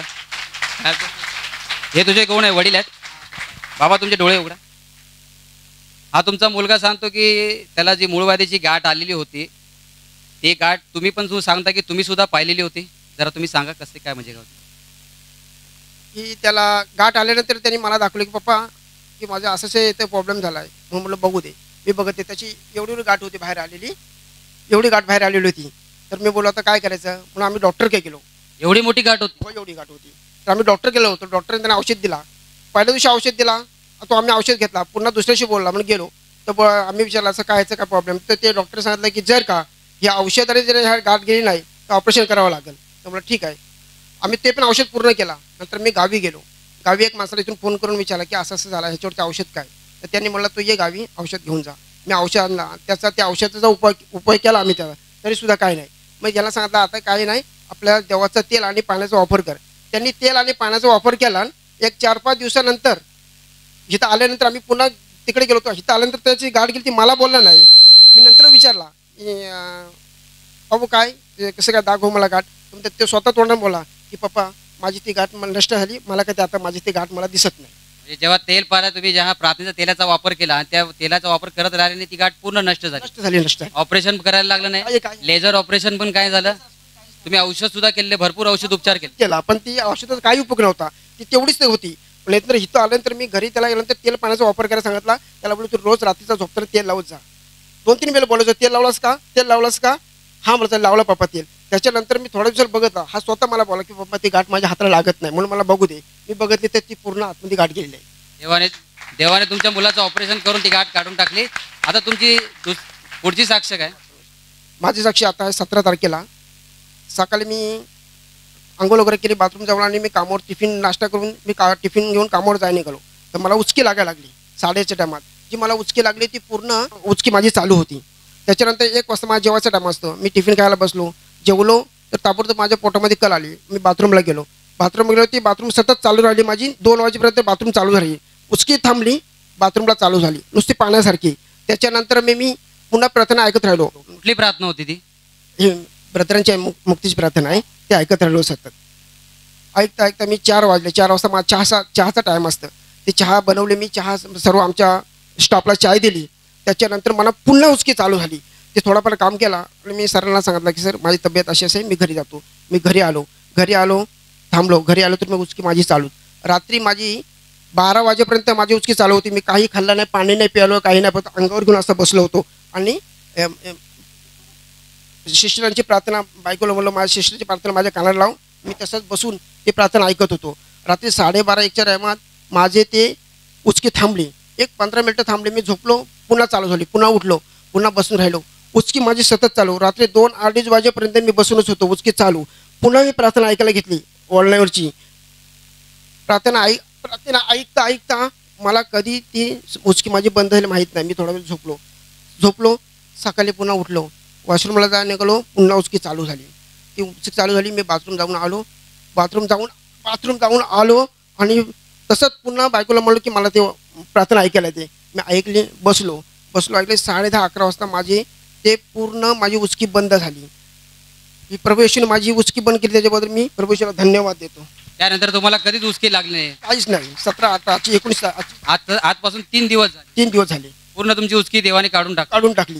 हे तुझे कोण आहे? वडील आहेत? बाबा तुमचे डोळे उघडा. हा तुमचा मुलगा सांगतो की त्याला जी मूळव्याधीची गाठ आलेली होती, ती गाठ तुम्ही पण सांगता की तुम्ही सुद्धा पाहिलेली होती. जरा तुम्ही सांगा कसं काय म्हणजे गाव की त्याला गाठ आल्यानंतर त्यांनी मला दाखवलं की पप्पा की माझं असं इथं प्रॉब्लेम झाला आहे. मग म्हटलं बघू दे. मी बघते त्याची एवढी गाठ होती बाहेर आलेली, एवढी गाठ बाहेर आलेली होती. तर मी बोललो आता काय करायचं म्हणून आम्ही डॉक्टरकडे गेलो. एवढी मोठी गाठ होती? हो, एवढी गाठ होती. तर आम्ही डॉक्टर गेलो होतो. डॉक्टरने त्यांना औषध दिला. पहिल्या दिवशी औषध दिला, तो आम्ही औषध घेतला. पुन्हा दुसऱ्याशी बोलला म्हणून गेलो तर आम्ही विचारलं असं काय काय प्रॉब्लेम. तर ते डॉक्टर सांगितलं की जर का या औषधाने जर ह्या गाठ गेली नाही तर ऑपरेशन करावं लागेल. तर म्हटलं ठीक आहे. आम्ही ते पण औषध पूर्ण केला. नंतर मी गावी गेलो. गावी एक माणसाला इथून फोन करून विचारला की असं असं झालं, ह्याच्यावरती औषध काय. तर त्यांनी म्हटलं तू ये गावी औषध घेऊन जा. मी औषध आणला, त्या औषधाचा उपाय केला आम्ही त्याला, तरीसुद्धा काय नाही. मग याला सांगितलं आता काही नाही, आपल्या देवाचं तेल आणि पाण्याचा वापर कर. त्यांनी तेल आणि पाण्याचा वापर केला. एक 4-5 दिवसानंतर इथं आल्यानंतर आम्ही पुन्हा तिकडे गेलो होतो. इथं आल्यानंतर त्याची गाठ गेली, ती मला बोलला नाही. मी नंतर विचारला अहो काय ते कसं काय दाखव मला गाठ. ते स्वतः तोंडाने बोला की पप्पा माझी ती गाठ मला नष्ट झाली, मला काय ते आता माझी ती गाठ मला दिसत नाही. म्हणजे जेव्हा तेल पाहिला तुम्ही, जेव्हा प्रार्थनेचा तेलाचा वापर केला आणि त्या तेलाचा वापर करत राहिल्याने ती गाठ पूर्ण नष्ट झाली. नष्ट. ऑपरेशन करायला लागलं नाही, लेझर ऑपरेशन पण काय झालं, तुम्ही औषध सुद्धा केले, भरपूर औषध उपचार केला, पण ती औषधाचा काही उपयोग नव्हता. ती तेवढीच ते होती. पण नंतर इथं आल्यानंतर मी घरी त्याला गेल्यानंतर तेल पाण्याचा वापर करायला सांगितला. त्याला बोललो तू रोज रात्रीचा झोपताना तेल लावत जा. 2-3 वेळेला बोलायचं तेल लावलास का, तेल लावलास का, हा मला लावला पप्पा तेल. त्याच्यानंतर मी थोड्या दिवसात बघितला, हा स्वतः मला बोला की पप्पा ती गाठ माझ्या हाताला लागत नाही, म्हणून मला बघू दे. मी बघितली तर ती पूर्ण आतमध्ये गाठ गेलेली आहे. देवाने तुमच्या मुलाचं ऑपरेशन करून ती गाठ काढून टाकली. आता तुमची पुढची साक्ष काय? माझी साक्षी आता 17 तारखेला सकाळी मी अंघोळ वगैरे केली, बाथरूम जाऊन आणि मी कामावर टिफिन नाश्ता करून मी टिफिन घेऊन कामावर जायला निघालो. तर मला उचकी लागायला लागली 8:30च्या टायमात. जी मला उचकी लागली ती पूर्ण उचकी माझी चालू होती. त्याच्यानंतर 1 वाजता माझा जेवायचा टाईम असतो. मी टिफिन खायला बसलो, जेवलो तर ताबडतोब माझ्या पोटामध्ये कल आली. मी बाथरूमला गेलो. ती बाथरूम सतत चालू राहिली माझी. 2 वाजेपर्यंत बाथरूम चालू झाली. उचकी थांबली, बाथरूमला चालू झाली नुसती पाण्यासारखी. त्याच्यानंतर मी पुन्हा प्रार्थना ऐकत राहिलो. कुठली प्रार्थना होती ती? ही ब्रदरांची मुक्तीची प्रार्थना आहे, ते ऐकत राहिलो सतत. ऐकता ऐकता मी 4 वाजले. 4 वाजता माझा चहाचा टाईम असतं. ते चहा बनवले मी. चहा सर्व आमच्या स्टाफला चाय दिली. त्याच्यानंतर मला पुन्हा उचकी चालू झाली. ते थोडाफार काम केला आणि मी सरांना सांगितलं की सर माझी तब्येत अशी आहे, मी घरी जातो. मी घरी आलो थांबलो. घरी आलो तर मग उचकी माझी चालू. रात्री माझी 12 वाजेपर्यंत माझी उचकी चालू होती. मी काही खाल्लं नाही, पाणी नाही प्यालो, काही नाही, फक्त अंगावर घेऊन असं बसलो होतो. आणि शिष्टरांची प्रार्थना बायकोला म्हणलो माझ्या शिष्टरांची प्रार्थना माझ्या कानाला लावून मी तसंच बसून ते प्रार्थना ऐकत होतो. रात्री 12:30-1च्या टायमात माझे ते उचकी थांबली. 15 मिनटं थांबली. मी झोपलो, पुन्हा चालू झाली. पुन्हा उठलो, पुन्हा बसून राहिलो. उचकी माझी सतत चालू. रात्री 2-2:30 वाजेपर्यंत मी बसूनच होतो, उचकी चालू. पुन्हा मी प्रार्थना ऐकायला घेतली ऑनलाईनवरची. प्रार्थना ऐकता मला कधी ती उचकी माझी बंद झाली माहीत नाही. मी थोडा वेळ झोपलो. सकाळी पुन्हा उठलो, वॉशरूमला जायला निघालो, पुन्हा उचकी चालू झाली. ती उचकी चालू झाली. मी बाथरूम जाऊन आलो आणि तसंच पुन्हा बायकोला म्हणलो की मला ते प्रार्थना ऐकायला येते. मी ऐकली, बसलो ऐकले. 10:30-11 वाजता माझी उचकी बंद झाली. ही प्रभू येशूने माझी उचकी बंद केली, त्याच्याबद्दल मी प्रभू येशूला धन्यवाद देतो. त्यानंतर तुम्हाला कधीच उचकी लागली नाही? काहीच नाही. 17-19 आजपासून 3 दिवस झाले पूर्ण तुमची उचकी देवाने काढून टाकली.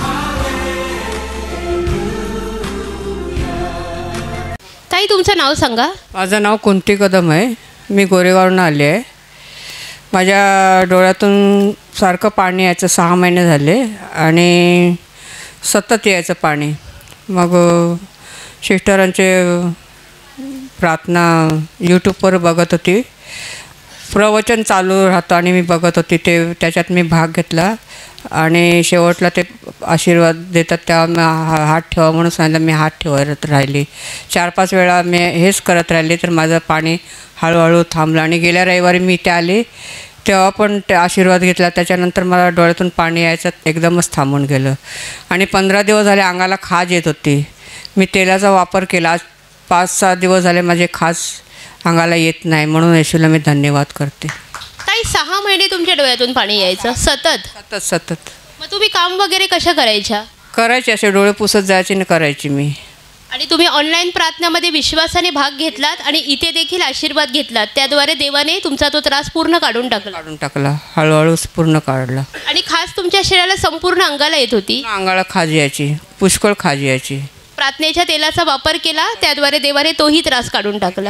ताई तुमचं नाव सांगा. माझं नाव कुंती कदम आहे. मी गोरेगाववरून आले आहे. माझ्या डोळ्यातून सारखं पाणी यायचं, 6 महिने झाले आणि सतत यायचं पाणी. मग सिस्टरांचे प्रार्थना यूट्यूबवर बघत होती, प्रवचन चालू राहतं आणि मी बघत होती ते, त्याच्यात मी भाग घेतला आणि शेवटला ते आशीर्वाद देतात तेव्हा मी हात ठेवा म्हणून सांगितलं. मी हात ठेवत राहिली. 4-5 वेळा मी हेच करत राहिली तर माझं पाणी हळूहळू थांबलं. आणि गेल्या रविवारी मी इथे आले तेव्हा पण ते आशीर्वाद घेतला. त्याच्यानंतर मला डोळ्यातून पाणी यायचं एकदमच थांबून गेलं. आणि 15 दिवस झाले अंगाला खाज येत होती. मी तेलाचा वापर केला. आज 5-6 दिवस झाले माझे खाज अंगाला येत नाही, म्हणून येशूला मी धन्यवाद करते. ताई 6 महिने तुमच्या डोळ्यातून पाणी यायचं सतत. मग तुम्ही काम वगैरे कशा करायचे असे डोळे पुसत जायचे आणि करायची मी. आणि तुम्ही ऑनलाईन प्रार्थनामध्ये विश्वासाने भाग घेतलात आणि इथे देखील आशीर्वाद घेतलात, त्याद्वारे देवाने तुमचा तो त्रास पूर्ण काढून टाकला. हळूहळू पूर्ण काढला. आणि खास तुमच्या शरीराला संपूर्ण अंगाला येत होती. अंगाला खाज यायची, पुष्कळ खाज यायची. प्रार्थनेच्या तेलाचा वापर केला, त्याद्वारे देवाने तोही त्रास काढून टाकला.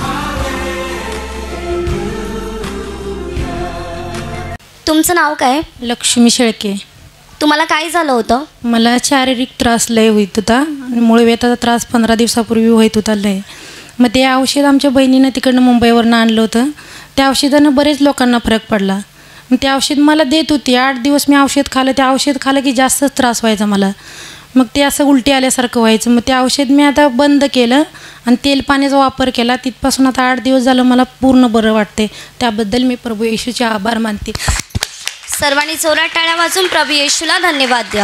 तुमचं नाव काय? लक्ष्मी शेळके. तुम्हाला काय झालं होतं? मला शारीरिक त्रास लय होत होता आणि मूळव्याधाचा त्रास 15 दिवसापूर्वी होत होता लय. मग ते औषध आमच्या बहिणीनं तिकडनं मुंबईवरनं आणलं होतं. त्या औषधानं बरेच लोकांना फरक पडला. मग ते औषध मला देत होती. 8 दिवस मी औषध खाल्लं. ते औषध खाल्लं की जास्तच त्रास व्हायचा मला. मग ते असं उलटी आल्यासारखं व्हायचं. मग ते औषध मी आता बंद केलं आणि तेल पाण्याचा वापर केला. तिथपासून आता 8 दिवस झालं मला पूर्ण बरं वाटते. त्याबद्दल मी प्रभू येशूचे आभार मानते. सर्वांनी जोरात टाळ्या वाजून प्रभू येशूला धन्यवाद द्या.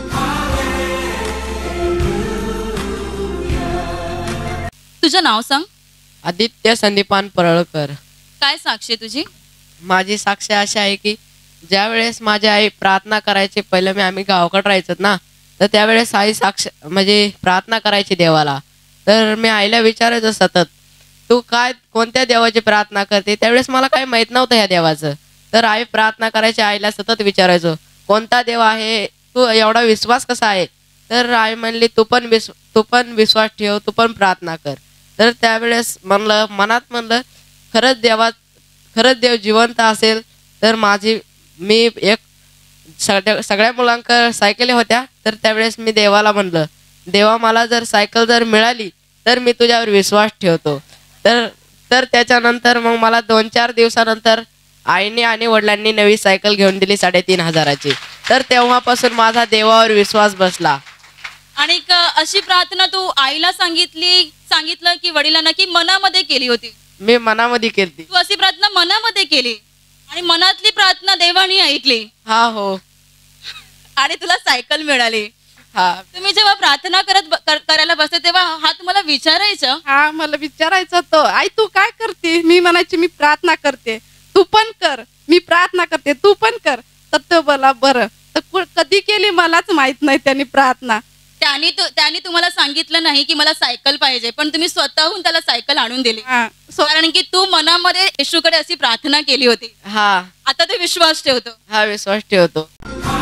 तुझं नाव सांग. आदित्य संदीपान परळकर. काय साक्ष आहे तुझी? माझी साक्ष अशी आहे की ज्या वेळेस माझी आई प्रार्थना करायची, पहिलं आम्ही गावाकडे राहायचो ना, तर त्यावेळेस आई म्हणजे प्रार्थना करायची देवाला. तर मी आईला विचारायचो सतत, तू काय कोणत्या देवाची प्रार्थना करते? त्यावेळेस मला काही माहीत नव्हतं ह्या देवाचं. तर आई प्रार्थना करायची, आईला सतत विचारायचो कोणता देव आहे, तू एवढा विश्वास कसा आहे? तर आई म्हणली तू पण विश्वास ठेव, तू पण प्रार्थना कर. तर त्यावेळेस म्हणलं खरंच देव जिवंत असेल तर मी एक सगळ्या मुलांकडे सायकली होत्या. तर त्यावेळेस मी देवाला म्हणलं, देवा मला जर सायकल जर मिळाली तर मी तुझ्यावर विश्वास ठेवतो. तर त्याच्यानंतर मग मला 2-4 दिवसानंतर आईने आणि वडिलांनी नवी सायकल घेऊन दिली 3,500ची. तर तेव्हापासून माझा देवावर विश्वास बसला. आणि अशी प्रार्थना तू आईला सांगितलं की वडिलांना, की मनामध्ये केली होती? मी मनामध्ये केली. तू अशी प्रार्थना मनामध्ये केली आणि मनातली प्रार्थना देवाने ऐकली? हा, हो. आणि तुला सायकल मिळाली? हा. तुम्ही जेव्हा प्रार्थना करायला बसते तेव्हा हा तुम्हाला विचारायचं? हा, मला विचारायचं तो, आई तू काय करते? मी म्हणायची मी प्रार्थना करते. तू पण कर. मी प्रार्थना करते, तू पण कर. तर तो बोला बरं. तर कधी केली मलाच माहित नाही त्यांनी प्रार्थना. त्यांनी तुम्हाला सांगितलं नाही की मला सायकल पाहिजे, पण तुम्ही स्वतःहून त्याला सायकल आणून दिली, कारण की तू मनामध्ये येशूकडे अशी प्रार्थना केली होती. हा. आता तू विश्वास ठेवतो? हा, विश्वास ठेवतो.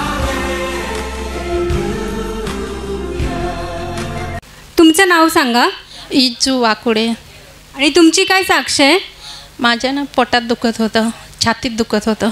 तुमचं नाव सांगा. इजू वाकुडे. आणि तुमची काय साक्ष आहे? माझ्या ना पोटात दुखत होतं, छातीत दुखत होतं.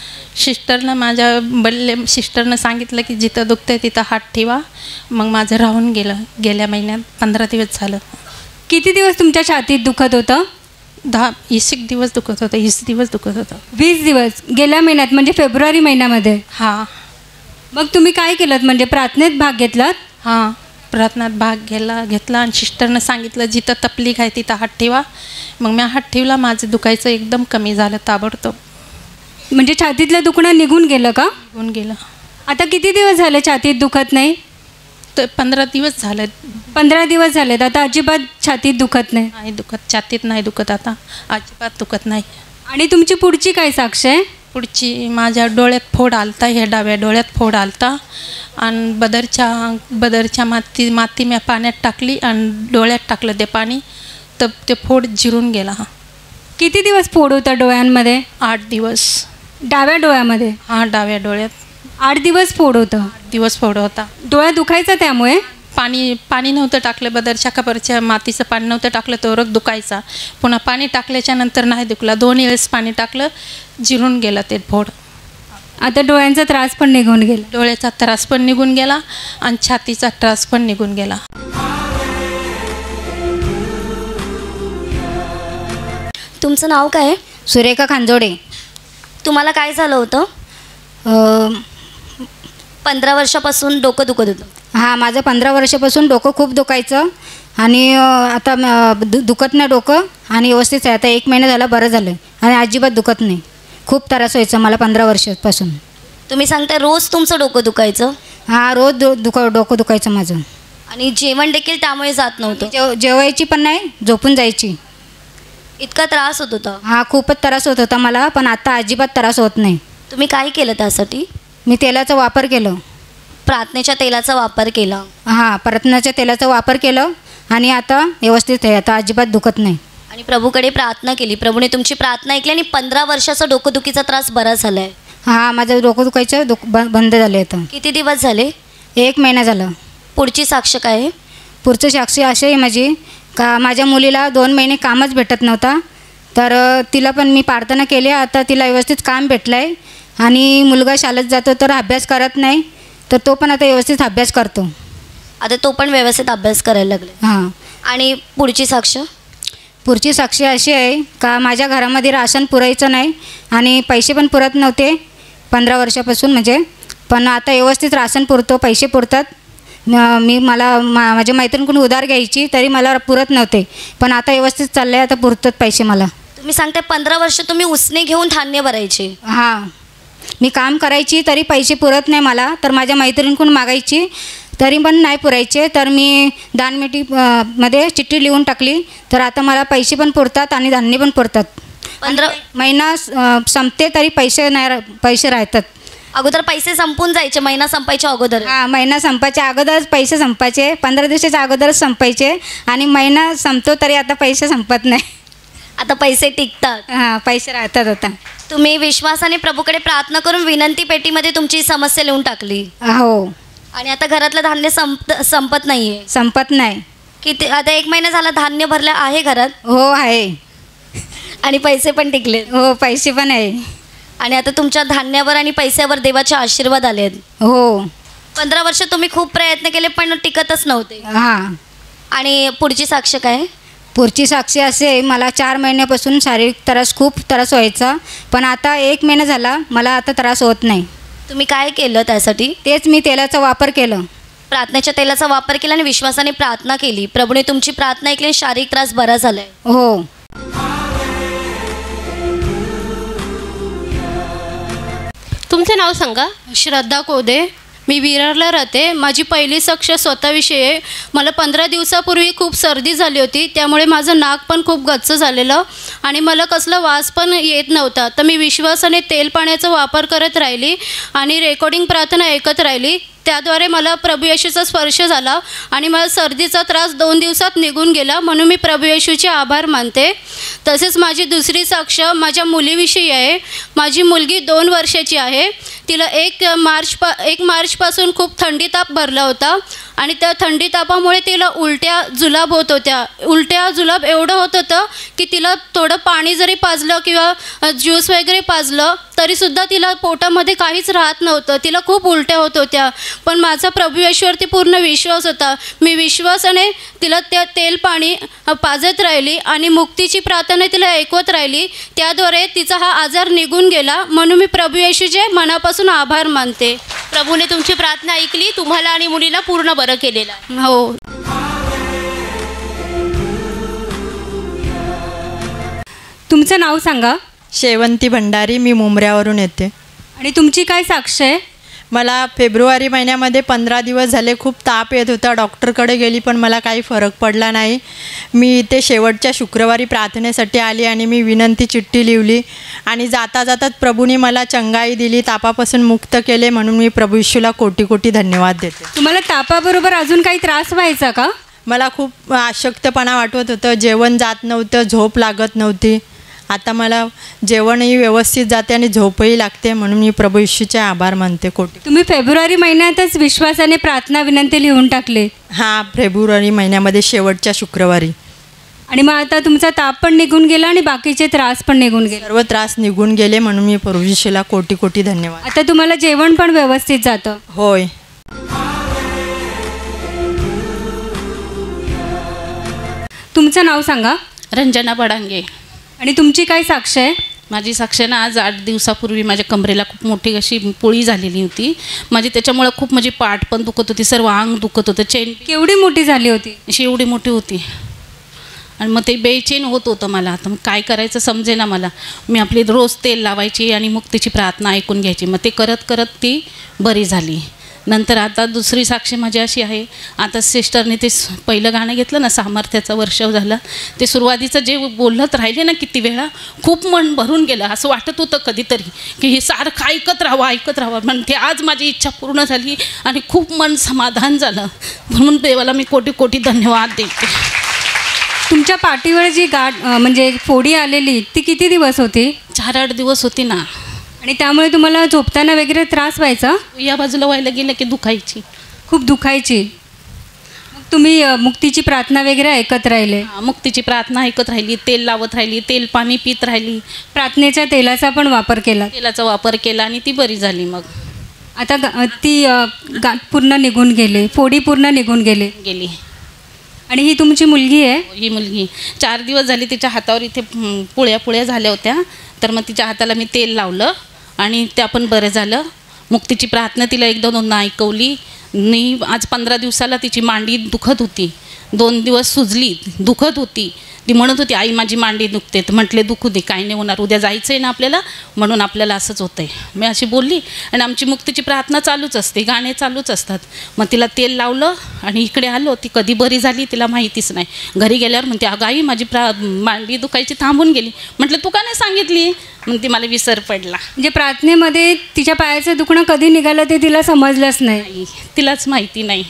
सिस्टरनं सांगितलं की जिथं दुखतंय तिथं हात ठेवा. मग माझं राहून गेलं. गेल्या महिन्यात 15 दिवस झालं. किती दिवस तुमच्या छातीत दुखत होतं? 20 दिवस दुखत होतं. 20 दिवस दुखत होतं. 20 दिवस गेल्या महिन्यात, म्हणजे फेब्रुवारी महिन्यामध्ये? हां. मग तुम्ही काय केलं, म्हणजे प्रार्थनेत भाग घेतलात? हां, प्रार्थनेत भाग घेतला आणि सिस्टरनं सांगितलं जिथं तपलीक आहे तिथं हात ठेवा. मग मी हात ठेवला. माझं दुखायचं एकदम कमी झालं ताबडतोब. म्हणजे छातीतलं दुखणं निघून गेलं का? निघून गेलं. आता किती दिवस झाले छातीत दुखत नाही? तर 15 दिवस झाले. 15 दिवस झालेत. आता अजिबात छातीत दुखत नाही? नाही दुखत, छातीत नाही दुखत, आता अजिबात दुखत नाही. आणि तुमची पुढची काय साक्ष आहे? पुढची माझ्या डोळ्यात फोड आलता, ह्या डाव्या डोळ्यात फोड आलता आणि बदरच्या माती मी पाण्यात टाकली आणि डोळ्यात टाकलं ते पाणी, तर ते फोड जिरून गेला. किती दिवस फोड होता डोळ्यांमध्ये? 8 दिवस. डाव्या डोळ्यामध्ये? हां, डाव्या डोळ्यात 8 दिवस फोड होतं. 8 दिवस फोड होता. डोळा दुखायचा त्यामुळे? पाणी नव्हतं टाकलं, बदरच्या कबरच्या मातीचं पाणी नव्हतं टाकलं, तो रग दुखायचा. पुन्हा पाणी टाकल्याच्या नंतर नाही दुखला. 2 वेळेस पाणी टाकलं, जिरून गेलं ते फोड. आता डोळ्यांचा त्रास पण निघून गेला? डोळ्याचा त्रास पण निघून गेला आणि छातीचा त्रास पण निघून गेला. तुमचं नाव काय आहे? सुरेखा खांजोडे. तुम्हाला काय झालं होतं? 15 वर्षापासून डोकं दुखत होतं? हां, माझं 15 वर्षापासून डोकं खूप दुखायचं आणि आता दुखत नाही डोकं आणि व्यवस्थित आहे. आता 1 महिना झाला बरं झालं आणि अजिबात दुखत नाही. खूप त्रास व्हायचा मला 15 वर्षापासून. तुम्ही सांगता रोज तुमचं डोकं दुखायचं? हां, रोज डोकं दुखायचं माझं. आणि जेवण देखील त्यामुळे जात नव्हतं? जेवायची पण नाही, झोपून जायची. इतका त्रास होत होता? हां, खूपच त्रास होत होता मला, पण आता अजिबात त्रास होत नाही. तुम्ही काय केलं त्यासाठी? मी तेलाचा वापर केलं. प्रार्थनेच्या तेलाचा वापर केला? हां, प्रार्थनेच्या तेलाचा वापर केलं आणि आता व्यवस्थित आहे. आता अजिबात दुखत नाही. आणि प्रभूकडे प्रार्थना केली, प्रभूने तुमची प्रार्थना ऐकली आणि 15 वर्षाचा डोकंदुखीचा त्रास बरा झाला आहे? हां, माझं डोकं दुखायचं बंद झालं आहे आता. किती दिवस झाले? 1 महिना झाला. पुढची साक्ष काय आहे? पुढचं साक्ष अशी आहे माझी का माझ्या मुलीला 2 महिने कामच भेटत नव्हता, तर तिला पण मी प्रार्थना केली. आता तिला व्यवस्थित काम भेटलं आहे आणि मुलगा शाळेत जातो तर अभ्यास करत नाही, तर तो पण आता व्यवस्थित अभ्यास करतो. आता तो पण व्यवस्थित अभ्यास करायला लागले? हां. आणि पुढची साक्ष? पुढची साक्ष अशी आहे का माझ्या घरामध्ये राशन पुरायचं नाही आणि पैसे पण पुरत नव्हते 15 वर्षापासून म्हणजे, पण आता व्यवस्थित राशन पुरतो, पैसे पुरतात. माझ्या मैत्रिणीकडून उधार घ्यायची तरी मला पुरत नव्हते, पण आता व्यवस्थित चाललं आहे, आता पुरतात पैसे मला. तुम्ही सांगताय 15 वर्ष तुम्ही उसने घेऊन धान्य भरायचे? हां, मी काम करायची तरी पैसे पुरत नाही मला, तर माझ्या मैत्रिणीकडून मागायची तरी पण नाही पुरायचे, तर मी दानमेटी मध्ये चिठ्ठी लिहून टाकली, तर आता मला पैसे पण पुरतात आणि धान्य पण पुरतात. 15 महिना संपते तरी पैसे राहतात. अगोदर पैसे संपून जायचे, महिना संपायच्या अगोदर? हां, महिना संपायच्या अगोदरच पैसे संपायचे, 15 दिवसाच्या अगोदरच संपायचे आणि महिना संपतो तरी आता पैसे संपत नाही. आता पैसे टिकतात. हां, पैसे राहतात आता. तुम्ही विश्वासाने प्रभूकडे प्रार्थना करून विनंती पेटीमध्ये तुमची समस्या लिहून टाकली. हो. आणि आता घरातलं धान्य संपत नाहीये? संपत नाही. किती आता 1 महिना झाला धान्य भरलं आहे घरात? हो आहे. आणि पैसे पण टिकले? हो, पैसे पण आहे. आणि आता तुमच्या धान्यावर आणि पैशावर देवाचे आशीर्वाद आले आहेत? हो. 15 वर्ष तुम्ही खूप प्रयत्न केले पण टिकतच नव्हते. हां. आणि पुढची साक्ष काय? पुढची साक्षी असे, मला 4 महिन्यापासून शारीरिक खूप त्रास व्हायचा, पण आता 1 महिना झाला मला आता त्रास होत नाही. तुम्ही काय केलं त्यासाठी? तेच मी तेलाचा वापर केलं. प्रार्थनेच्या तेलाचा वापर केला आणि विश्वासाने प्रार्थना केली. प्रभूने तुमची प्रार्थना ऐकली आणि शारीरिक त्रास बरा झालाय. हो. तुमचं नाव सांगा. श्रद्धा कोदे. मी विरारला राहते. माझी पहिली साक्ष स्वतःविषयी आहे. मला 15 दिवसापूर्वी खूप सर्दी झाली होती, त्यामुळे माझं नाक पण खूप गच्च झालेलं आणि मला कसला वास पण येत नव्हता. तर मी विश्वासाने तेल पाण्याचा वापर करत राहिली आणि रेकॉर्डिंग प्रार्थना ऐकत राहिली. त्याद्वारे मला प्रभू येशूचा स्पर्श झाला आणि मला सर्दीचा त्रास 2 दिवसात निघून गेला, म्हणून मी प्रभू येशूचे आभार मानते. तसेच माझी दुसरी साक्ष माझ्या मुलीविषयी आहे. माझी मुलगी 2 वर्षाची आहे. तिला 1 मार्चपासून खूप थंडी ताप भरला होता आणि त्या थंडी तापामुळे तिला उलट्या जुलाब होत होत्या. उलट्या जुलाब एवढं होत होतं की तिला थोडं पाणी जरी पाजलं किंवा ज्यूस वगैरे पाजलं तरीसुद्धा तिला पोटामध्ये काहीच राहत नव्हतं. तिला खूप उलट्या होत होत्या. पण माझा प्रभू येशूवरती पूर्ण विश्वास होता. मी विश्वासाने तिला त्या तेल पाणी पाजत राहिली आणि मुक्तीची प्रार्थना तिला ऐकवत राहिली. त्याद्वारे तिचा हा आजार निघून गेला, म्हणून मी प्रभू येशूचे मनापासून आभार मानते. प्रभूने तुमची प्रार्थना ऐकली, तुम्हाला आणि मुलीला पूर्ण बरं केलेलं आहे. हो. तुमचं नाव सांगा. शेवंती भंडारी. मी मुंबऱ्यावरून येते. आणि तुमची काय साक्ष आहे? मला फेब्रुवारी महिन्यामध्ये 15 दिवस झाले खूप ताप येत होता. डॉक्टरकडे गेली पण मला काही फरक पडला नाही. मी इथे शेवटच्या शुक्रवारी प्रार्थनेसाठी आली आणि मी विनंती चिठ्ठी लिहिली आणि जाता जाताच प्रभूने मला चंगाई दिली, तापापासून मुक्त केले, म्हणून मी प्रभू येशूला कोटी कोटी धन्यवाद देते. तुम्हाला तापाबरोबर अजून काही त्रास व्हायचा का? मला खूप अशक्तपणा वाटत होतं, जेवण जात नव्हतं, झोप लागत नव्हती. आता मला जेवणही व्यवस्थित जाते आणि झोपही लागते, म्हणून मी प्रभू येशूचे आभार मानते कोटी. तुम्ही फेब्रुवारी महिन्यातच विश्वासाने प्रार्थना विनंती लिहून टाकले? हां, फेब्रुवारी महिन्यामध्ये शेवटच्या शुक्रवारी. आणि मग आता तुमचा ताप पण निघून गेला आणि बाकीचे त्रास पण निघून गेले? सर्व त्रास निघून गेले, म्हणून मी प्रभू येशूला कोटी कोटी धन्यवाद. आता तुम्हाला जेवण पण व्यवस्थित जातं? होय. तुमचं नाव सांगा. रंजना बडांगे. आणि तुमची काय साक्ष आहे? माझी साक्ष ना, आज 8 दिवसापूर्वी माझ्या कमरेला खूप मोठी अशी पोळी झालेली होती. माझी त्याच्यामुळे खूप माझी पाठ पण दुखत होती, सर्व अंग दुखत होतं. चेन केवढी मोठी झाली होती? अशी एवढी मोठी होती आणि मग ते बेचैन होत होतं मला. आता मग काय करायचं समजेना मला. मी आपली रोज तेल लावायची आणि मग तिची प्रार्थना ऐकून घ्यायची. मग ते करत करत ती बरी झाली. नंतर आता दुसरी साक्ष माझी अशी आहे. आता सिस्टरने ते पहिलं गाणं घेतलं ना, सामर्थ्याचा वर्षव झाला, ते सुरुवातीचं जे बोलत राहिले ना किती वेळा, खूप मन भरून गेलं. असं वाटत होतं कधीतरी की हे सारखं ऐकत राहावं. म्हणजे आज माझी इच्छा पूर्ण झाली आणि खूप मन समाधान झालं, म्हणून देवाला मी कोटी कोटी धन्यवाद देते. तुमच्या पाठीवर जी गाठ म्हणजे फोडी आलेली ती किती दिवस होती? 4-8 दिवस होती ना. आणि त्यामुळे तुम्हाला झोपताना वगैरे त्रास व्हायचा? या बाजूला व्हायला गेलं की दुखायची, खूप दुखायची. मग तुम्ही मुक्तीची प्रार्थना वगैरे ऐकत राहिले? मुक्तीची प्रार्थना ऐकत राहिली, तेल लावत राहिली, तेल पाणी पित राहिली. प्रार्थनेच्या तेलाचा पण वापर केला? तेलाचा वापर केला आणि ती बरी झाली. मग आता ती गाठ पूर्ण निघून गेली, फोडी पूर्ण निघून गेली. आणि ही तुमची मुलगी आहे? ही मुलगी 4 दिवस झाली तिच्या हातावर इथे पुळ्या झाल्या होत्या, तर मग तिच्या हाताला मी तेल लावलं आणि त्या पण बरं झालं. मुक्तीची प्रार्थना तिला 1-2 ऐकवली. आज 15 दिवसाला तिची मांडी दुखत होती, 2 दिवस सुजली, दुखत होती. ती म्हणत होती आई माझी मांडी दुखते. तर म्हटले दुखू दे, काही नाही होणार, उद्या जायचं आहे ना आपल्याला, म्हणून आपल्याला असंच होतं आहे. मी अशी बोलली आणि आमची मुक्तीची प्रार्थना चालूच असते, गाणे चालूच असतात. मग तिला तेल लावलं आणि इकडे आलो. ती कधी बरी झाली तिला माहितीच नाही. घरी गेल्यावर म्हणते अगं आई माझी मांडी दुखायची थांबून गेली. म्हटलं तू का नाही सांगितली? मग ती मला विसर पडला. म्हणजे प्रार्थनेमध्ये तिच्या पायाचं दुखणं कधी निघालं ते तिला समजलंच नाही, तिलाच माहिती नाही.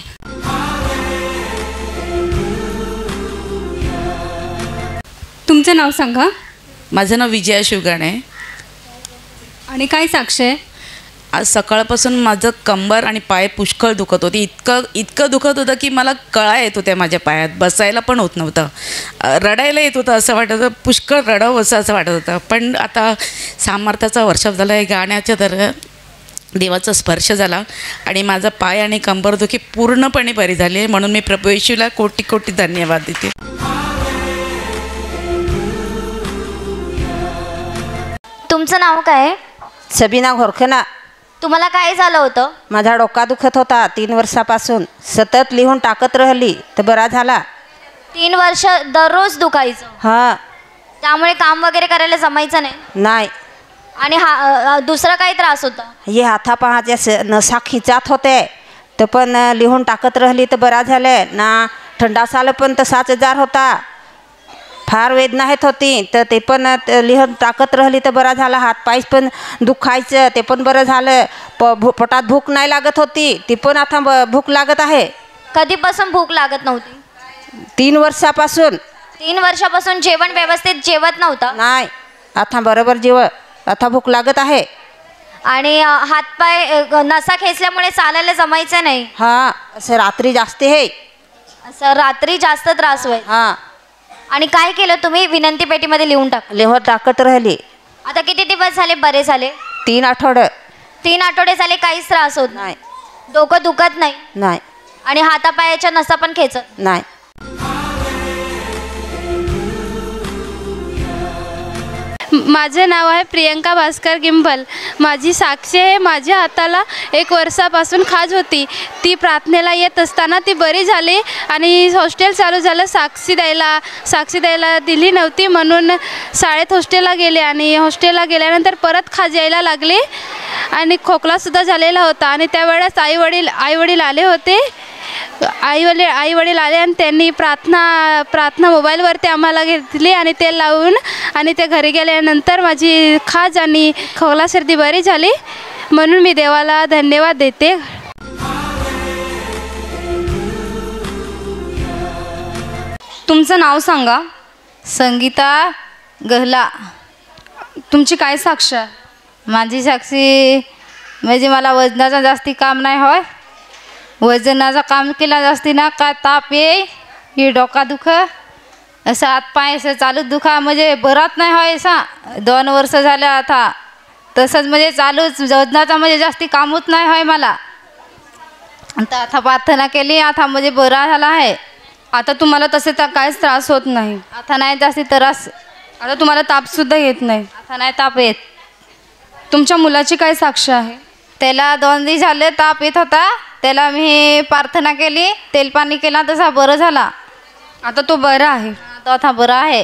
तुमचं नाव सांगा. माझं नाव विजया शिवगाणे. आणि काय साक्ष आहे? आज सकाळपासून माझं कंबर आणि पाय पुष्कळ दुखत होती. इतकं दुखत होतं की मला कळा येत होत्या माझ्या पायात, बसायला पण होत नव्हतं, रडायला येत होतं. असं वाटत होतं पुष्कळ रडावं असं वाटत होतं. पण आता सामर्थ्याचा वर्षाप झाला आहे, गाण्याच्या तर देवाचा स्पर्श झाला आणि माझा पाय आणि कंबरदुखी पूर्णपणे बरी झाली आहे. म्हणून मी प्रभू येशूला कोटी कोटी धन्यवाद देते. तुमचं नाव काय? सबीना घोरखना. तुम्हाला काय झालं होतं? माझा डोका दुखत होता 3 वर्षापासून. सतत लिहून टाकत राहिली तर बरा झाला. 3 वर्ष दररोज दुखायचं? हां. त्यामुळे काम वगैरे करायला जमायचं नाही? नाही. आणि दुसरा काही त्रास होता? हे हातापाहाच्या नसा खिचात होते तर पण लिहून टाकत राहिली तर बरा झाले ना. थंडास आलं पण तसाच जार होता, फार वेदना येत होती तर ते पण लिहून टाकत राहिली तर बरा झाला. हातपाय पण दुखायचं ते पण बरं झालं. पोटात भूक नाही लागत होती ती पण आता भूक लागत आहे. कधीपासून भूक लागत नव्हती? 3 वर्षापासून. 3 वर्षापासून जेवण व्यवस्थित जेवत नव्हता? नाही, आता बरोबर आता भूक लागत आहे. आणि हातपाय नसा खेचल्यामुळे चालायला जमायचं नाही? हां, असं रात्री जास्त आहे. असं रात्री जास्त त्रास होय? हां. आणि काय केलं तुम्ही? विनंती पेटीमध्ये लिहून टाकत राहिली. आता किती दिवस झाले बरे झाले? 3 आठवडे. 3 आठवडे झाले काहीच त्रास होत नाही? डोकं दुखत नाही? नाही. आणि हातापायाच्या नसा पण खेचत नाही? माझे नाव आहे प्रियंका भास्कर गिंबल. माझी साक्षी आहे. माझ्या हाताला 1 वर्षापासून खाज होती. ती प्रार्थनेला येत असताना ती बरी झाली आणि हॉस्टेल चालू झालं. साक्षी द्यायला दिली नव्हती म्हणून शाळेत हॉस्टेलला गेले आणि हॉस्टेलला गेल्यानंतर परत खाज यायला लागली आणि खोकलासुद्धा झालेला होता. आणि त्यावेळेस आईवडील आले होते. आईवडील आले आणि त्यांनी प्रार्थना मोबाईलवरती आम्हाला घेतली आणि ते लावून आणि ते घरी गेल्यानंतर माझी खाज आणि खोकला सर्दी बरी झाली. म्हणून मी देवाला धन्यवाद देते. तुमचं नाव सांगा. संगीता गहला. तुमची काय साक्ष आहे? माझी साक्षी म्हणजे मला वजनाचं जास्ती काम नाही होय. वजनाचं काम केला जास्ती ना काय ताप ये डोका दुख असं हातपाय असं चालूच दुखा म्हणजे बरात नाही होय. असा 2 वर्ष झालं आता तसंच म्हणजे चालूच. वजनाचा म्हणजे जास्ती कामच नाही होय मला. आता प्रार्थना केली आता म्हणजे बरा झाला आहे. आता तुम्हाला तसे काहीच त्रास होत नाही? आता नाही जास्ती त्रास. आता तुम्हाला तापसुद्धा येत नाही? आता नाही ताप येत. तुमच्या मुलाची काय साक्ष आहे? त्याला 2 दिवस झाले ताप येत होता. त्याला मी प्रार्थना केली, तेलपाणी केला, तसा बरं झाला. आता तो बरा आहे? तो आता बरा आहे.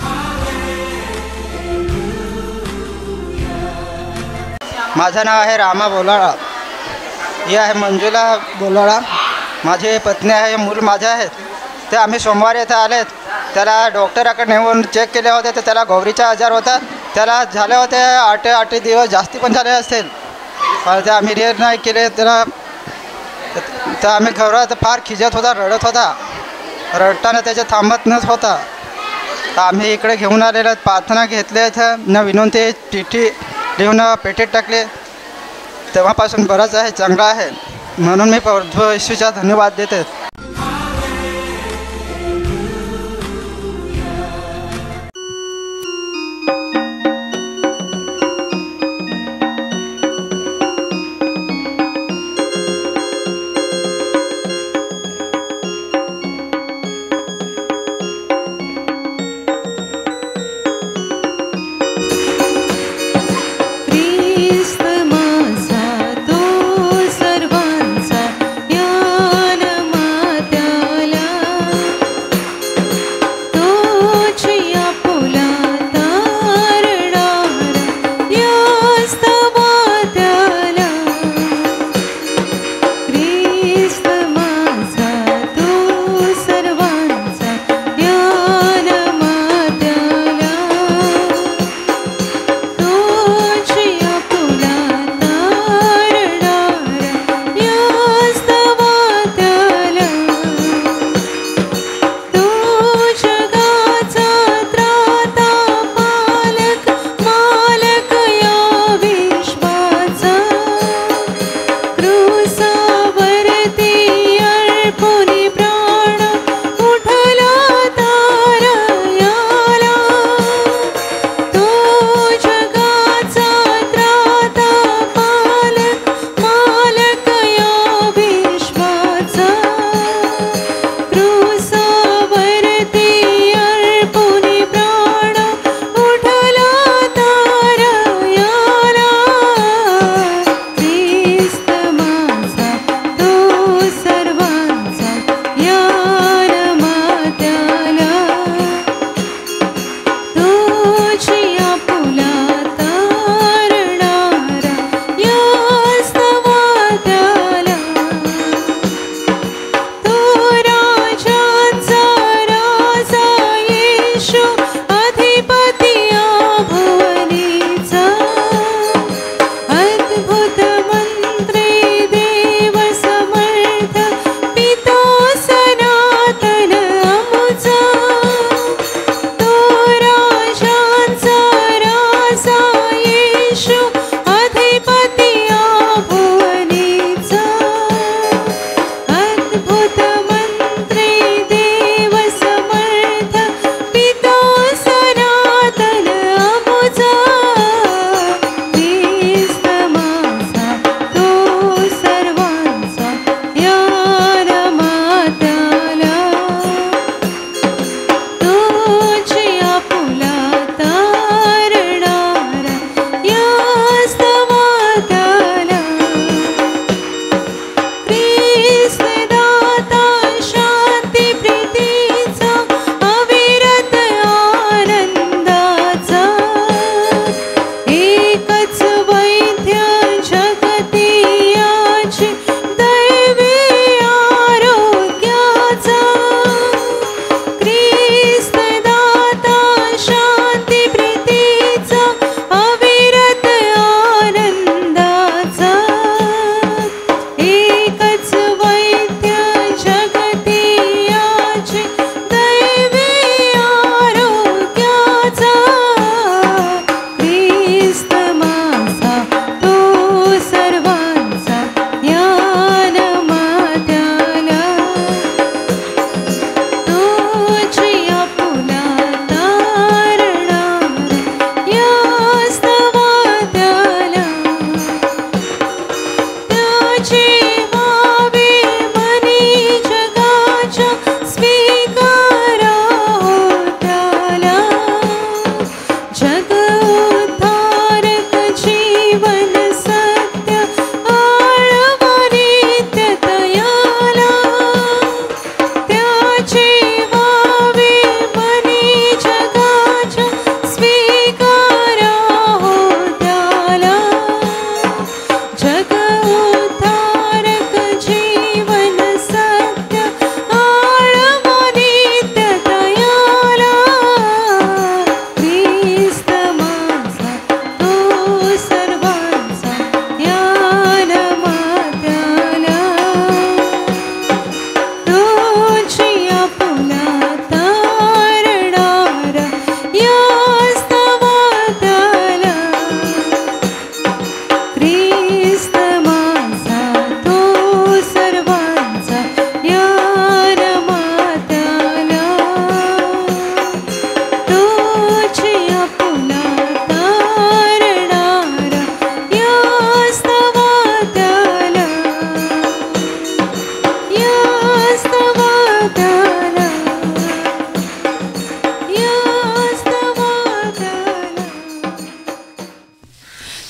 माझं नाव आहे रामा बोलाळा. हे आहे मंजुला बोलाळा. माझी पत्नी आहे, मूल माझे आहेत. ते आम्ही सोमवारी इथं आलेत. त्याला डॉक्टराकडे नेऊन चेक केले होते तर त्याला गौरीचा आजार होता. त्याला झाले होते 8 दिवस, जास्ती पण झाले असतील. ते आम्ही रेड नाही केले त्याला. तर आम्ही घरात फार खिजत होता, रडत होता. रडताना त्याच्या थांबत नच होता. तर आम्ही इकडे घेऊन आलेलो, प्रार्थना घेतले इथं न विनंती चिठ्ठी लिहून पेटीत टाकले. तेव्हापासून बराच आहे, चांगला आहे. म्हणून मी प्रभू येशूचा धन्यवाद देते. माझा तो सर्वांचा ज्ञान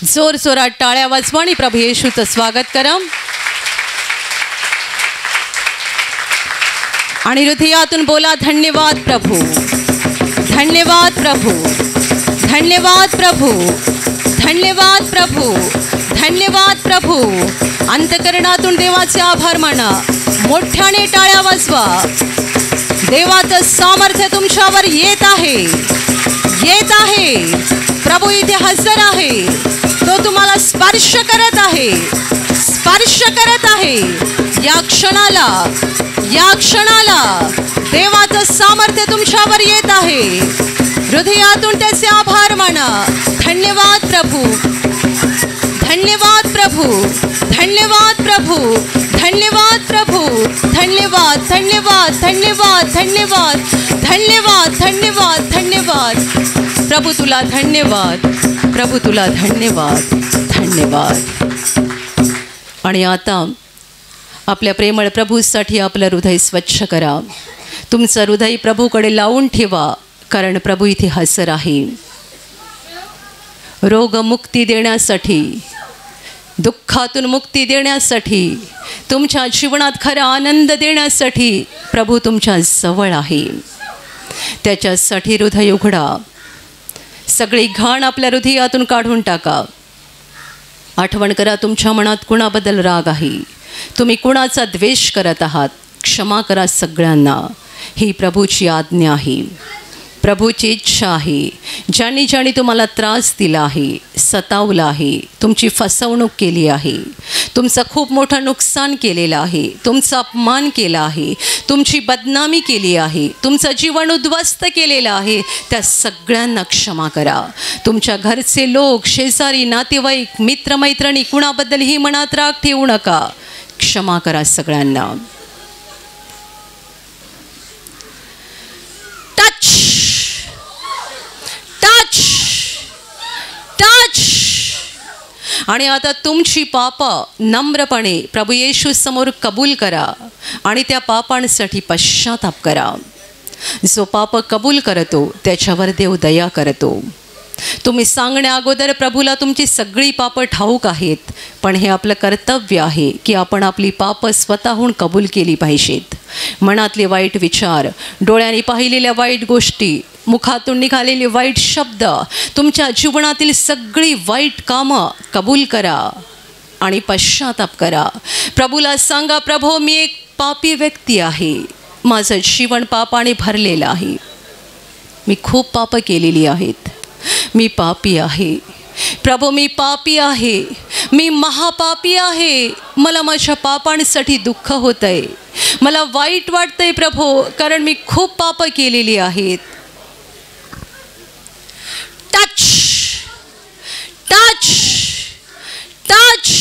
जोर जोरात टाळ्या वाजवा आणि प्रभू येशूचं स्वागत करा आणि हृदयातून बोला, धन्यवाद प्रभू, धन्यवाद प्रभू, धन्यवाद प्रभू, धन्यवाद प्रभू, धन्यवाद प्रभू. अंतकरणातून देवाचे आभार माना, मोठ्याने टाळ्या वाजवा. देवाचं सामर्थ्य तुमच्यावर येत आहे, येत आहे. प्रभू इथे हजर आहे, तो तुम्हाला स्पर्श करत आहे, स्पर्श करत आहे. या क्षणाला, या क्षणाला देवाचं सामर्थ्य तुमच्यावर येत आहे. हृदयातून त्याचे आभार माना. धन्यवाद प्रभू, धन्यवाद प्रभू, धन्यवाद प्रभू, धन्यवाद प्रभू, धन्यवाद, धन्यवाद, धन्यवाद, धन्यवाद, धन्यवाद, धन्यवाद, धन्यवाद. प्रभू तुला धन्यवाद, प्रभू तुला धन्यवाद, धन्यवाद. आणि आता आपल्या प्रेमळ प्रभूसाठी आपलं हृदय स्वच्छ करा. तुमचं हृदय प्रभूकडे लावून ठेवा, कारण प्रभू इथे हजर आहे. रोगमुक्ती देण्यासाठी, दुःखातून मुक्ती देण्यासाठी, तुमच्या जीवनात खरा आनंद देण्यासाठी प्रभू तुमच्या जवळ आहे. त्याच्यासाठी हृदय उघडा. सगळी घाण आपल्या हृदयातून काढून टाका. आठवण करा, तुमच्या मनात कुणाबद्दल राग आहे, तुम्ही कुणाचा द्वेष करत आहात. क्षमा करा सगळ्यांना. ही प्रभूची आज्ञा आहे, प्रभूची इच्छा आहे. ज्यांनी ज्यांनी तुम्हाला त्रास दिला आहे, सतावलं आहे, तुमची फसवणूक केली आहे, तुमचं खूप मोठं नुकसान केलेलं आहे, तुमचा अपमान केला आहे, तुमची बदनामी केली आहे, तुमचं जीवन उद्ध्वस्त केलेलं आहे, त्या सगळ्यांना क्षमा करा. तुमच्या घरचे लोक, शेजारी, नातेवाईक, मित्रमैत्रिणी कुणाबद्दलही मनात राग ठेवू नका. क्षमा करा सगळ्यांना. Touch touch touch. आणि आता तुमची पापं नम्रपणे प्रभू येशू समोर कबूल करा आणि त्या पापांसाठी पश्चाताप करा. जो पाप कबूल करतो त्याच्यावर देव दया करतो. तुम्ही सांगण्या अगोदर प्रभूला तुमची सगळी पापं ठाऊक आहेत, पण हे आपलं कर्तव्य आहे की आपण आपली पापं स्वतःहून कबूल केली पाहिजेत. मनातले वाईट विचार, डोळ्यांनी पाहिलेल्या वाईट गोष्टी, मुखातून निघालेले वाईट शब्द, तुमच्या जीवनातील सगळी वाईट कामं कबूल करा आणि पश्चाताप करा. प्रभूला सांगा, प्रभू मी एक पापी व्यक्ती आहे, माझं जीवन पापाने भरलेलं आहे, मी खूप पापं केलेली आहेत, मी पापी आहे. प्रभू मी पापी आहे, मी महापापी आहे. मला माझ्या पापांसाठी दुःख होत आहे, मला वाईट वाटतंय प्रभू, कारण मी खूप पापं केलेली आहेत. Touch touch touch.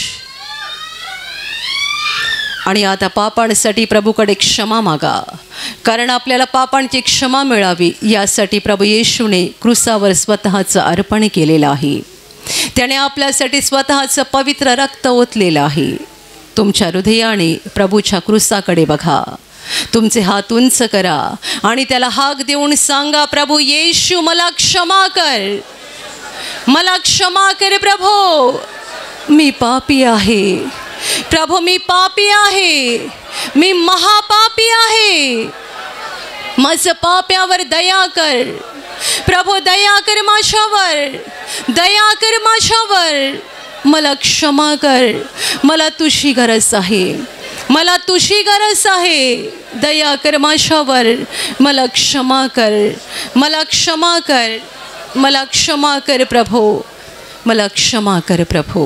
आणि आता पापांसाठी प्रभूकडे क्षमा मागा, कारण आपल्याला पापांची क्षमा मिळावी यासाठी प्रभू येशूने क्रूसावर स्वतःचं अर्पण केलेलं आहे. त्याने आपल्यासाठी स्वतःचं पवित्र रक्त ओतलेलं आहे. तुमच्या हृदयाने प्रभूच्या क्रूसाकडे बघा, तुमचे हात उंच करा आणि त्याला हाक देऊन सांगा, प्रभू येशू मला क्षमा कर, मला क्षमा कर प्रभू, मी पापी आहे. प्रभू मी पापी आहे, मी महापापी आहे. माझं पाप्यावर दया कर प्रभू, दया कर माझ्यावर, दया कर माझ्यावर. मला क्षमा कर, मला तुझी गरज आहे, मला तुझी गरज आहे. दया कर माझ्यावर, मला क्षमा कर, मला क्षमा कर, मला क्षमा कर प्रभू, मला क्षमा कर प्रभू.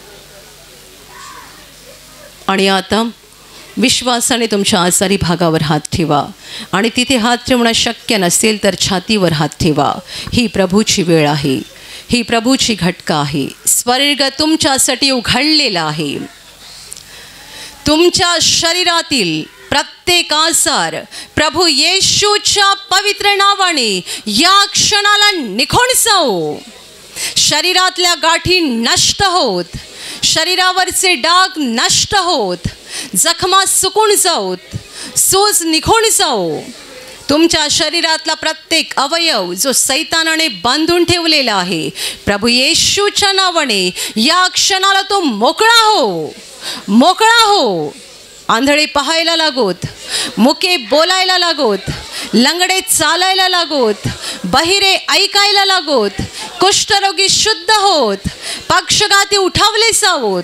आणि आता विश्वासाने तुमच्या आजारी भागावर हात ठेवा आणि तिथे हात ठेवणं शक्य नसेल तर छातीवर हात ठेवा. ही प्रभूची वेळ आहे, ही प्रभूची घटका आहे. स्वर्ग तुमच्यासाठी उघडलेला आहे. तुमच्या शरीरातील प्रत्येक आजार प्रभू येशूच्या पवित्र नावाने या क्षणाला निघून जाओ. शरीरातल्या गाठी नष्ट होत, शरीरावरचे डाग नष्ट होत, जखमा सुकून जाओत, सूज निघून जाओ. तुमच्या शरीरातला प्रत्येक अवयव जो सैतानाने बांधून ठेवलेला आहे, प्रभू येशूच्या नावाने या क्षणाला तो मोकळा हो, मोकळा हो. आंधळे पाहायला लागोत, मुके बोलायला लागोत, लंगडे चालायला लागोत, बहिरे ऐकायला लागोत, कुष्ठरोगी शुद्ध होत, पक्षघाती उठावले जावोत.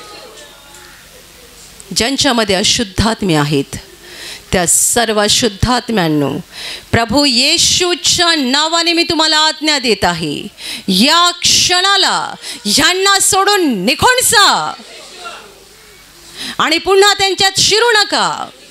ज्यांच्यामध्ये अशुद्धात्मे आहेत त्या सर्व अशुद्धात्म्यांनो प्रभू येशूच्या नावाने मी तुम्हाला आज्ञा देत आहे, या क्षणाला ह्यांना सोडून निघून जा आणि पुन्हा त्यांच्यात शिरू नका.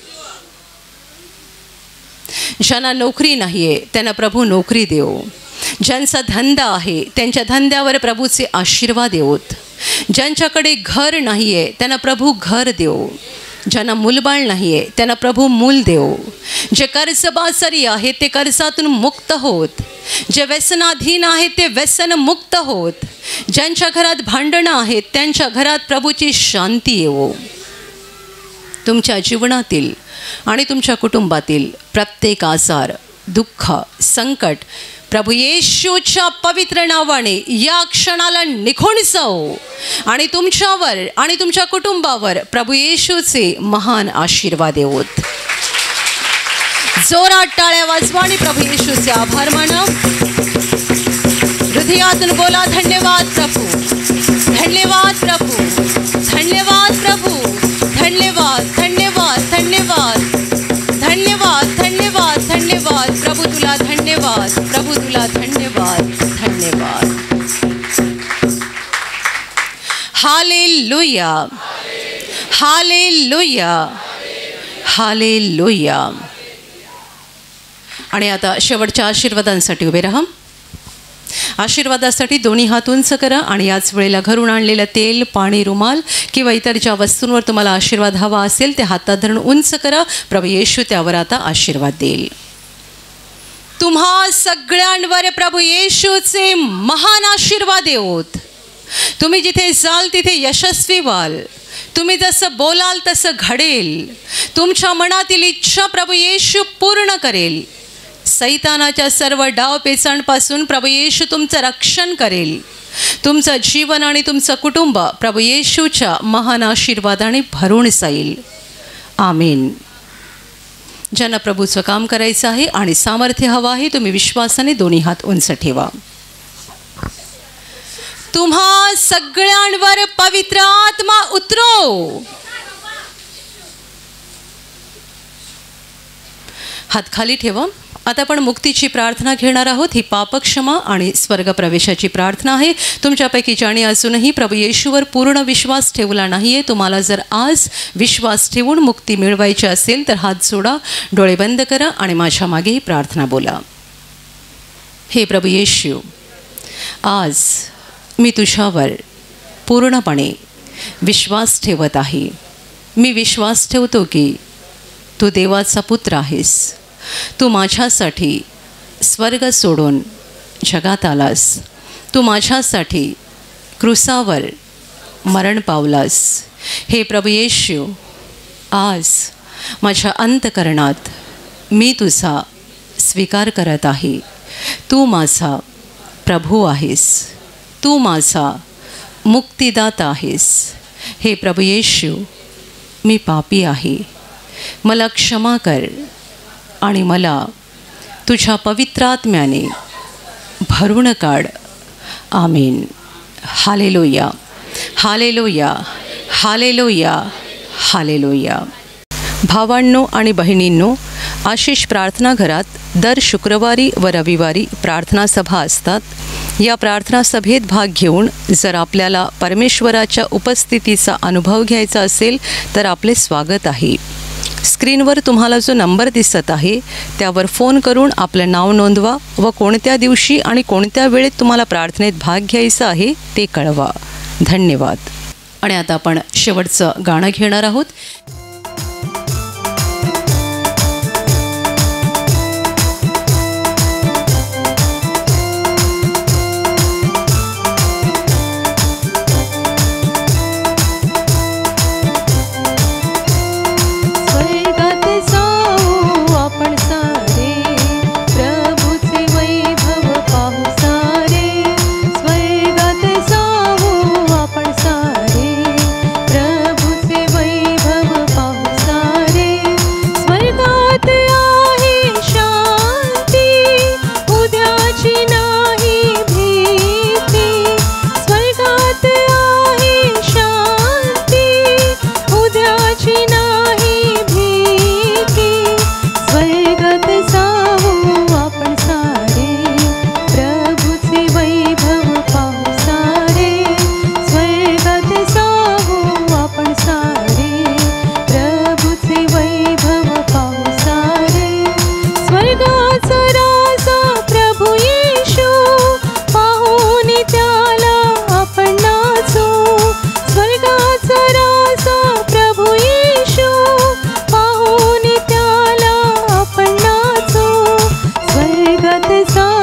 ज्यांना नोकरी नाहीये त्यांना प्रभू नोकरी देव. ज्यांचा धंदा आहे त्यांच्या धंद्यावर प्रभूचे आशीर्वाद देवोत. ज्यांच्याकडे घर नाहीये त्यांना प्रभू घर देव. ज्यांना मूलबाळ नाहीये त्यांना प्रभू मूल देव. जे कर्जबाजारी आहेत ते कर्जातून मुक्त होत. जे व्यसनाधीन आहेत ते व्यसन मुक्त होत. ज्यांच्या घरात भांडणं आहेत त्यांच्या घरात प्रभूची शांती येवो. तुमच्या जीवनातील आणि तुमच्या कुटुंबातील प्रत्येक आजार, दुःख, संकट प्रभू येशूच्या पवित्र नावाने या क्षणाला निघून जाओ आणि तुमच्यावर आणि तुमच्या कुटुंबावर प्रभू येशूचे महान आशीर्वाद येवोत. जोरात टाळ्या वाजवा आणि प्रभू येशूचे आभार माना. हृदयातून बोला, धन्यवाद प्रभू, धन्यवाद प्रभू, धन्यवाद प्रभू, धन्यवाद, धन्यवाद, धन्यवाद, धन्यवाद, धन्यवाद, धन्यवाद प्रभू तुला धन्यवाद, प्रभू तुला धन्यवाद, धन्यवाद. Hallelujah, hallelujah, hallelujah. आणि आता शेवटच्या आशीर्वादांसाठी उभे राहा. आशीर्वादासाठी दोन्ही हात उंच करा आणि याच वेळेला घरून आणलेलं तेल, पाणी, रुमाल किंवा इतर ज्या वस्तूंवर तुम्हाला आशीर्वाद हवा असेल ते हातात धरून उंच करा. प्रभू येशू त्यावर आता आशीर्वाद देईल. तुम्हा सगळ्यांवर प्रभू येशूचे महान आशीर्वाद येवोत. तुम्ही जिथे जाल तिथे यशस्वी व्हाल. तुम्ही जसं बोलाल तसं घडेल. तुमच्या मनातील इच्छा प्रभू येशू पूर्ण करेल. सैतानाच्या सर्व डावपेचांपासून प्रभू येशू तुमचं रक्षण करेल. तुमचं जीवन आणि तुमचं कुटुंब प्रभू येशूच्या महान आशीर्वादाने भरून जाईल. आमीन. ज्यांना प्रभूचं काम करायचं आहे आणि सामर्थ्य हवं आहे तुम्ही विश्वासाने दोन्ही हात उंच ठेवा. तुम्हा सगळ्यांवर पवित्र आत्मा उतरो. हात खाली ठेवा. आता आपण मुक्तीची प्रार्थना घेणार आहोत. ही पापक्षमा आणि स्वर्गप्रवेशाची प्रार्थना आहे. तुमच्यापैकी ज्याने अजूनही प्रभू येशूवर पूर्ण विश्वास ठेवला नाही आहे, तुम्हाला जर आज विश्वास ठेवून मुक्ती मिळवायची असेल तर हात जोडा, डोळे बंद करा आणि माझ्या मागे ही प्रार्थना बोला. हे प्रभू येशू, आज मी तुझ्यावर पूर्णपणे विश्वास ठेवत आहे. मी विश्वास ठेवतो की तू देवाचा पुत्र आहेस. तू माझ्यासाठी स्वर्ग सोडून जगात आलास. तू माझ्यासाठी क्रूसावर मरण पावलास. हे प्रभू येशू, आज माझ्या अंतकरणात मी तुझा स्वीकार करत आहे. तू माझा प्रभू आहेस. तू माझा मुक्तिदाता आहेस. हे प्रभू येशू, मी पापी आहे. मला क्षमा कर आणि मला तुझ्या पवित्र आत्म्याने भरून काढ. आमीन. Hallelujah, hallelujah, hallelujah, hallelujah. भावांनो आणि बहिणींनो, आशिष प्रार्थना घरात दर शुक्रवारी व रविवारी प्रार्थना सभा असतात. या प्रार्थना सभेत भाग घेऊन जर आपल्याला परमेश्वराच्या उपस्थितीचा अनुभव घ्यायचा असेल तर आपले स्वागत आहे. स्क्रीनवर तुम्हाला जो नंबर दिसत आहे त्यावर फोन करून आपलं नाव नोंदवा व कोणत्या दिवशी आणि कोणत्या वेळेत तुम्हाला प्रार्थनेत भाग घ्यायचा आहे ते कळवा. धन्यवाद. आणि आता आपण शेवटचं गाणं घेणार आहोत. स्वर्गात जाऊ आपण सारे, साथ सा